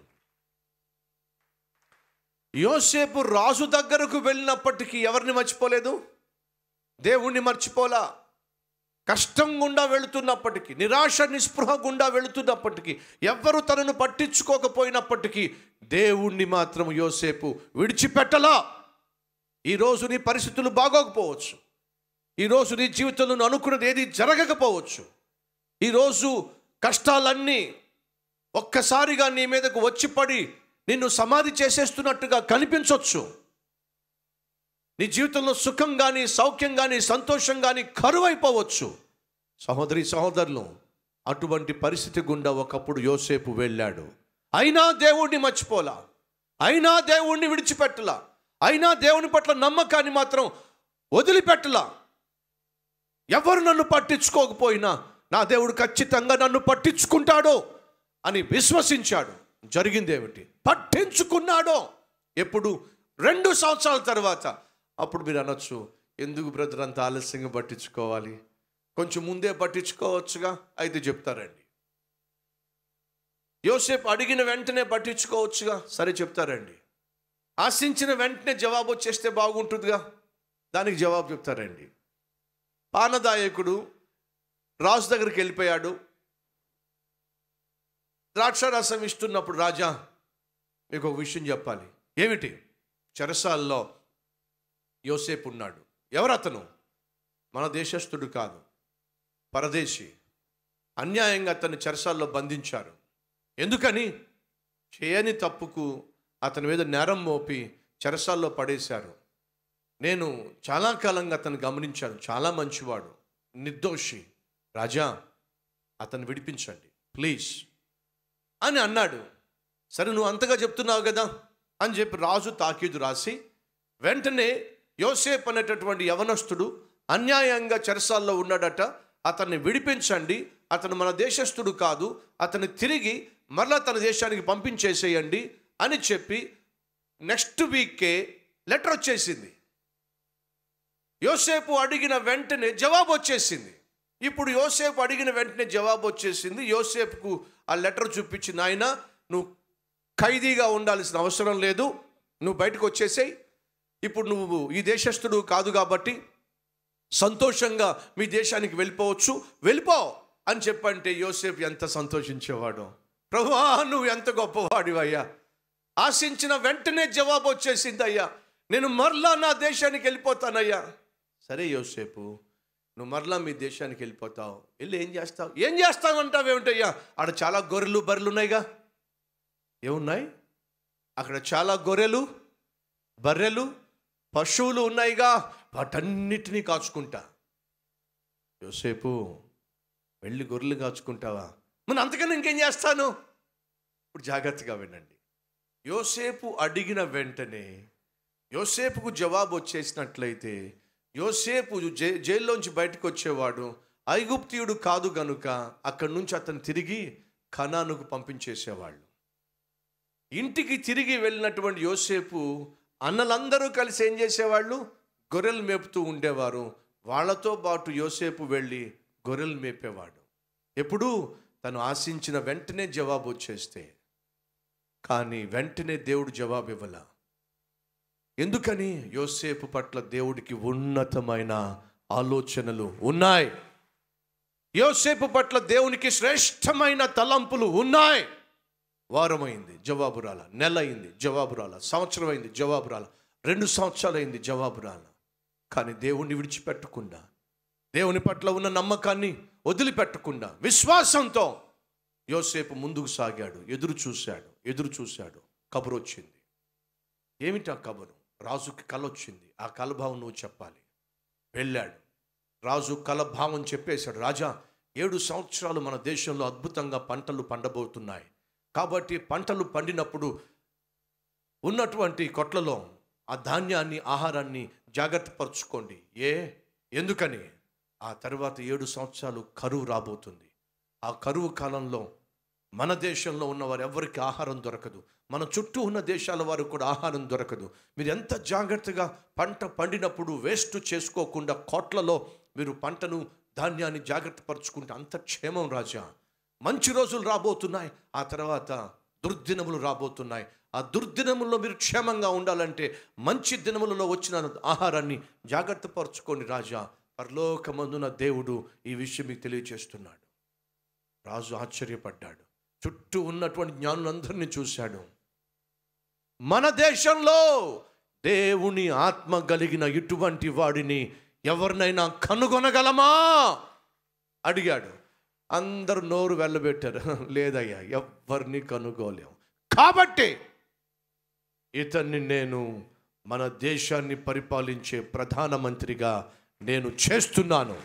యోసేపు రాజు దగ్గరకు వెళ్ళినప్పటికీ ఎవరిని మర్చిపోలేదు? దేవుణ్ణి మర్చిపోలా. కష్టం గుండా వెళుతున్నప్పటికీ, నిరాశ నిస్పృహ గుండా వెళుతున్నప్పటికీ, ఎవ్వరు తనను పట్టించుకోకపోయినప్పటికీ దేవుణ్ణి మాత్రం యోసేపు విడిచిపెట్టలా. ఈరోజు నీ పరిస్థితులు బాగోకపోవచ్చు, ఈరోజు నీ జీవితంలో అనుకున్నది ఏది జరగకపోవచ్చు, ఈరోజు కష్టాలన్నీ ఒక్కసారిగా నీ మీదకు వచ్చి పడి నిన్ను సమాధి చేసేస్తున్నట్టుగా కనిపించవచ్చు. నీ జీవితంలో సుఖం కానీ, సౌఖ్యం కానీ, సంతోషం కానీ కరువైపోవచ్చు. సహోదరి సహోదరులు, అటువంటి పరిస్థితి గుండా ఒకప్పుడు యోసేపు వెళ్ళాడు. అయినా దేవుణ్ణి మర్చిపోలా, అయినా దేవుణ్ణి విడిచిపెట్టలా, అయినా దేవుని పట్ల నమ్మకాన్ని మాత్రం వదిలిపెట్టలా. ఎవరు నన్ను పట్టించుకోకపోయినా నా దేవుడు ఖచ్చితంగా నన్ను పట్టించుకుంటాడో అని విశ్వసించాడు. జరిగిందేమిటి? పట్టించుకున్నాడో. ఎప్పుడు? రెండు సంవత్సరాల తర్వాత. అప్పుడు మీరు అనొచ్చు, ఎందుకు బ్రదర్ అంత ఆలస్యంగా పట్టించుకోవాలి, కొంచెం ముందే పట్టించుకోవచ్చుగా. అయితే చెప్తారండి, యోసేపు అడిగిన వెంటనే పట్టించుకోవచ్చుగా. సరే చెప్తారండి, ఆశించిన వెంటనే జవాబు వచ్చేస్తే బాగుంటుందిగా. దానికి జవాబు చెప్తారండి. పానదాయకుడు రాజు దగ్గరికి వెళ్ళిపోయాడు. ద్రాక్షారసం ఇస్తున్నప్పుడు, రాజా మీకు ఒక విషయం చెప్పాలి. ఏమిటి? చెరసాల్లో యోసేపు ఉన్నాడు. ఎవరతను? మన దేశస్థుడు కాదు, పరదేశి. అన్యాయంగా అతన్ని చెరసాల్లో బంధించారు. ఎందుకని? చేయని తప్పుకు అతని మీద నేరం మోపి చెరసాల్లో పడేశారు. నేను చాలా కాలంగా అతను గమనించాను, చాలా మంచివాడు, నిర్దోషి. రాజా, అతన్ని విడిపించండి ప్లీజ్ అని అన్నాడు. సరే, నువ్వు అంతగా చెప్తున్నావు కదా అని చెప్పి రాజు తాకీదు రాసి, వెంటనే యోసేపు అనేటటువంటి యవనస్తుడు అన్యాయంగా చెరసాల్లో ఉన్నాడట, అతన్ని విడిపించండి, అతను మన దేశస్థుడు కాదు, అతన్ని తిరిగి మరలా తన దేశానికి పంపించేసేయండి అని చెప్పి నెక్స్ట్ వీకే లెటర్ వచ్చేసింది. యోసేపు అడిగిన వెంటనే జవాబు వచ్చేసింది. ఇప్పుడు యోసేపు అడిగిన వెంటనే జవాబు వచ్చేసింది. యోసేపుకు ఆ లెటర్ చూపించి, నాయన నువ్వు ఖైదీగా ఉండాల్సిన అవసరం లేదు, నువ్వు బయటకు వచ్చేసేయి, ఇప్పుడు నువ్వు ఈ దేశస్థుడు కాదు కాబట్టి సంతోషంగా మీ దేశానికి వెళ్ళిపోవచ్చు, వెళ్ళిపో అని చెప్పంటే యోసేపు ఎంత సంతోషించేవాడు. ప్రభువా, నువ్వు ఎంత గొప్పవాడివయ్యా, ఆశించిన వెంటనే జవాబు వచ్చేసింది అయ్యా, నేను మరలా నా దేశానికి వెళ్ళిపోతానయ్యా. సరే యోసేపు, నువ్వు మరలా మీ దేశానికి వెళ్ళిపోతావు, వెళ్ళి ఏం చేస్తావు? ఏం చేస్తావు అంటావు ఏమిటయ్యా? అక్కడ చాలా గొర్రెలు బర్రెలు ఉన్నాయిగా. ఏమున్నాయి అక్కడ? చాలా గొర్రెలు బర్రెలు పశువులు ఉన్నాయిగా, వాటన్నిటినీ కాచుకుంటా. యోసేపు, వెళ్ళి గొర్రెలు కాచుకుంటావా? మనం అంతకన్నా ఇంకేం చేస్తాను? ఇప్పుడు జాగ్రత్తగా వినండి. యోసేపు అడిగిన వెంటనే యోసేపుకు జవాబు వచ్చేసినట్లయితే యోసేపు జై జైల్లోంచి బయటకు వచ్చేవాడు, ఐగుప్తీయుడు కాదు గనుక అక్కడి నుంచి అతను తిరిగి కనానుకు పంపించేసేవాళ్ళు. ఇంటికి తిరిగి వెళ్ళినటువంటి యోసేపు అన్నలందరూ కలిసి ఏం చేసేవాళ్ళు? గొర్రెలు మేపుతూ ఉండేవారు. వాళ్ళతో పాటు యోసేపు వెళ్ళి గొర్రెలు మేపేవాడు. ఎప్పుడు? తను ఆశించిన వెంటనే జవాబు వచ్చేస్తే. కానీ వెంటనే దేవుడు జవాబు ఇవ్వాల. ఎందుకని? యోసేపు పట్ల దేవుడికి ఉన్నతమైన ఆలోచనలు ఉన్నాయి. యోసేపు పట్ల దేవునికి శ్రేష్టమైన తలంపులు ఉన్నాయి. వారమైంది, జవాబు రాల. నెల అయింది, జవాబు రాల. సంవత్సరం అయింది, జవాబు రాల. రెండు సంవత్సరాలు అయింది, జవాబు రాల. కానీ దేవుణ్ణి విడిచిపెట్టకుండా, దేవుని పట్ల ఉన్న నమ్మకాన్ని వదిలిపెట్టకుండా విశ్వాసంతో యోసేపు ముందుకు సాగాడు. ఎదురు చూశాడు, ఎదురు చూశాడు. కబురు వచ్చింది. ఏమిటి ఆ కబురు? రాజుకి కల వచ్చింది. ఆ కలభావం నువ్వు చెప్పాలి. వెళ్ళాడు. రాజు కలభావం చెప్పేశాడు. రాజా, ఏడు సంవత్సరాలు మన దేశంలో అద్భుతంగా పంటలు పండబోతున్నాయి. కాబట్టి పంటలు పండినప్పుడు ఉన్నటువంటి కొట్లలో ఆ ధాన్యాన్ని, ఆహారాన్ని జాగ్రత్త పరుచుకోండి. ఏ ఎందుకని? ఆ తర్వాత ఏడు సంవత్సరాలు కరువు రాబోతుంది. ఆ కరువు కాలంలో మన దేశంలో ఉన్నవారు ఎవరికి ఆహారం దొరకదు. మన చుట్టూ ఉన్న దేశాల వారు కూడా ఆహారం దొరకదు. మీరు ఎంత జాగ్రత్తగా పంట పండినప్పుడు వేస్ట్ చేసుకోకుండా కోట్లలో మీరు పంటను, ధాన్యాన్ని జాగ్రత్త పరుచుకుంటే అంత క్షేమం రాజా. మంచి రోజులు రాబోతున్నాయి, ఆ తర్వాత దుర్దినములు రాబోతున్నాయి. ఆ దుర్దినముల్లో మీరు క్షేమంగా ఉండాలంటే మంచి దినములలో వచ్చిన ఆహారాన్ని జాగ్రత్త పరుచుకోండి రాజా. పరలోకమందున దేవుడు ఈ విషయం మీకు తెలియజేస్తున్నాడు. రాజు ఆశ్చర్యపడ్డాడు. చుట్టూ ఉన్నటువంటి జ్ఞానులందరినీ చూశాడు. మన దేశంలో దేవుని ఆత్మ కలిగిన ఇటువంటి వాడిని ఎవరినైనా కనుగొనగలమా అడిగాడు. అందరూ నోరు వెళ్ళబెట్టారు. లేదయ్యా, ఎవరిని కనుగోలేము. కాబట్టి ఇతన్ని నేను మన దేశాన్ని పరిపాలించే ప్రధానమంత్రిగా నేను చేస్తున్నాను.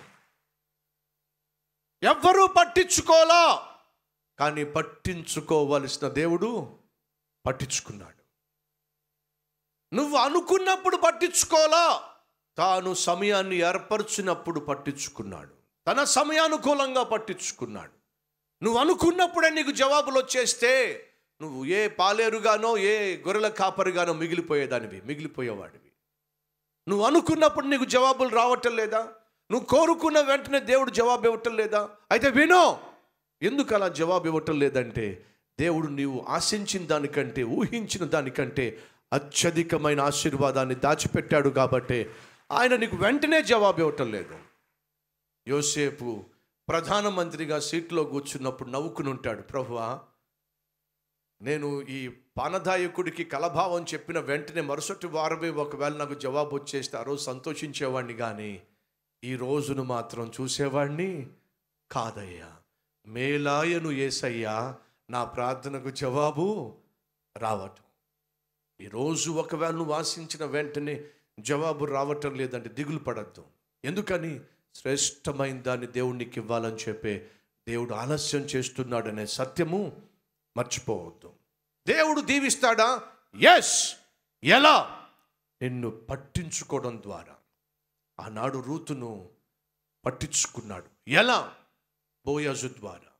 ఎవ్వరూ పట్టించుకోలా, కానీ పట్టించుకోవలసిన దేవుడు పట్టించుకున్నాడు. నువ్వు అనుకున్నప్పుడు పట్టించుకోలా, తాను సమయాన్ని ఏర్పరిచినప్పుడు పట్టించుకున్నాడు. తన సమయానుకూలంగా పట్టించుకున్నాడు. నువ్వు అనుకున్నప్పుడే నీకు జవాబులు వచ్చేస్తే నువ్వు ఏ పాలేరుగానో ఏ గొర్రెల కాపరిగానో మిగిలిపోయేదానివి, మిగిలిపోయేవాడివి. నువ్వు అనుకున్నప్పుడు నీకు జవాబులు రావటం లేదా? నువ్వు కోరుకున్న వెంటనే దేవుడు జవాబు ఇవ్వటం లేదా? అయితే వినో, ఎందుకు అలా జవాబు ఇవ్వటం లేదంటే దేవుడు నీవు ఆశించిన దానికంటే, ఊహించిన దానికంటే అత్యధికమైన ఆశీర్వాదాన్ని దాచిపెట్టాడు. కాబట్టి ఆయన నీకు వెంటనే జవాబు ఇవ్వటం లేదు. యోసేపు ప్రధానమంత్రిగా సీట్లో కూర్చున్నప్పుడు నవ్వుకుని ఉంటాడు. ప్రభువా, నేను ఈ పానదాయకుడికి కలభావం చెప్పిన వెంటనే మరుసటి వారమే ఒకవేళ నాకు జవాబు వచ్చేస్తే ఆ రోజు సంతోషించేవాడిని, కానీ ఈ రోజును మాత్రం చూసేవాడిని కాదయ్యా. మేలాయను యేసయ్యా నా ప్రార్థనకు జవాబు రావటం. ఈరోజు ఒకవేళ నువ్వు ఆశించిన వెంటనే జవాబు రావటం లేదంటే దిగులు పడద్దు. ఎందుకని? శ్రేష్టమైన దాన్ని దేవునికి ఇవ్వాలని చెప్పే దేవుడు ఆలస్యం చేస్తున్నాడనే సత్యము మర్చిపోవద్దు. దేవుడు దీవిస్తాడా? ఎస్. ఎలా? నిన్ను పట్టించుకోవడం ద్వారా. ఆనాడు రూతును పట్టించుకున్నాడు. ఎలా? బోయజు ద్వారా.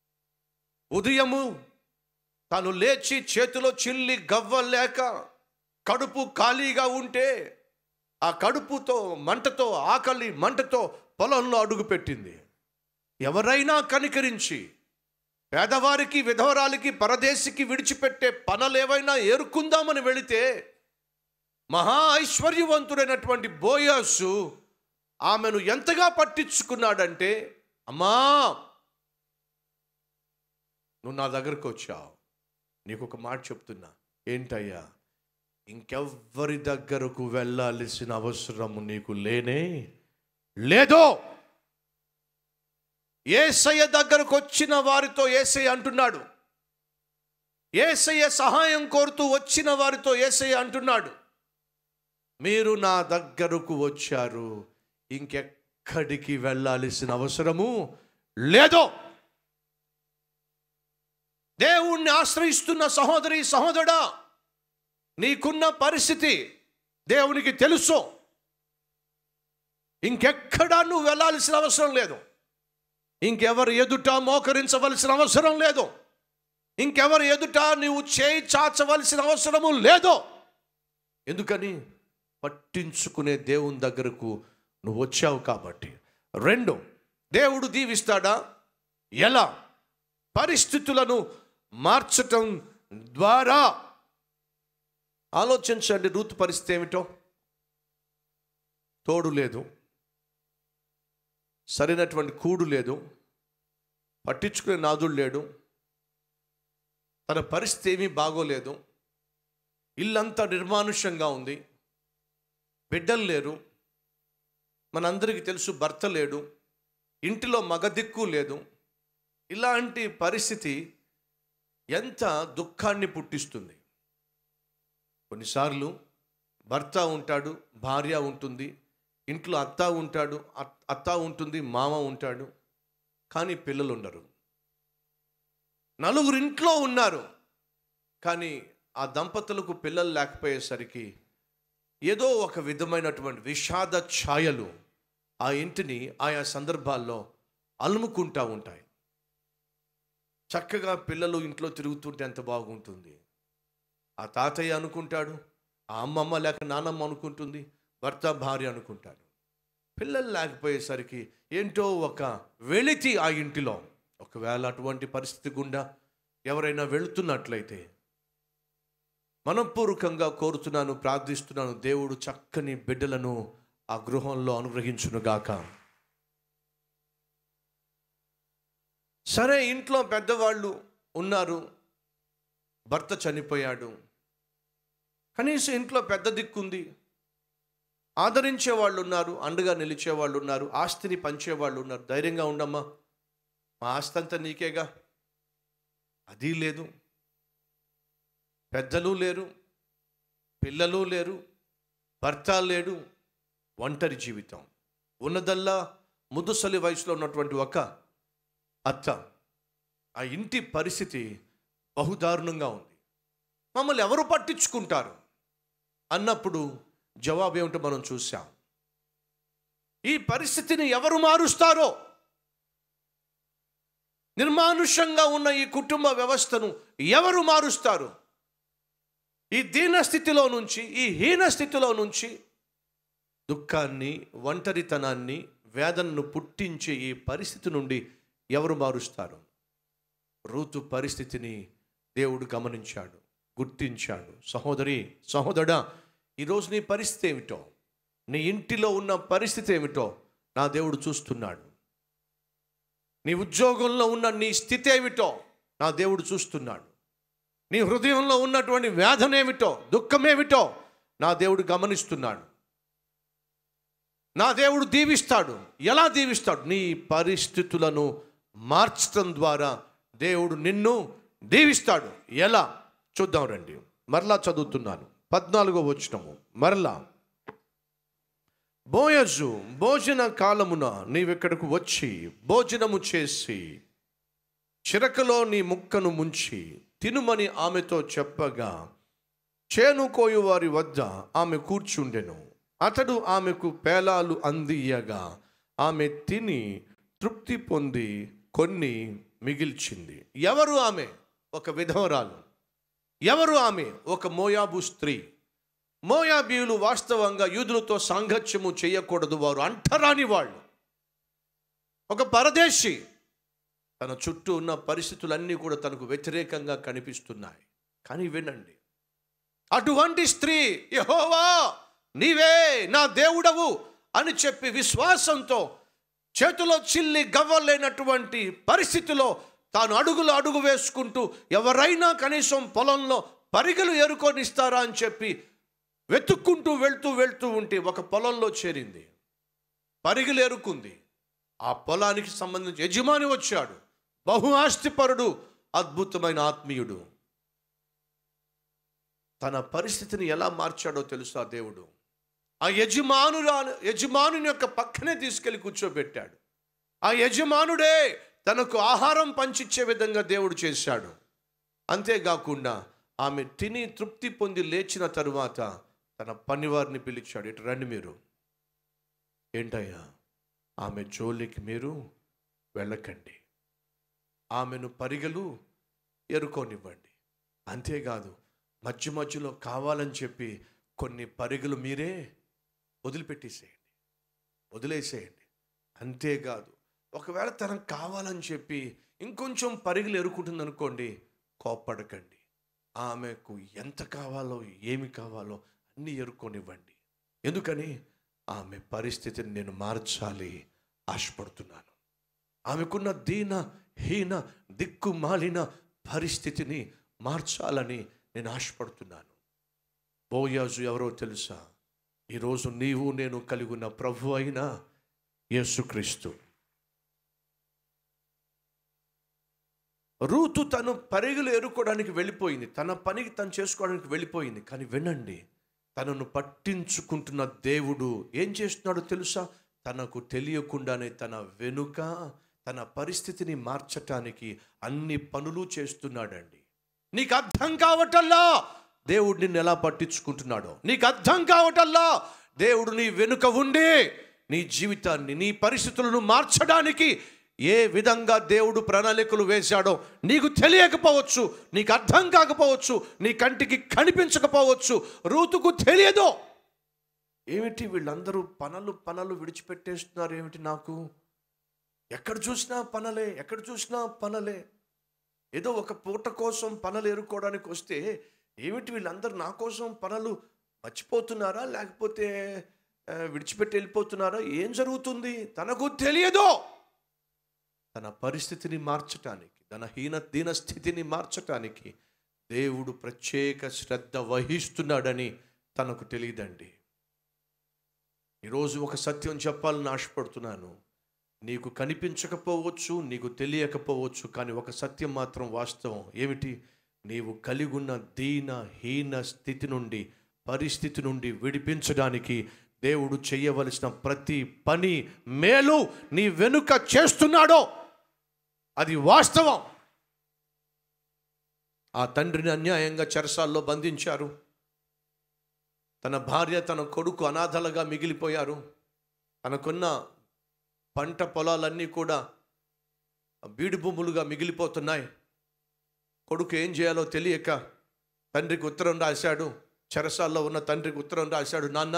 ఉదయము తాను లేచి చేతిలో చిల్లి గవ్వ లేక కడుపు ఖాళీగా ఉంటే ఆ కడుపుతో మంటతో, ఆకలి మంటతో పొలంలో అడుగుపెట్టింది. ఎవరైనా కనికరించి పేదవారికి, విధవరాలికి, పరదేశికి విడిచిపెట్టే పనులేవైనా ఏరుకుందామని వెళితే మహా ఐశ్వర్యవంతుడైనటువంటి బోయాసు ఆమెను ఎంతగా పట్టించుకున్నాడంటే, అమ్మా నువ్వు నా దగ్గరకు వచ్చావు, నీకు ఒక మాట చెప్తున్నా. ఏంటయ్యా? ఇంకెవ్వరి దగ్గరకు వెళ్ళాల్సిన అవసరము నీకు లేనే లేదో. యేసయ్య దగ్గరకు వచ్చిన వారితో యేసయ్య అంటున్నాడు, యేసయ్య సహాయం కోరుతూ వచ్చిన వారితో యేసయ్య అంటున్నాడు, మీరు నా దగ్గరకు వచ్చారు, ఇంకెక్కడికి వెళ్ళాల్సిన అవసరము లేదో. దేవుణ్ణి ఆశ్రయిస్తున్న సహోదరి, సహోదరుడా, నీకున్న పరిస్థితి దేవునికి తెలుసు. ఇంకెక్కడా నువ్వు వెళ్ళాల్సిన అవసరం లేదు. ఇంకెవరు ఎదుట మోకరించవలసిన అవసరం లేదు. ఇంకెవరు ఎదుట నువ్వు చేయి చాచవలసిన అవసరము లేదు. ఎందుకని? పట్టించుకునే దేవుని దగ్గరకు నువ్వు వచ్చావు కాబట్టి. రెండు, దేవుడు దీవిస్తాడా? ఎలా? పరిస్థితులను మార్చటం ద్వారా. ఆలోచించండి, రూతు పరిస్థితి ఏమిటో. తోడు లేదు, సరైనటువంటి కూడు లేదు, పట్టించుకునే నాదుడు లేడు, తన పరిస్థితి ఏమీ బాగోలేదు, ఇల్లంతా నిర్మానుష్యంగా ఉంది, బిడ్డలు లేరు, మనందరికీ తెలుసు భర్త లేడు, ఇంటిలో మగ దిక్కు లేదు. ఇలాంటి పరిస్థితి ఎంత దుఃఖాన్ని పుట్టిస్తుంది. కొన్నిసార్లు భర్త ఉంటాడు, భార్య ఉంటుంది, ఇంట్లో అత్త ఉంటాడు, అత్త ఉంటుంది, మామ ఉంటాడు, కానీ పిల్లలు ఉండరు. నలుగురు ఇంట్లో ఉన్నారు, కానీ ఆ దంపతులకు పిల్లలు లేకపోయేసరికి ఏదో ఒక విధమైనటువంటి విషాద ఛాయలు ఆ ఇంటిని ఆయా సందర్భాల్లో అలుముకుంటూ ఉంటాయి. చక్కగా పిల్లలు ఇంట్లో తిరుగుతుంటే ఎంత బాగుంటుంది. ఆ తాతయ్య అనుకుంటాడు, ఆ అమ్మమ్మ లేక నానమ్మ అనుకుంటుంది, భర్త భార్య అనుకుంటాడు. పిల్లలు లేకపోయేసరికి ఏంటో ఒక వెలితి ఆ ఇంటిలో. ఒకవేళ అటువంటి పరిస్థితి గుండా ఎవరైనా వెళుతున్నట్లయితే మనపూర్వకంగా కోరుతున్నాను, ప్రార్థిస్తున్నాను, దేవుడు చక్కని బిడ్డలను ఆ గృహంలో అనుగ్రహించునుగాక. సరే, ఇంట్లో పెద్దవాళ్ళు ఉన్నారు, భర్త చనిపోయాడు, కనీసం ఇంట్లో పెద్ద దిక్కుంది, ఆదరించే వాళ్ళు ఉన్నారు, అండగా నిలిచే వాళ్ళు ఉన్నారు, ఆస్తిని పంచేవాళ్ళు ఉన్నారు. ధైర్యంగా ఉండమ్మా, మా ఆస్తి అంతా నీకేగా. అది లేదు, పెద్దలు లేరు, పిల్లలు లేరు, భర్త లేడు, ఒంటరి జీవితం. ఉన్నదల్లా ముదుసలి వయసులో ఉన్నటువంటి ఒక అత్త. ఆ ఇంటి పరిస్థితి బహుదారుణంగా ఉంది. మమ్మల్ని ఎవరు పట్టించుకుంటారు అన్నప్పుడు జవాబు ఏమిటో మనం చూసాం. ఈ పరిస్థితిని ఎవరు మారుస్తారో, నిర్మానుష్యంగా ఉన్న ఈ కుటుంబ వ్యవస్థను ఎవరు మారుస్తారు? ఈ దీన స్థితిలో నుంచి, ఈ హీన స్థితిలో నుంచి దుఃఖాన్ని, ఒంటరితనాన్ని, వేదనను పుట్టించే ఈ పరిస్థితి నుండి ఎవరు మారుస్తారు? రూతు పరిస్థితిని దేవుడు గమనించాడు, గుర్తించాడు. సహోదరి, సహోదరుడా, ఈరోజు నీ పరిస్థితి ఏమిటో, నీ ఇంటిలో ఉన్న పరిస్థితి ఏమిటో నా దేవుడు చూస్తున్నాడు. నీ ఉద్యోగంలో ఉన్న నీ స్థితి ఏమిటో నా దేవుడు చూస్తున్నాడు. నీ హృదయంలో ఉన్నటువంటి వేదన ఏమిటో, దుఃఖమేమిటో నా దేవుడు గమనిస్తున్నాడు. నా దేవుడు దీవిస్తాడు. ఎలా దీవిస్తాడు? నీ పరిస్థితులను మార్చడం ద్వారా దేవుడు నిన్ను దీవిస్తాడు. ఎలా? చూద్దాం రండి. మరలా చదువుతున్నాను, పద్నాలుగో వచనము. మరలా, బోయజు భోజన కాలమున నీవిక్కడకు వచ్చి భోజనము చేసి చిరకలో నీ ముక్కను ముంచి తినుమని ఆమెతో చెప్పగా, చేను కోయు వారి వద్ద ఆమె కూర్చుండెను. అతడు ఆమెకు పేలాలు అందియగా ఆమె తిని తృప్తి పొంది కొన్ని మిగిల్చింది. ఎవరు ఆమె? ఒక విధవరాలు. ఎవరు ఆమె? ఒక మోయాబు స్త్రీ. మోయాబీయులు వాస్తవంగా యూదులతో సాంగత్యము చేయకూడదు, వారు అంటరాని వాళ్ళు. ఒక పరదేశి. తన చుట్టూ ఉన్న పరిస్థితులన్నీ కూడా తనకు వ్యతిరేకంగా కనిపిస్తున్నాయి. కానీ వినండి, అటువంటి స్త్రీ యెహోవా నీవే నా దేవుడవు అని చెప్పి విశ్వాసంతో చేతిలో చిల్లి గవ్వలేనటువంటి పరిస్థితిలో తాను అడుగులు అడుగు వేసుకుంటూ ఎవరైనా కనీసం పొలంలో పరిగెలు ఏరుకొనిస్తారా అని చెప్పి వెతుక్కుంటూ వెళ్తూ వెళ్తూ ఉంటే ఒక పొలంలో చేరింది. పరిగెలు ఏరుకుంది. ఆ పొలానికి సంబంధించి యజమాని వచ్చాడు, బహు ఆస్తిపరుడు, అద్భుతమైన ఆత్మీయుడు. తన పరిస్థితిని ఎలా మార్చాడో తెలుసా దేవుడు? ఆ యజమాను యజమానుని యొక్క పక్కనే తీసుకెళ్లి కూర్చోబెట్టాడు. ఆ యజమానుడే తనకు ఆహారం పంచిచ్చే విధంగా దేవుడు చేశాడు. అంతేకాకుండా ఆమె తిని తృప్తి పొంది లేచిన తరువాత తన పనివారిని పిలిచాడు. ఇటు రండి మీరు. ఏంటయ్యా? ఆమె జోలికి మీరు వెళ్ళకండి, ఆమెను పరిగెలు ఎరుకోనివ్వండి. అంతేకాదు, మధ్య మధ్యలో కావాలని చెప్పి కొన్ని పరిగెలు మీరే వదిలిపెట్టేసేయండి, వదిలేసేయండి. అంతేకాదు, ఒకవేళ తనకు కావాలని చెప్పి ఇంకొంచెం పరిగెలు ఎరుకుంటుంది అనుకోండి, కోప్పడకండి, ఆమెకు ఎంత కావాలో ఏమి కావాలో అన్నీ ఎరుకొనివ్వండి. ఎందుకని ఆమె పరిస్థితిని నేను మార్చాలి ఆశపడుతున్నాను. ఆమెకున్న దీన హీన దిక్కుమాలిన పరిస్థితిని మార్చాలని నేను ఆశపడుతున్నాను. బోయాజు ఎవరో తెలుసా? ఈరోజు నీవు నేను కలిగి ఉన్న ప్రభు అయిన యేసుక్రీస్తు. రూతు తను పరిగెలు ఏరుకోవడానికి వెళ్ళిపోయింది, తన పనికి తను చేసుకోవడానికి వెళ్ళిపోయింది. కానీ వినండి, తనను పట్టించుకుంటున్న దేవుడు ఏం చేస్తున్నాడో తెలుసా? తనకు తెలియకుండానే తన వెనుక తన పరిస్థితిని మార్చటానికి అన్ని పనులు చేస్తున్నాడండి. నీకు అర్థం కావటల్లా దేవుడు నిన్ను ఎలా పట్టించుకుంటున్నాడో, నీకు అర్థం కావటల్లా దేవుడు నీ వెనుక ఉండి నీ జీవితాన్ని నీ పరిస్థితులను మార్చడానికి ఏ విధంగా దేవుడు ప్రణాళికలు వేశాడో నీకు తెలియకపోవచ్చు, నీకు అర్థం కాకపోవచ్చు, నీ కంటికి కనిపించకపోవచ్చు, రూతుకు తెలియదు. ఏమిటి వీళ్ళందరూ పనులు పనులు విడిచిపెట్టేస్తున్నారు ఏమిటి? నాకు ఎక్కడ చూసినా పనులే, ఎక్కడ చూసినా పనులే. ఏదో ఒక పూట కోసం పనులు ఎరుకోవడానికి వస్తే ఏమిటి వీళ్ళందరూ నా కోసం పనులు మర్చిపోతున్నారా, లేకపోతే విడిచిపెట్టి వెళ్ళిపోతున్నారా? ఏం జరుగుతుంది? తనకు తెలియదు. తన పరిస్థితిని మార్చటానికి, తన హీన దీన స్థితిని మార్చటానికి దేవుడు ప్రత్యేక శ్రద్ధ వహిస్తున్నాడని తనకు తెలియదండి. ఈరోజు ఒక సత్యం చెప్పాలని ఆశపడుతున్నాను. నీకు కనిపించకపోవచ్చు, నీకు తెలియకపోవచ్చు, కానీ ఒక సత్యం మాత్రం వాస్తవం. ఏమిటి? నీవు కలిగి ఉన్న దీన హీన స్థితి నుండి, పరిస్థితి నుండి విడిపించడానికి దేవుడు చేయవలసిన ప్రతి పని మేలు నీ వెనుక చేస్తున్నాడో అది వాస్తవం. ఆ తండ్రిని అన్యాయంగా చెరసాల్లో బంధించారు. తన భార్య తన కొడుకు అనాథలుగా మిగిలిపోయారు. తనకున్న పంట పొలాలన్నీ కూడా బీడు భూములుగా మిగిలిపోతున్నాయి. కొడుకు ఏం చేయాలో తెలియక తండ్రికి ఉత్తరం రాశాడు. చెరసాల్లో ఉన్న తండ్రికి ఉత్తరం రాశాడు, నాన్న,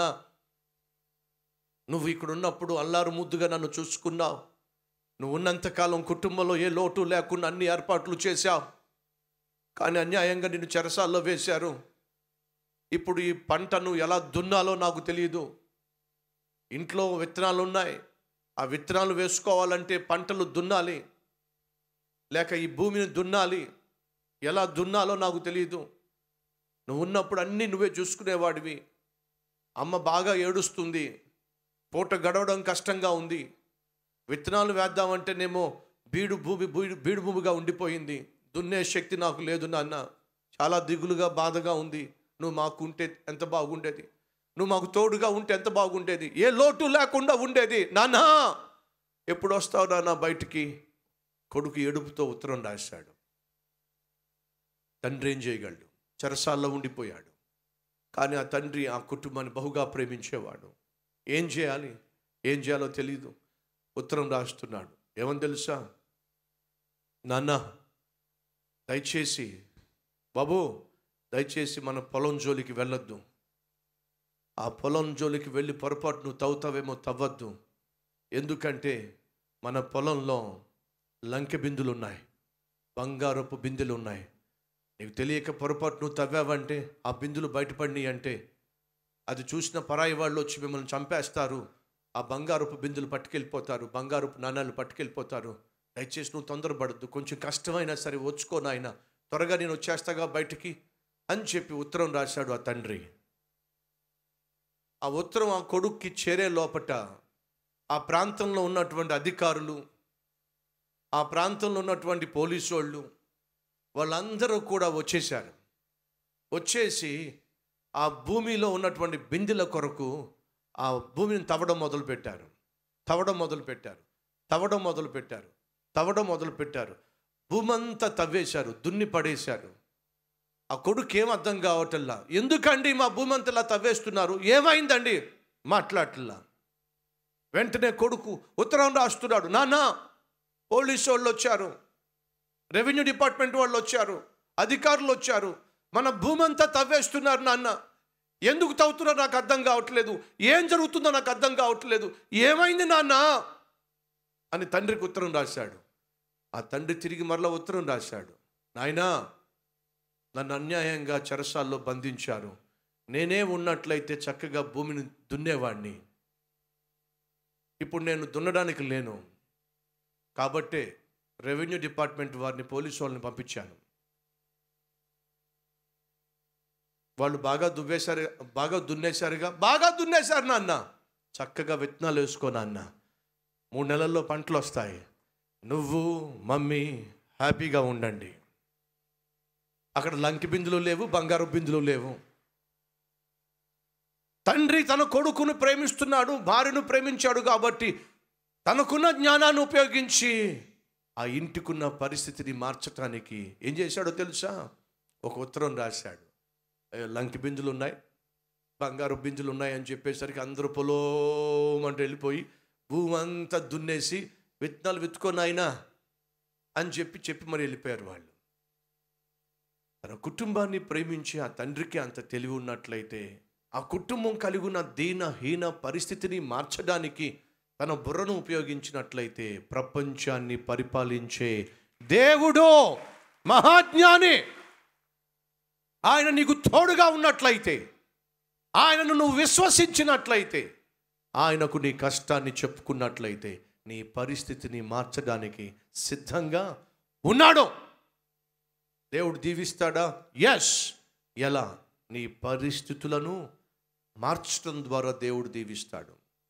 నువ్వు ఇక్కడ ఉన్నప్పుడు అల్లారు ముద్దుగా నన్ను చూసుకున్నావు. నువ్వు ఉన్నంతకాలం కుటుంబంలో ఏ లోటు లేకుండా అన్ని ఏర్పాట్లు చేశావు. కానీ అన్యాయంగా నిన్ను చెరసాల్లో వేశారు. ఇప్పుడు ఈ పంటను ఎలా దున్నాలో నాకు తెలియదు. ఇంట్లో విత్తనాలు ఉన్నాయి, ఆ విత్తనాలు వేసుకోవాలంటే పంటలు దున్నాలి, లేక ఈ భూమిని దున్నాలి. ఎలా దున్నాలో నాకు తెలియదు. నువ్వు ఉన్నప్పుడు అన్నీ నువ్వే చూసుకునేవాడివి. అమ్మ బాగా ఏడుస్తుంది, పూట గడవడం కష్టంగా ఉంది. విత్తనాలు వేద్దామంటేనేమో బీడు భూమి బీడు బీడు భూమిగా ఉండిపోయింది. దున్నే శక్తి నాకు లేదు నాన్న. చాలా దిగులుగా బాధగా ఉంది. నువ్వు మాకు ఉంటే ఎంత బాగుండేది, నువ్వు మాకు తోడుగా ఉంటే ఎంత బాగుండేది, ఏ లోటు లేకుండా ఉండేది. నాన్న ఎప్పుడు వస్తావు నాన్న బయటికి? కొడుకు ఏడుపుతో ఉత్తరం రాశాడు. తండ్రి ఏం చేయగలడు? చెరసాల్లో ఉండిపోయాడు. కానీ ఆ తండ్రి ఆ కుటుంబాన్ని బహుగా ప్రేమించేవాడు. ఏం చేయాలి, ఏం చేయాలో తెలీదు. ఉత్తరం రాస్తున్నాడు. ఏమని తెలుసా? నాన్న దయచేసి, బాబు దయచేసి మన పొలం జోలికి వెళ్ళొద్దు. ఆ పొలం జోలికి వెళ్ళి పొరపాటు నువ్వు తవ్వుతావేమో తవ్వద్దు. ఎందుకంటే మన పొలంలో లంకె బిందులు ఉన్నాయి, బంగారపు బిందెలు ఉన్నాయి. నీకు తెలియక పొరపాటు నువ్వు తవ్వావంటే, ఆ బిందులు బయటపడినాయి అంటే అది చూసిన పరాయి వాళ్ళు వచ్చి మిమ్మల్ని చంపేస్తారు. ఆ బంగారపు బిందులు పట్టుకెళ్ళిపోతారు, బంగారపు నాణాలు పట్టుకెళ్ళిపోతారు. దయచేసి నువ్వు తొందరపడద్దు, కొంచెం కష్టమైనా సరే వచ్చుకో నాయన, త్వరగా నేను వచ్చేస్తాగా బయటికి అని చెప్పి ఉత్తరం రాశాడు ఆ తండ్రి. ఆ ఉత్తరం ఆ కొడుక్కి చేరే లోపట ఆ ప్రాంతంలో ఉన్నటువంటి అధికారులు, ఆ ప్రాంతంలో ఉన్నటువంటి పోలీసు వాళ్ళు, వాళ్ళందరూ కూడా వచ్చేసారు. వచ్చేసి ఆ భూమిలో ఉన్నటువంటి బిందెల కొరకు ఆ భూమిని తవ్వడం మొదలుపెట్టారు తవ్వడం మొదలుపెట్టారు తవ్వడం మొదలుపెట్టారు తవ్వడం మొదలుపెట్టారు భూమి అంతా తవ్వేశారు, దున్ని పడేశారు. ఆ కొడుకు ఏం అర్థం కావటల్లా. ఎందుకండి మా భూమి అంతలా తవ్వేస్తున్నారు, ఏమైందండి మాట్లాడట్లా. వెంటనే కొడుకు ఉత్తరం రాస్తున్నాడు. నాన్న పోలీసు వాళ్ళు వచ్చారు, రెవెన్యూ డిపార్ట్మెంట్ వాళ్ళు వచ్చారు, అధికారులు వచ్చారు, మన భూమి అంతా తవ్వేస్తున్నారు నాన్న. ఎందుకు తవ్వుతున్నారో నాకు అర్థం కావట్లేదు, ఏం జరుగుతుందో నాకు అర్థం కావట్లేదు, ఏమైంది నాన్న అని తండ్రికి ఉత్తరం రాశాడు. ఆ తండ్రి తిరిగి మరలా ఉత్తరం రాశాడు. నాయనా నన్ను అన్యాయంగా చెరసాల్లో బంధించారు. నేనే ఉన్నట్లయితే చక్కగా భూమిని దున్నేవాడిని. ఇప్పుడు నేను దున్నడానికి లేను. కాబట్టే రెవెన్యూ డిపార్ట్మెంట్ వారిని, పోలీసు వాళ్ళని పంపించాను. వాళ్ళు బాగా దువ్వేశారు, బాగా దున్నేశారుగా. బాగా దున్నేశారు నాన్న. చక్కగా విత్తనాలు వేసుకో నాన్న, మూడు నెలల్లో పంటలు వస్తాయి. నువ్వు మమ్మీ హ్యాపీగా ఉండండి. అక్కడ లంకి బిందులు లేవు, బంగారు బిందులు లేవు. తండ్రి తన కొడుకును ప్రేమిస్తున్నాడు, భార్యను ప్రేమించాడు కాబట్టి తనకున్న జ్ఞానాన్ని ఉపయోగించి ఆ ఇంటికున్న పరిస్థితిని మార్చడానికి ఏం చేశాడో తెలుసా? ఒక ఉత్తరం రాశాడు. లంకి బిందులు ఉన్నాయి, బంగారు బిందులు ఉన్నాయి అని చెప్పేసరికి అందరూ పొలోమంటూ వెళ్ళిపోయి భూమి అంతా దున్నేసి విత్తనాలు విత్తుకొని అయినా అని చెప్పి చెప్పి మరి వెళ్ళిపోయారు వాళ్ళు. తన కుటుంబాన్ని ప్రేమించి ఆ తండ్రికి అంత తెలివి ఉన్నట్లయితే ఆ కుటుంబం కలిగి ఉన్న దీన హీన పరిస్థితిని మార్చడానికి తన బుర్రను ఉపయోగించినట్లయితే ప్రపంచాన్ని పరిపాలించే దేవుడు, మహాజ్ఞాని, ఆయన నీకు తోడుగా ఉన్నట్లయితే, ఆయనను నువ్వు విశ్వసించినట్లయితే, ఆయనకు నీ కష్టాన్ని చెప్పుకున్నట్లయితే నీ పరిస్థితిని మార్చడానికి సిద్ధంగా ఉన్నాడు. దేవుడు దీవిస్తాడా? ఎస్. ఎలా? నీ పరిస్థితులను మార్చడం ద్వారా దేవుడు దీవిస్తాడు.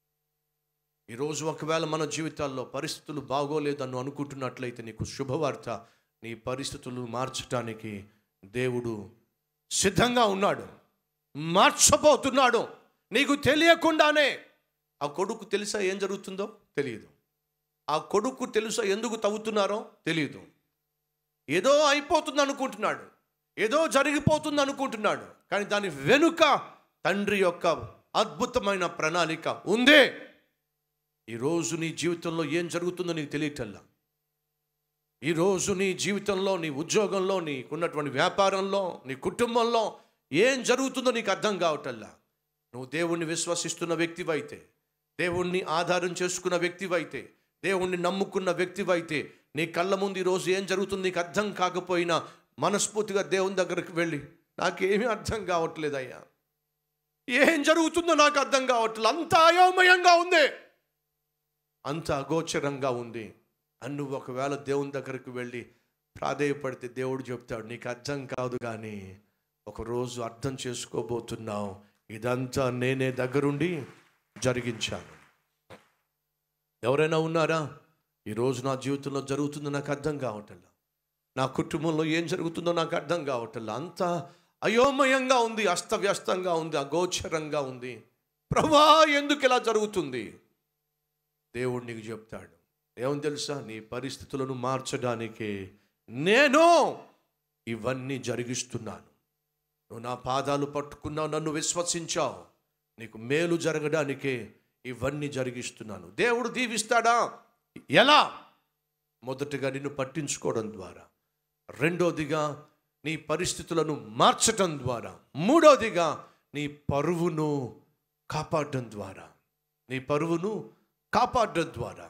ఈరోజు ఒకవేళ మన జీవితాల్లో పరిస్థితులు బాగోలేదని అనుకుంటున్నట్లయితే నీకు శుభవార్త. నీ పరిస్థితులు మార్చడానికి దేవుడు సిద్ధంగా ఉన్నాడు, మార్చబోతున్నాడు. నీకు తెలియకుండానే. ఆ కొడుకు తెలుసా ఏం జరుగుతుందో? తెలియదు. ఆ కొడుకు తెలుసా ఎందుకు తవ్వుతున్నారో? తెలియదు. ఏదో అయిపోతుంది అనుకుంటున్నాడు, ఏదో జరిగిపోతుంది అనుకుంటున్నాడు. కానీ దాని వెనుక తండ్రి యొక్క అద్భుతమైన ప్రణాళిక ఉందే. ఈరోజు నీ జీవితంలో ఏం జరుగుతుందో నీకు తెలియటల్లా. ఈరోజు నీ జీవితంలో, నీ ఉద్యోగంలో, నీకున్నటువంటి వ్యాపారంలో, నీ కుటుంబంలో ఏం జరుగుతుందో నీకు అర్థం కావటల్లా. నువ్వు దేవుణ్ణి విశ్వసిస్తున్న వ్యక్తివైతే, దేవుణ్ణి ఆధారం చేసుకున్న వ్యక్తివైతే, దేవుణ్ణి నమ్ముకున్న వ్యక్తివైతే, నీ కళ్ళ ముందు ఈరోజు ఏం జరుగుతుంది నీకు అర్థం కాకపోయినా మనస్ఫూర్తిగా దేవుని దగ్గరికి వెళ్ళి, నాకేమీ అర్థం కావట్లేదయ్యా, ఏం జరుగుతుందో నాకు అర్థం కావట్లేదు, అంత అయోమయంగా ఉంది, అంత అగోచరంగా ఉంది అని నువ్వు ఒకవేళ దేవుని దగ్గరికి వెళ్ళి ప్రాధేయపడితే దేవుడు చెప్తాడు, నీకు అర్థం కాదు కానీ ఒకరోజు అర్థం చేసుకోబోతున్నావు, ఇదంతా నేనే దగ్గరుండి జరిగించాను. ఎవరైనా ఉన్నారా? ఈరోజు నా జీవితంలో జరుగుతుందో నాకు అర్థం కావట్లేదు, నా కుటుంబంలో ఏం జరుగుతుందో నాకు అర్థం కావట్లేదు, అంత అయోమయంగా ఉంది, అస్తవ్యస్తంగా ఉంది, అగోచరంగా ఉంది, ప్రభువా ఎందుకు ఇలా జరుగుతుంది? దేవుడు నీకు చెప్తాడు, ఏమని తెలుసా? నీ పరిస్థితులను మార్చడానికి నేను ఇవన్నీ జరిగిస్తున్నాను. నువ్వు నా పాదాలు పట్టుకున్నావు, నన్ను విశ్వసించావు, నీకు మేలు జరగడానికే ఇవన్నీ జరిగిస్తున్నాను. దేవుడు దీవిస్తాడా? ఎలా? మొదటిగా నిన్ను పట్టించుకోవడం ద్వారా, రెండోదిగా నీ పరిస్థితులను మార్చటం ద్వారా, మూడోదిగా నీ పరువును కాపాడడం ద్వారా, నీ పరువును కాపాడడం ద్వారా.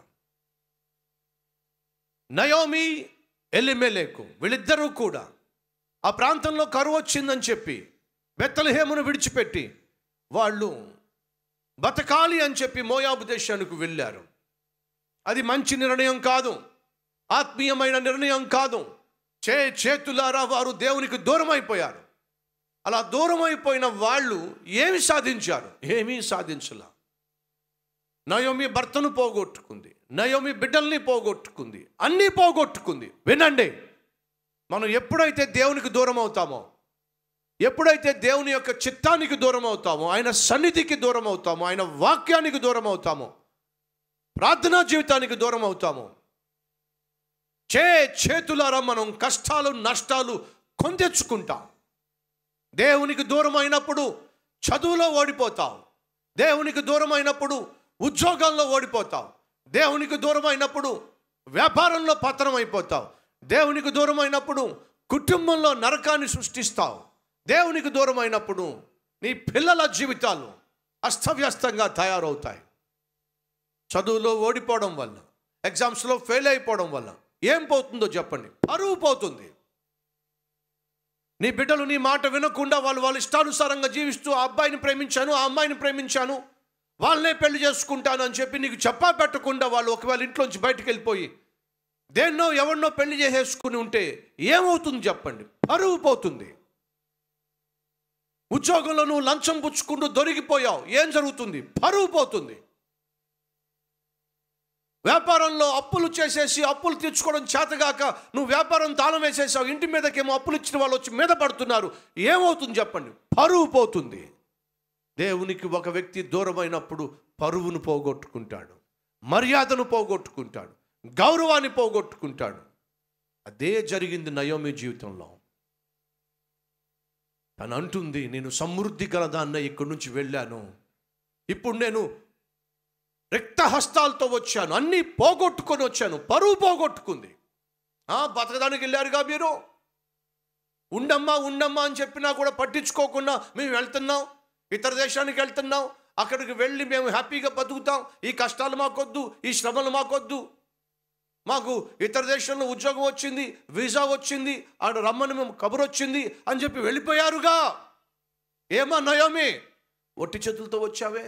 నయోమి, ఎలిమెలెకు వీళ్ళిద్దరూ కూడా ఆ ప్రాంతంలో కరువు వచ్చిందని చెప్పి బెత్లెహేమును విడిచిపెట్టి వాళ్ళు బతకాలి అని చెప్పి మోయాబు దేశానికి వెళ్ళారు. అది మంచి నిర్ణయం కాదు, ఆత్మీయమైన నిర్ణయం కాదు. చే చేతులారా వారు దేవునికి దూరం అయిపోయారు. అలా దూరం అయిపోయిన వాళ్ళు ఏమి సాధించారు? ఏమీ సాధించలా. నయోమి భర్తను పోగొట్టుకుంది, నయోమి బిడ్డల్ని పోగొట్టుకుంది, అన్నీ పోగొట్టుకుంది. వినండి, మనం ఎప్పుడైతే దేవునికి దూరం అవుతామో, ఎప్పుడైతే దేవుని యొక్క చిత్తానికి దూరం అవుతామో, ఆయన సన్నిధికి దూరం అవుతామో, ఆయన వాక్యానికి దూరం అవుతామో, ప్రార్థనా జీవితానికి దూరం అవుతామో, చే చేతులారా మనం కష్టాలు నష్టాలు కొని తెచ్చుకుంటాం. దేవునికి దూరం అయినప్పుడు చదువులో ఓడిపోతావు, దేవునికి దూరం అయినప్పుడు ఉద్యోగంలో ఓడిపోతావు, దేవునికి దూరం అయినప్పుడు వ్యాపారంలో పతనం అయిపోతావు, దేవునికి దూరం అయినప్పుడు కుటుంబంలో నరకాన్ని సృష్టిస్తావు, దేవునికి దూరం అయినప్పుడు నీ పిల్లల జీవితాలు అస్తవ్యస్తంగా తయారవుతాయి. చదువులో ఓడిపోవడం వల్ల, ఎగ్జామ్స్లో ఫెయిల్ అయిపోవడం వల్ల ఏం పోతుందో చెప్పండి? పరువు పోతుంది. నీ బిడ్డలు నీ మాట వినకుండా వాళ్ళు వాళ్ళ ఇష్టానుసారంగా జీవిస్తూ ఆ అబ్బాయిని ప్రేమించాను, ఆ అమ్మాయిని ప్రేమించాను, వాళ్ళనే పెళ్లి చేసుకుంటాను అని చెప్పి నీకు చెప్పా పెట్టకుండా వాళ్ళు ఒకవేళ ఇంట్లోంచి బయటకు వెళ్ళిపోయి దేన్నో ఎవరినో పెళ్లి చేసేసుకుని ఉంటే ఏమవుతుంది చెప్పండి? పరువు పోతుంది. ఉద్యోగంలో నువ్వు లంచం పుచ్చుకుంటూ దొరికిపోయావు, ఏం జరుగుతుంది? పరువు పోతుంది. వ్యాపారంలో అప్పులు చేసేసి అప్పులు తీర్చుకోవడం చేతగాక నువ్వు వ్యాపారం తాళం వేసేసావు, ఇంటి మీదకేమో అప్పులు ఇచ్చిన వాళ్ళు వచ్చి మీద పడుతున్నారు, ఏమవుతుంది చెప్పండి? పరువు పోతుంది. దేవునికి ఒక వ్యక్తి దూరమైనప్పుడు పరువును పోగొట్టుకుంటాడు, మర్యాదను పోగొట్టుకుంటాడు, గౌరవాన్ని పోగొట్టుకుంటాడు. అదే జరిగింది నయోమి జీవితంలో. తను అంటుంది, నేను సమృద్ధి గలదాన్న ఇక్కడి నుంచి వెళ్ళాను, ఇప్పుడు నేను రిక్త హస్తాలతో వచ్చాను, అన్నీ పోగొట్టుకొని వచ్చాను. పరువు పోగొట్టుకుంది. బతకడానికి వెళ్ళారుగా మీరు, ఉండమ్మా ఉండమ్మా అని చెప్పినా కూడా పట్టించుకోకుండా మేము వెళ్తున్నాం, ఇతర దేశానికి వెళ్తున్నాం, అక్కడికి వెళ్ళి మేము హ్యాపీగా బతుకుతాం, ఈ కష్టాలు మాకొద్దు, ఈ శ్రమలు మాకొద్దు, మాకు ఇతర దేశంలో ఉద్యోగం వచ్చింది, వీసా వచ్చింది, ఆడ రమ్మని మేము కబురు వచ్చింది అని చెప్పి వెళ్ళిపోయారుగా. ఏమా నయోమి, ఒట్టి చేతులతో వచ్చావే,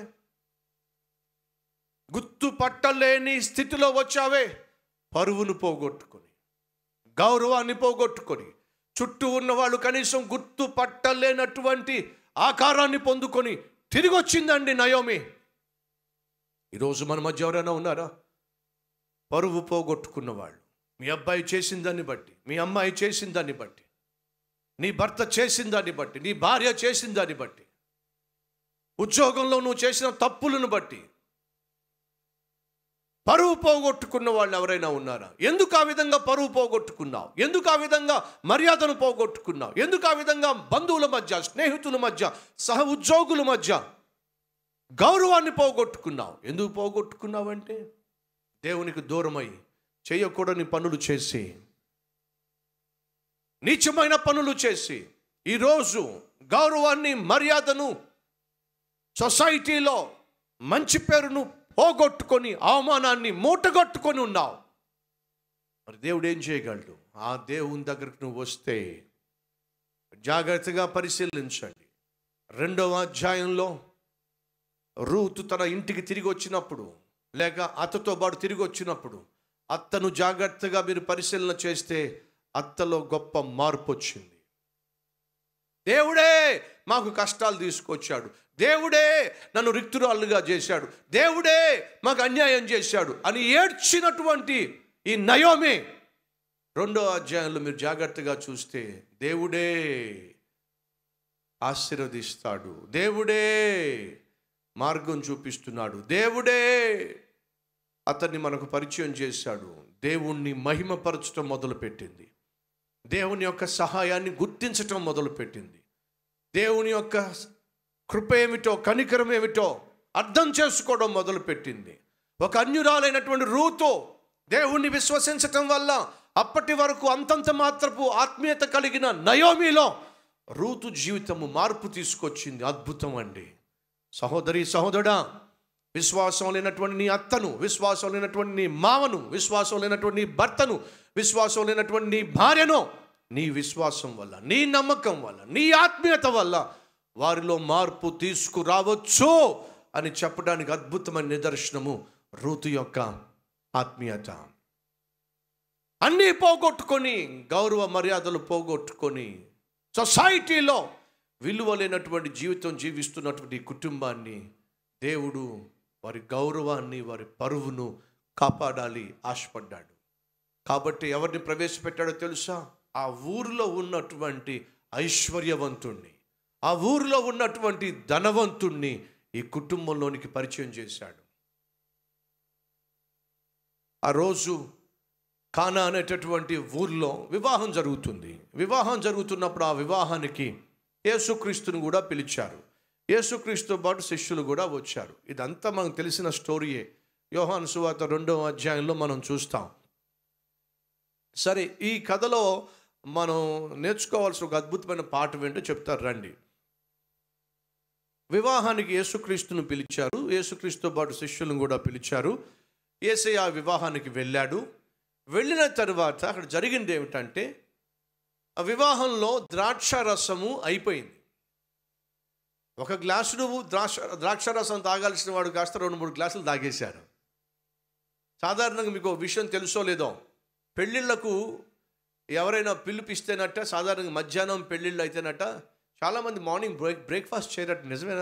గుర్తుపట్టలేని స్థితిలో వచ్చావే. పరువును పోగొట్టుకొని, గౌరవాన్ని పోగొట్టుకొని, చుట్టూ ఉన్నవాళ్ళు కనీసం గుర్తుపట్టలేనటువంటి ఆకారాన్ని పొందుకొని తిరిగి వచ్చిందండి నయోమి. ఈరోజు మన మధ్య ఎవరైనా ఉన్నారా పరువు పోగొట్టుకున్న వాళ్ళు? మీ అబ్బాయి చేసిన దాన్ని బట్టి, మీ అమ్మాయి చేసిన దాన్ని బట్టి, నీ భర్త చేసిన దాన్ని బట్టి, నీ భార్య చేసిన దాన్ని బట్టి, ఉద్యోగంలో నువ్వు చేసిన తప్పులను బట్టి పరువు పోగొట్టుకున్న వాళ్ళు ఎవరైనా ఉన్నారా? ఎందుకు ఆ విధంగా పరువు పోగొట్టుకున్నావు? ఎందుకు ఆ విధంగా మర్యాదను పోగొట్టుకున్నావు? ఎందుకు ఆ విధంగా బంధువుల మధ్య, స్నేహితుల మధ్య, సహ ఉద్యోగుల మధ్య గౌరవాన్ని పోగొట్టుకున్నావు? ఎందుకు పోగొట్టుకున్నావంటే దేవునికి దూరమై చేయకూడని పనులు చేసి, నీచమైన పనులు చేసి ఈరోజు గౌరవాన్ని, మర్యాదను, సొసైటీలో మంచి పేరును పోగొట్టుకొని అవమానాన్ని మూటగొట్టుకొని ఉన్నావు. మరి దేవుడు ఏం చేయగలడు? ఆ దేవుని దగ్గరకు నువ్వు వస్తే జాగ్రత్తగా పరిశీలించండి. రెండవ అధ్యాయంలో రూతు తన ఇంటికి తిరిగి వచ్చినప్పుడు, లేక అత్తతో పాటు తిరిగి వచ్చినప్పుడు, అత్తను జాగ్రత్తగా మీరు పరిశీలన చేస్తే అత్తలో గొప్ప మార్పు వచ్చింది. దేవుడే మాకు కష్టాలు తీసుకొచ్చాడు, దేవుడే నన్ను రిక్తురాలుగా చేశాడు, దేవుడే మాకు అన్యాయం చేశాడు అని ఏడ్చినటువంటి ఈ నయోమి రెండో అధ్యాయంలో మీరు జాగ్రత్తగా చూస్తే దేవుడే ఆశీర్వదిస్తాడు, దేవుడే మార్గం చూపిస్తున్నాడు, దేవుడే అతన్ని మనకు పరిచయం చేశాడు. దేవుణ్ణి మహిమపరచడం మొదలుపెట్టింది, దేవుని యొక్క సహాయాన్ని గుర్తించటం మొదలుపెట్టింది, దేవుని యొక్క కృప ఏమిటో, కనికరం ఏమిటో అర్థం చేసుకోవడం మొదలుపెట్టింది. ఒక అన్యురాలైనటువంటి రూతు దేవుణ్ణి విశ్వసించటం వల్ల అప్పటి వరకు అంతంత మాత్రపు ఆత్మీయత కలిగిన నయోమిలో రూతు జీవితము మార్పు తీసుకొచ్చింది. అద్భుతం అండి. సహోదరి సహోదరుడా, విశ్వాసం లేనటువంటి నీ అత్తను, విశ్వాసం లేనటువంటి నీ మామను, విశ్వాసం లేనటువంటి నీ భర్తను, విశ్వాసం లేనటువంటి నీ భార్యను నీ విశ్వాసం వల్ల, నీ నమ్మకం వల్ల, నీ ఆత్మీయత వల్ల వారిలో మార్పు తీసుకురావచ్చు అని చెప్పడానికి అద్భుతమైన నిదర్శనము రూతు యొక్క ఆత్మీయత. అన్నీ పోగొట్టుకొని, గౌరవ మర్యాదలు పోగొట్టుకొని, సొసైటీలో విలువ లేనటువంటి జీవితం జీవిస్తున్నటువంటి కుటుంబాన్ని దేవుడు వారి గౌరవాన్ని, వారి పరువును కాపాడాలి ఆశపడ్డాడు. కాబట్టి ఎవరిని ప్రవేశపెట్టాడో తెలుసా? ఆ ఊరిలో ఉన్నటువంటి ఐశ్వర్యవంతుణ్ణి, ఆ ఊరిలో ఉన్నటువంటి ధనవంతుణ్ణి ఈ కుటుంబంలోనికి పరిచయం చేశాడు. ఆ రోజు కానా అనేటటువంటి ఊర్లో వివాహం జరుగుతుంది. వివాహం జరుగుతున్నప్పుడు ఆ వివాహానికి యేసుక్రీస్తుని కూడా పిలిచారు. యేసుక్రీస్తుతో పాటు శిష్యులు కూడా వచ్చారు. ఇదంతా మనకు తెలిసిన స్టోరీయే. యోహాను సువార్త రెండవ అధ్యాయంలో మనం చూస్తాం. సరే, ఈ కథలో మనం నేర్చుకోవాల్సిన ఒక అద్భుతమైన పాఠం ఏంటో చెప్తారు రండి. వివాహానికి యేసుక్రీస్తును పిలిచారు, యేసుక్రీస్తుతో పాటు శిష్యులను కూడా పిలిచారు. యేసయ్య ఆ వివాహానికి వెళ్ళాడు. వెళ్ళిన తర్వాత అక్కడ జరిగింది ఏమిటంటే, ఆ వివాహంలో ద్రాక్ష రసము అయిపోయింది. ఒక గ్లాసు నువ్వు ద్రాక్ష ద్రాక్ష రసం తాగాల్సిన వాడు కాస్త రెండు మూడు గ్లాసులు తాగేశారు. సాధారణంగా మీకు విషయం తెలుసో లేదో, పెళ్ళిళ్ళకు ఎవరైనా పిలుపిస్తేనట్ట సాధారణంగా మధ్యాహ్నం పెళ్ళిళ్ళు అయితేనట్ట చాలామంది మార్నింగ్ బ్రేక్ బ్రేక్ఫాస్ట్ చేయరట. నిజమేనా?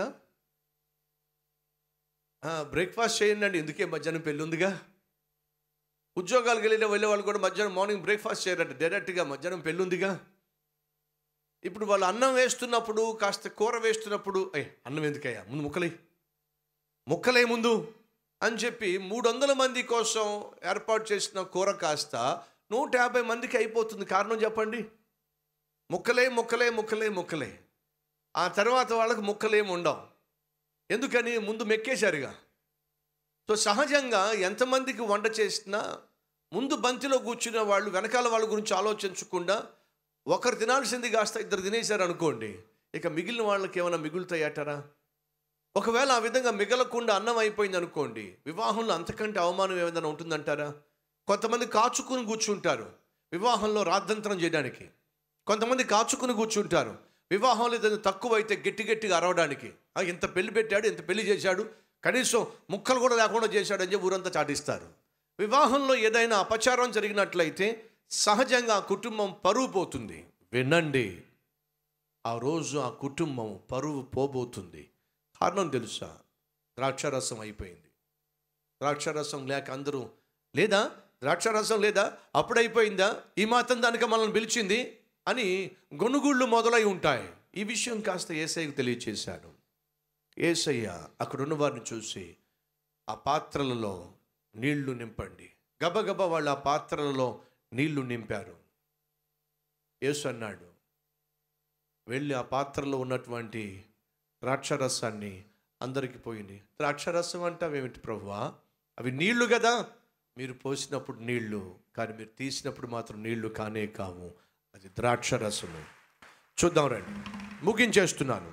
బ్రేక్ఫాస్ట్ చేయండి అండి, ఎందుకే మధ్యాహ్నం పెళ్ళి ఉందిగా. ఉద్యోగాలకు వెళ్ళిన వెళ్ళే వాళ్ళు కూడా మధ్యాహ్నం మార్నింగ్ బ్రేక్ఫాస్ట్ చేయరట, డైరెక్ట్గా మధ్యాహ్నం పెళ్ళి ఉందిగా. ఇప్పుడు వాళ్ళు అన్నం వేస్తున్నప్పుడు కాస్త కూర వేస్తున్నప్పుడు అయ్యి అన్నం ఎందుకయ్యా ముందు ముక్కలే ముక్కలే ముందు అని చెప్పి మూడు వందల మంది కోసం ఏర్పాటు చేసిన కూర కాస్త నూట యాభై మందికి అయిపోతుంది. కారణం చెప్పండి? ముక్కలే ముక్కలే ముక్కలే ముక్కలే. ఆ తర్వాత వాళ్ళకి ముక్కలేమి ఉండవు. ఎందుకని? ముందు మెక్కేశారుగా. సో సహజంగా ఎంతమందికి వంట చేసినా ముందు బంతిలో కూర్చున్న వాళ్ళు వెనకాల వాళ్ళ గురించి ఆలోచించకుండా ఒకరు తినాల్సింది కాస్త ఇద్దరు తినేశారు అనుకోండి, ఇక మిగిలిన వాళ్ళకి ఏమైనా మిగులుతాయటారా? ఒకవేళ ఆ విధంగా మిగలకుండా అన్నం అయిపోయింది అనుకోండి, వివాహంలో అంతకంటే అవమానం ఏమైనా ఉంటుందంటారా? కొంతమంది కాచుకుని కూర్చుంటారు వివాహంలో రాద్దంతరం చేయడానికి. కొంతమంది కాచుకుని కూర్చుంటారు వివాహంలో ఏదైనా తక్కువైతే గట్టి గట్టిగా అరవడానికి. ఇంత పెళ్లి పెట్టాడు, ఇంత పెళ్లి చేశాడు, కనీసం ముక్కలు కూడా లేకుండా చేశాడు అని చెప్పి ఊరంతా చాటిస్తారు. వివాహంలో ఏదైనా అపచారం జరిగినట్లయితే సహజంగా ఆ కుటుంబం పరువు పోతుంది. వినండి, ఆ రోజు ఆ కుటుంబం పరువు పోబోతుంది. కారణం తెలుసా? ద్రాక్షారసం అయిపోయింది. ద్రాక్షారసం లేక అందరూ లేదా ద్రాక్షారసం లేదా అప్పుడైపోయిందా, ఈ మాత్రం దానికి మనల్ని పిలిచింది అని గొనుగుళ్ళు మొదలై ఉంటాయి. ఈ విషయం కాస్త యేసయ్యకు తెలియచేశాడు. యేసయ్య అక్కడున్న వారిని చూసి ఆ పాత్రలలో నీళ్లు నింపండి. గబగబా వాళ్ళు ఆ పాత్రలలో నీళ్లు నింపారు. యేసు అన్నాడు, వెళ్ళి ఆ పాత్రలో ఉన్నటువంటి ద్రాక్షరసాన్ని అందరికి పోయింది. ద్రాక్షరసం అంటావేమిటి ప్రభువా? అవి నీళ్లు కదా. మీరు పోసినప్పుడు నీళ్లు, కానీ మీరు తీసినప్పుడు మాత్రం నీళ్లు కానే కావు, అది ద్రాక్షరసము. చూద్దాం రండి, ముగించేస్తున్నాను.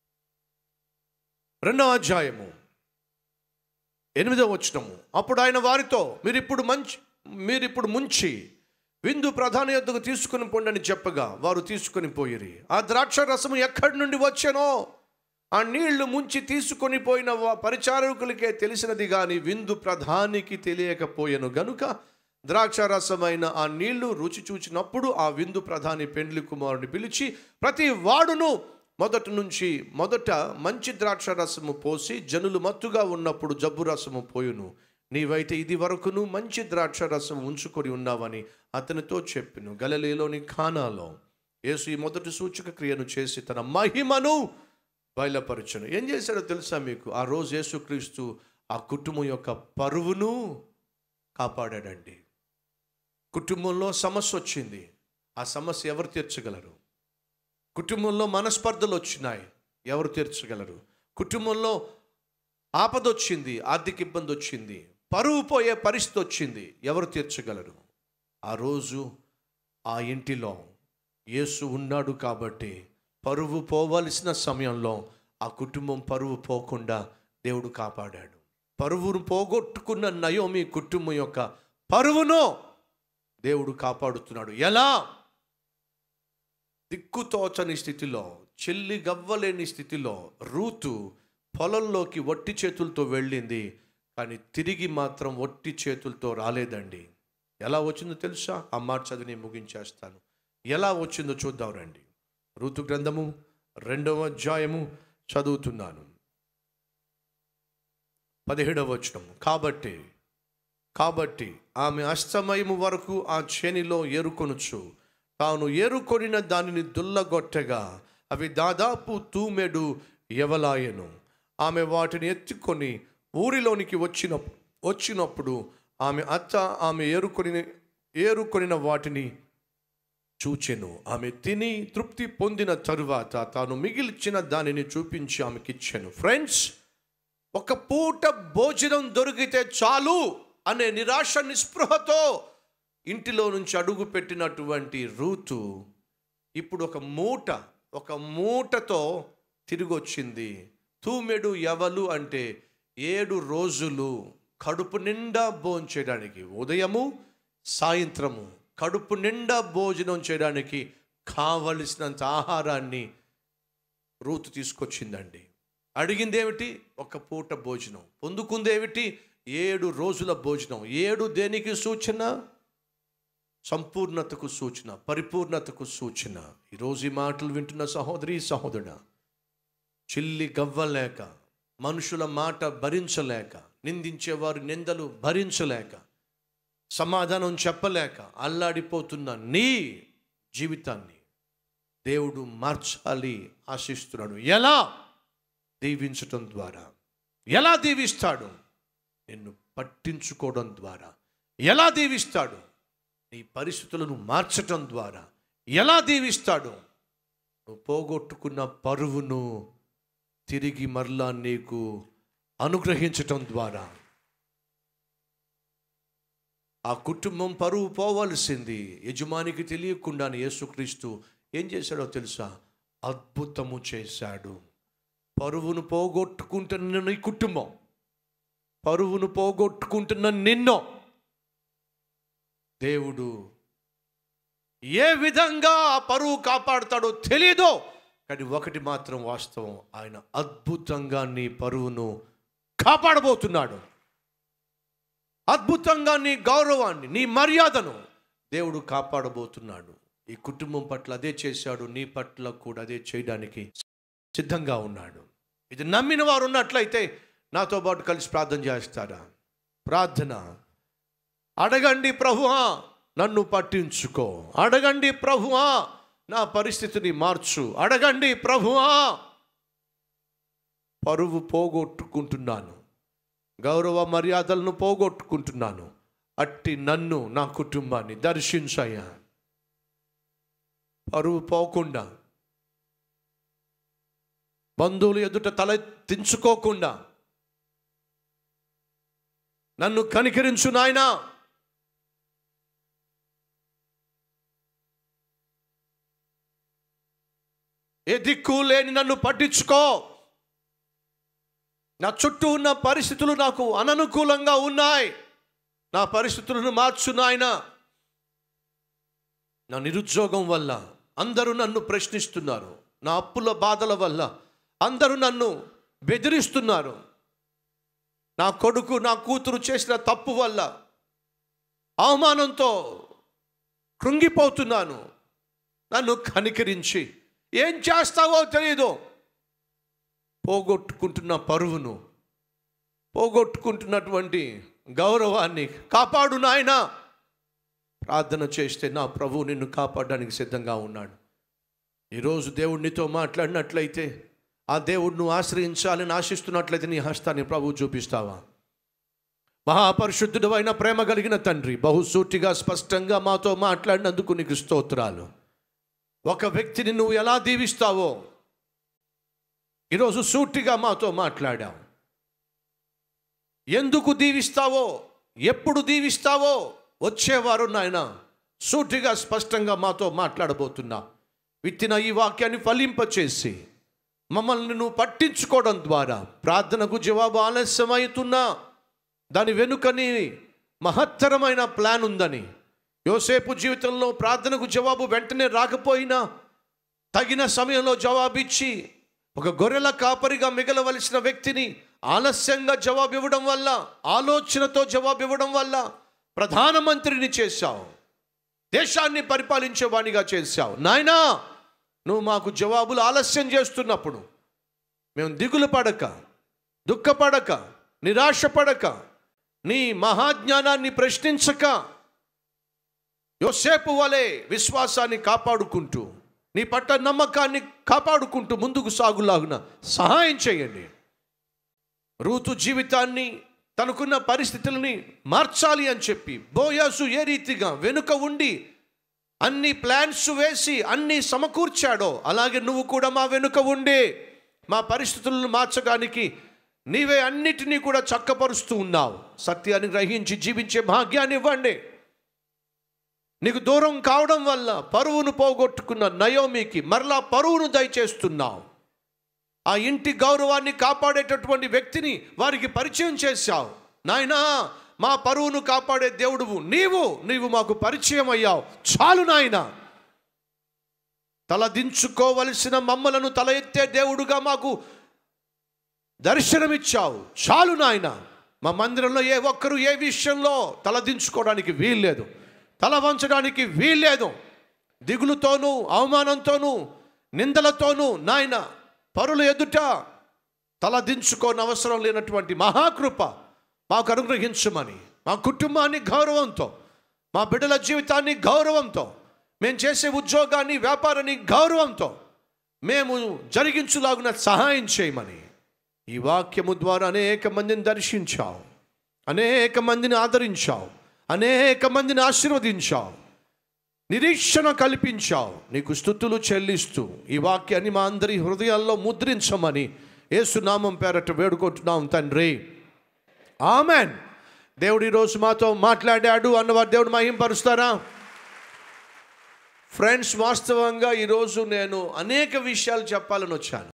రెండవ అధ్యాయము ఎనిమిదవ వచనము. అప్పుడు ఆయన వారితో, మీరిప్పుడు మంచి మీరిప్పుడు ముంచి విందు ప్రధాన యొద్దకు తీసుకుని పొండని చెప్పగా వారు తీసుకొని పోయిరి. ఆ ద్రాక్ష రసము ఎక్కడి నుండి వచ్చానో ఆ నీళ్లు ముంచి తీసుకొని పోయిన పరిచారకులకే తెలిసినది కానీ విందు ప్రధానికి తెలియకపోయెను గనుక ద్రాక్షారసమైన ఆ నీళ్లు రుచి చూచినప్పుడు ఆ విందు ప్రధాని పెండ్లి కుమారుని పిలిచి ప్రతి వాడును మొదటి నుంచి మొదట మంచి ద్రాక్ష రసము పోసి జనులు మత్తుగా ఉన్నప్పుడు జబ్బు రసము పోయును. నీవైతే ఇది వరకును మంచి ద్రాక్ష రసము ఉంచుకొని ఉన్నావని అతనితో చెప్పెను. గలిలయలోని కానాలో యేసు ఈ మొదటి సూచక క్రియను చేసి తన మహిమను బయలుపరచును. ఏం చేశాడో తెలుసా మీకు? ఆ రోజు యేసుక్రీస్తు ఆ కుటుంబం యొక్క పరువును కాపాడాడండి. కుటుంబంలో సమస్య వచ్చింది, ఆ సమస్య ఎవరు తీర్చగలరు? కుటుంబంలో మనస్పర్ధలు వచ్చినాయి, ఎవరు తీర్చగలరు? కుటుంబంలో ఆపద వచ్చింది, ఆర్థిక ఇబ్బంది వచ్చింది, పరువు పోయే పరిస్థితి వచ్చింది, ఎవరు తీర్చగలరు? ఆ రోజు ఆ ఇంటిలో యేసు ఉన్నాడు కాబట్టి పరువు పోవలసిన సమయంలో ఆ కుటుంబం పరువు పోకుండా దేవుడు కాపాడాడు. పరువును పోగొట్టుకున్న నయోమి కుటుంబం యొక్క పరువును దేవుడు కాపాడుతున్నాడు. ఎలా? దిక్కుతోచని స్థితిలో, చెల్లి గవ్వలేని స్థితిలో రూతు పొలంలోకి వట్టి చేతులతో వెళ్ళింది, కానీ తిరిగి మాత్రం వట్టి చేతులతో రాలేదండి. ఎలా వచ్చిందో తెలుసా? ఆ మాట చదివి నేను ముగించేస్తాను. ఎలా వచ్చిందో చూద్దాం రండి. రూతు గ్రంథము రెండవ అధ్యాయము చదువుతున్నాను, పదిహేడవ వచనము. కాబట్టి కాబట్టి ఆమె అస్తమయము వరకు ఆ చేనిలో ఏరుకొనుచు తాను ఏరుకొనిన దానిని దుల్లగొట్టగా అవి దాదాపు తూమెడు ఎవలాయను. ఆమె వాటిని ఎత్తుకొని ఊరిలోనికి వచ్చిన వచ్చినప్పుడు ఆమె అత్త ఆమె ఏరుకొని ఏరుకొనిన వాటిని చూచెను. ఆమె తిని తృప్తి పొందిన తరువాత తాను మిగిల్చిన దానిని చూపించి ఆమెకిచ్చెను. ఫ్రెండ్స్, ఒక పూట భోజనం దొరికితే చాలు అనే నిరాశ నిస్పృహతో ఇంటిలో నుంచి అడుగు పెట్టినటువంటి రూతు ఇప్పుడు ఒక మూట ఒక మూటతో తిరిగి వచ్చింది. తూమెడు ఎవలు అంటే ఏడు రోజులు కడుపు నిండా భోజనం చేయడానికి, ఉదయము సాయంత్రము కడుపు నిండా భోజనం చేయడానికి కావలసినంత ఆహారాన్ని రూతు తీసుకొచ్చిందండి. అడిగింది ఏమిటి? ఒక పూట భోజనం. పొందుకుంది ఏమిటి? ఏడు రోజుల భోజనం. ఏడు దేనికి సూచన? సంపూర్ణతకు సూచన, పరిపూర్ణతకు సూచన. ఈరోజు ఈ మాటలు వింటున్న సహోదరి సహోదరుడా, చిల్లి గవ్వలేక, మనుషుల మాట భరించలేక, నిందించేవారు నిందలు భరించలేక, సమాధానం చెప్పలేక అల్లాడిపోతున్న నీ జీవితాన్ని దేవుడు మార్చాలి ఆశిస్తున్నాడు. ఎలా? దీవించటం ద్వారా. ఎలా దీవిస్తాడు? నిన్ను పట్టించుకోవడం ద్వారా. ఎలా దీవిస్తాడు? నీ పరిస్థితులను మార్చటం ద్వారా. ఎలా దీవిస్తాడు? నువ్వు పోగొట్టుకున్న పరువును తిరిగి మరలా నీకు అనుగ్రహించటం ద్వారా. ఆ కుటుంబం పరువు పోవలసింది. యజమానికి తెలియకుండానే యేసుక్రీస్తు ఏం చేశాడో తెలుసా? అద్భుతము చేశాడు. పరువును పోగొట్టుకుంటున్న నీ కుటుంబం, పరువును పోగొట్టుకుంటున్న నిన్ను దేవుడు ఏ విధంగా ఆ పరువు కాపాడుతాడో తెలీదు, కానీ ఒకటి మాత్రం వాస్తవం, ఆయన అద్భుతంగా నీ పరువును కాపాడబోతున్నాడు. అద్భుతంగా నీ గౌరవాన్ని, నీ మర్యాదను దేవుడు కాపాడబోతున్నాడు. ఈ కుటుంబం పట్ల అదే చేశాడు, నీ పట్ల కూడా అదే చేయడానికి సిద్ధంగా ఉన్నాడు. ఇది నమ్మిన వారు ఉన్నట్లయితే నాతో పాటు కలిసి ప్రార్థన చేస్తారా? ప్రార్థన. అడగండి, ప్రభువా నన్ను పట్టించుకో. అడగండి, ప్రభువా నా పరిస్థితిని మార్చు. అడగండి, ప్రభువా పరువు పోగొట్టుకుంటున్నాను, గౌరవ మర్యాదలను పోగొట్టుకుంటున్నాను, అట్టి నన్ను, నా కుటుంబాన్ని దర్శించయ్యా. పరువు పోకుండా, బంధువులు ఎదుట తల దించుకోకుండా నన్ను కనికరించు నాయనా. ఏ దిక్కు లేని నన్ను పట్టించుకో. నా చుట్టూ ఉన్న పరిస్థితులు నాకు అననుకూలంగా ఉన్నాయి, నా పరిస్థితులను మార్చు నాయనా. నా నిరుద్యోగం వల్ల అందరూ నన్ను ప్రశ్నిస్తున్నారు, నా అప్పుల బాధల వల్ల అందరూ నన్ను బెదిరిస్తున్నారు, నా కొడుకు నా కూతురు చేసిన తప్పు వల్ల అవమానంతో కృంగిపోతున్నాను. నన్ను కనికరించి ఏం చేస్తావో తెలియదు. పోగొట్టుకుంటున్న పరువును, పోగొట్టుకుంటున్నటువంటి గౌరవాన్ని కాపాడు నాయనా. ప్రార్థన చేస్తే నా ప్రభువు నిన్ను కాపాడడానికి సిద్ధంగా ఉన్నాడు. ఈరోజు దేవుడు నీతో మాట్లాడినట్లయితే, ఆ దేవుడిని ఆశ్రయించాలని ఆశిస్తున్నట్లయితే నీ హస్తాన్ని ప్రభువు చూపిస్తావా? మహాపరిశుద్ధుడు అయిన ప్రేమ కలిగిన తండ్రి, బహుసూటిగా స్పష్టంగా మాతో మాట్లాడినందుకు నీకు స్తోత్రాలు. ఒక వ్యక్తిని నువ్వు ఎలా దీవిస్తావో ఈరోజు సూటిగా మాతో మాట్లాడావు. ఎందుకు దీవిస్తావో, ఎప్పుడు దీవిస్తావో వచ్చేవారు నాయన సూటిగా స్పష్టంగా మాతో మాట్లాడబోతున్నా. విత్తిన ఈ వాక్యాన్ని ఫలింపచేసి మమ్మల్ని నువ్వు పట్టించుకోవడం ద్వారా ప్రార్థనకు జవాబు ఆలస్యమవుతున్నా దాని వెనుకని మహత్తరమైన ప్లాన్ ఉందని, యోసేపు జీవితంలో ప్రార్థనకు జవాబు వెంటనే రాకపోయినా తగిన సమయంలో జవాబిచ్చి ఒక గొర్రెల కాపరిగా మిగలవలసిన వ్యక్తిని ఆలస్యంగా జవాబు ఇవ్వడం వల్ల, ఆలోచనతో జవాబు ఇవ్వడం వల్ల ప్రధానమంత్రిని చేశావు, దేశాన్ని పరిపాలించేవానిగా చేశావు. నాయనా, నువ్వు మాకు జవాబులు ఆలస్యం చేస్తున్నప్పుడు మేము దిగులు పడక, దుఃఖపడక, నిరాశపడక, నీ మహాజ్ఞానాన్ని ప్రశ్నించక, యోసేపు వలె విశ్వాసాన్ని కాపాడుకుంటూ, నీ పట్ల నమ్మకాన్ని కాపాడుకుంటూ ముందుకు సాగులాగున సహాయం చేయండి. రూతు జీవితాన్ని, తనకున్న పరిస్థితులని మార్చాలి అని చెప్పి బోయాసు ఏ రీతిగా వెనుక ఉండి అన్ని ప్లాన్స్ వేసి అన్ని సమకూర్చాడో, అలాగే నువ్వు కూడా మా వెనుక ఉండి మా పరిస్థితులను మార్చడానికి నీవే అన్నిటినీ కూడా చక్కపరుస్తూ ఉన్నావు. సత్యాన్ని గ్రహించి జీవించే భాగ్యాన్ని ఇవ్వండి. నీకు దూరం కావడం వల్ల పరువును పోగొట్టుకున్న నయోమికి మరలా పరువును దయచేస్తున్నావు. ఆ ఇంటి గౌరవాన్ని కాపాడేటటువంటి వ్యక్తిని వారికి పరిచయం చేశావు. నాయనా, మా పరువును కాపాడే దేవుడువు నీవు, నీవు మాకు పరిచయం అయ్యావు. చాలు నాయనా, తలదించుకోవలసిన మమ్మలను తల ఎత్తే దేవుడుగా మాకు దర్శనమిచ్చావు. చాలు నాయన. మా మందిరంలో ఏ ఒక్కరు ఏ విషయంలో తలదించుకోవడానికి వీల్లేదు, తల వంచడానికి వీల్లేదు. దిగులుతోనూ అవమానంతోనూ నిందలతోనూ నాయన పరుల ఎదుట తలదించుకోని అవసరం లేనటువంటి మహాకృప మాకు అనుగ్రహించమని, మా కుటుంబాన్ని గౌరవంతో, మా బిడ్డల జీవితాన్ని గౌరవంతో, మేము చేసే ఉద్యోగాన్ని వ్యాపారాన్ని గౌరవంతో మేము జరిగించులాగున సహాయం చేయమని ఈ వాక్యము ద్వారా అనేక మందిని దర్శించావు, అనేక మందిని ఆదరించావు, అనేక మందిని ఆశీర్వదించావు, నిరీక్షణ కల్పించావు. నీకు స్తుతులు చెల్లిస్తూ ఈ వాక్యాన్ని మా అందరి హృదయాల్లో ముద్రించమని యేసునామం పేరట వేడుకుంటున్నాం తండ్రి. ఆమెన్. దేవుడు ఈరోజు మాతో మాట్లాడాడు అన్నవారు దేవుడు మహింపరుస్తారా? ఫ్రెండ్స్, వాస్తవంగా ఈరోజు నేను అనేక విషయాలు చెప్పాలని వచ్చాను.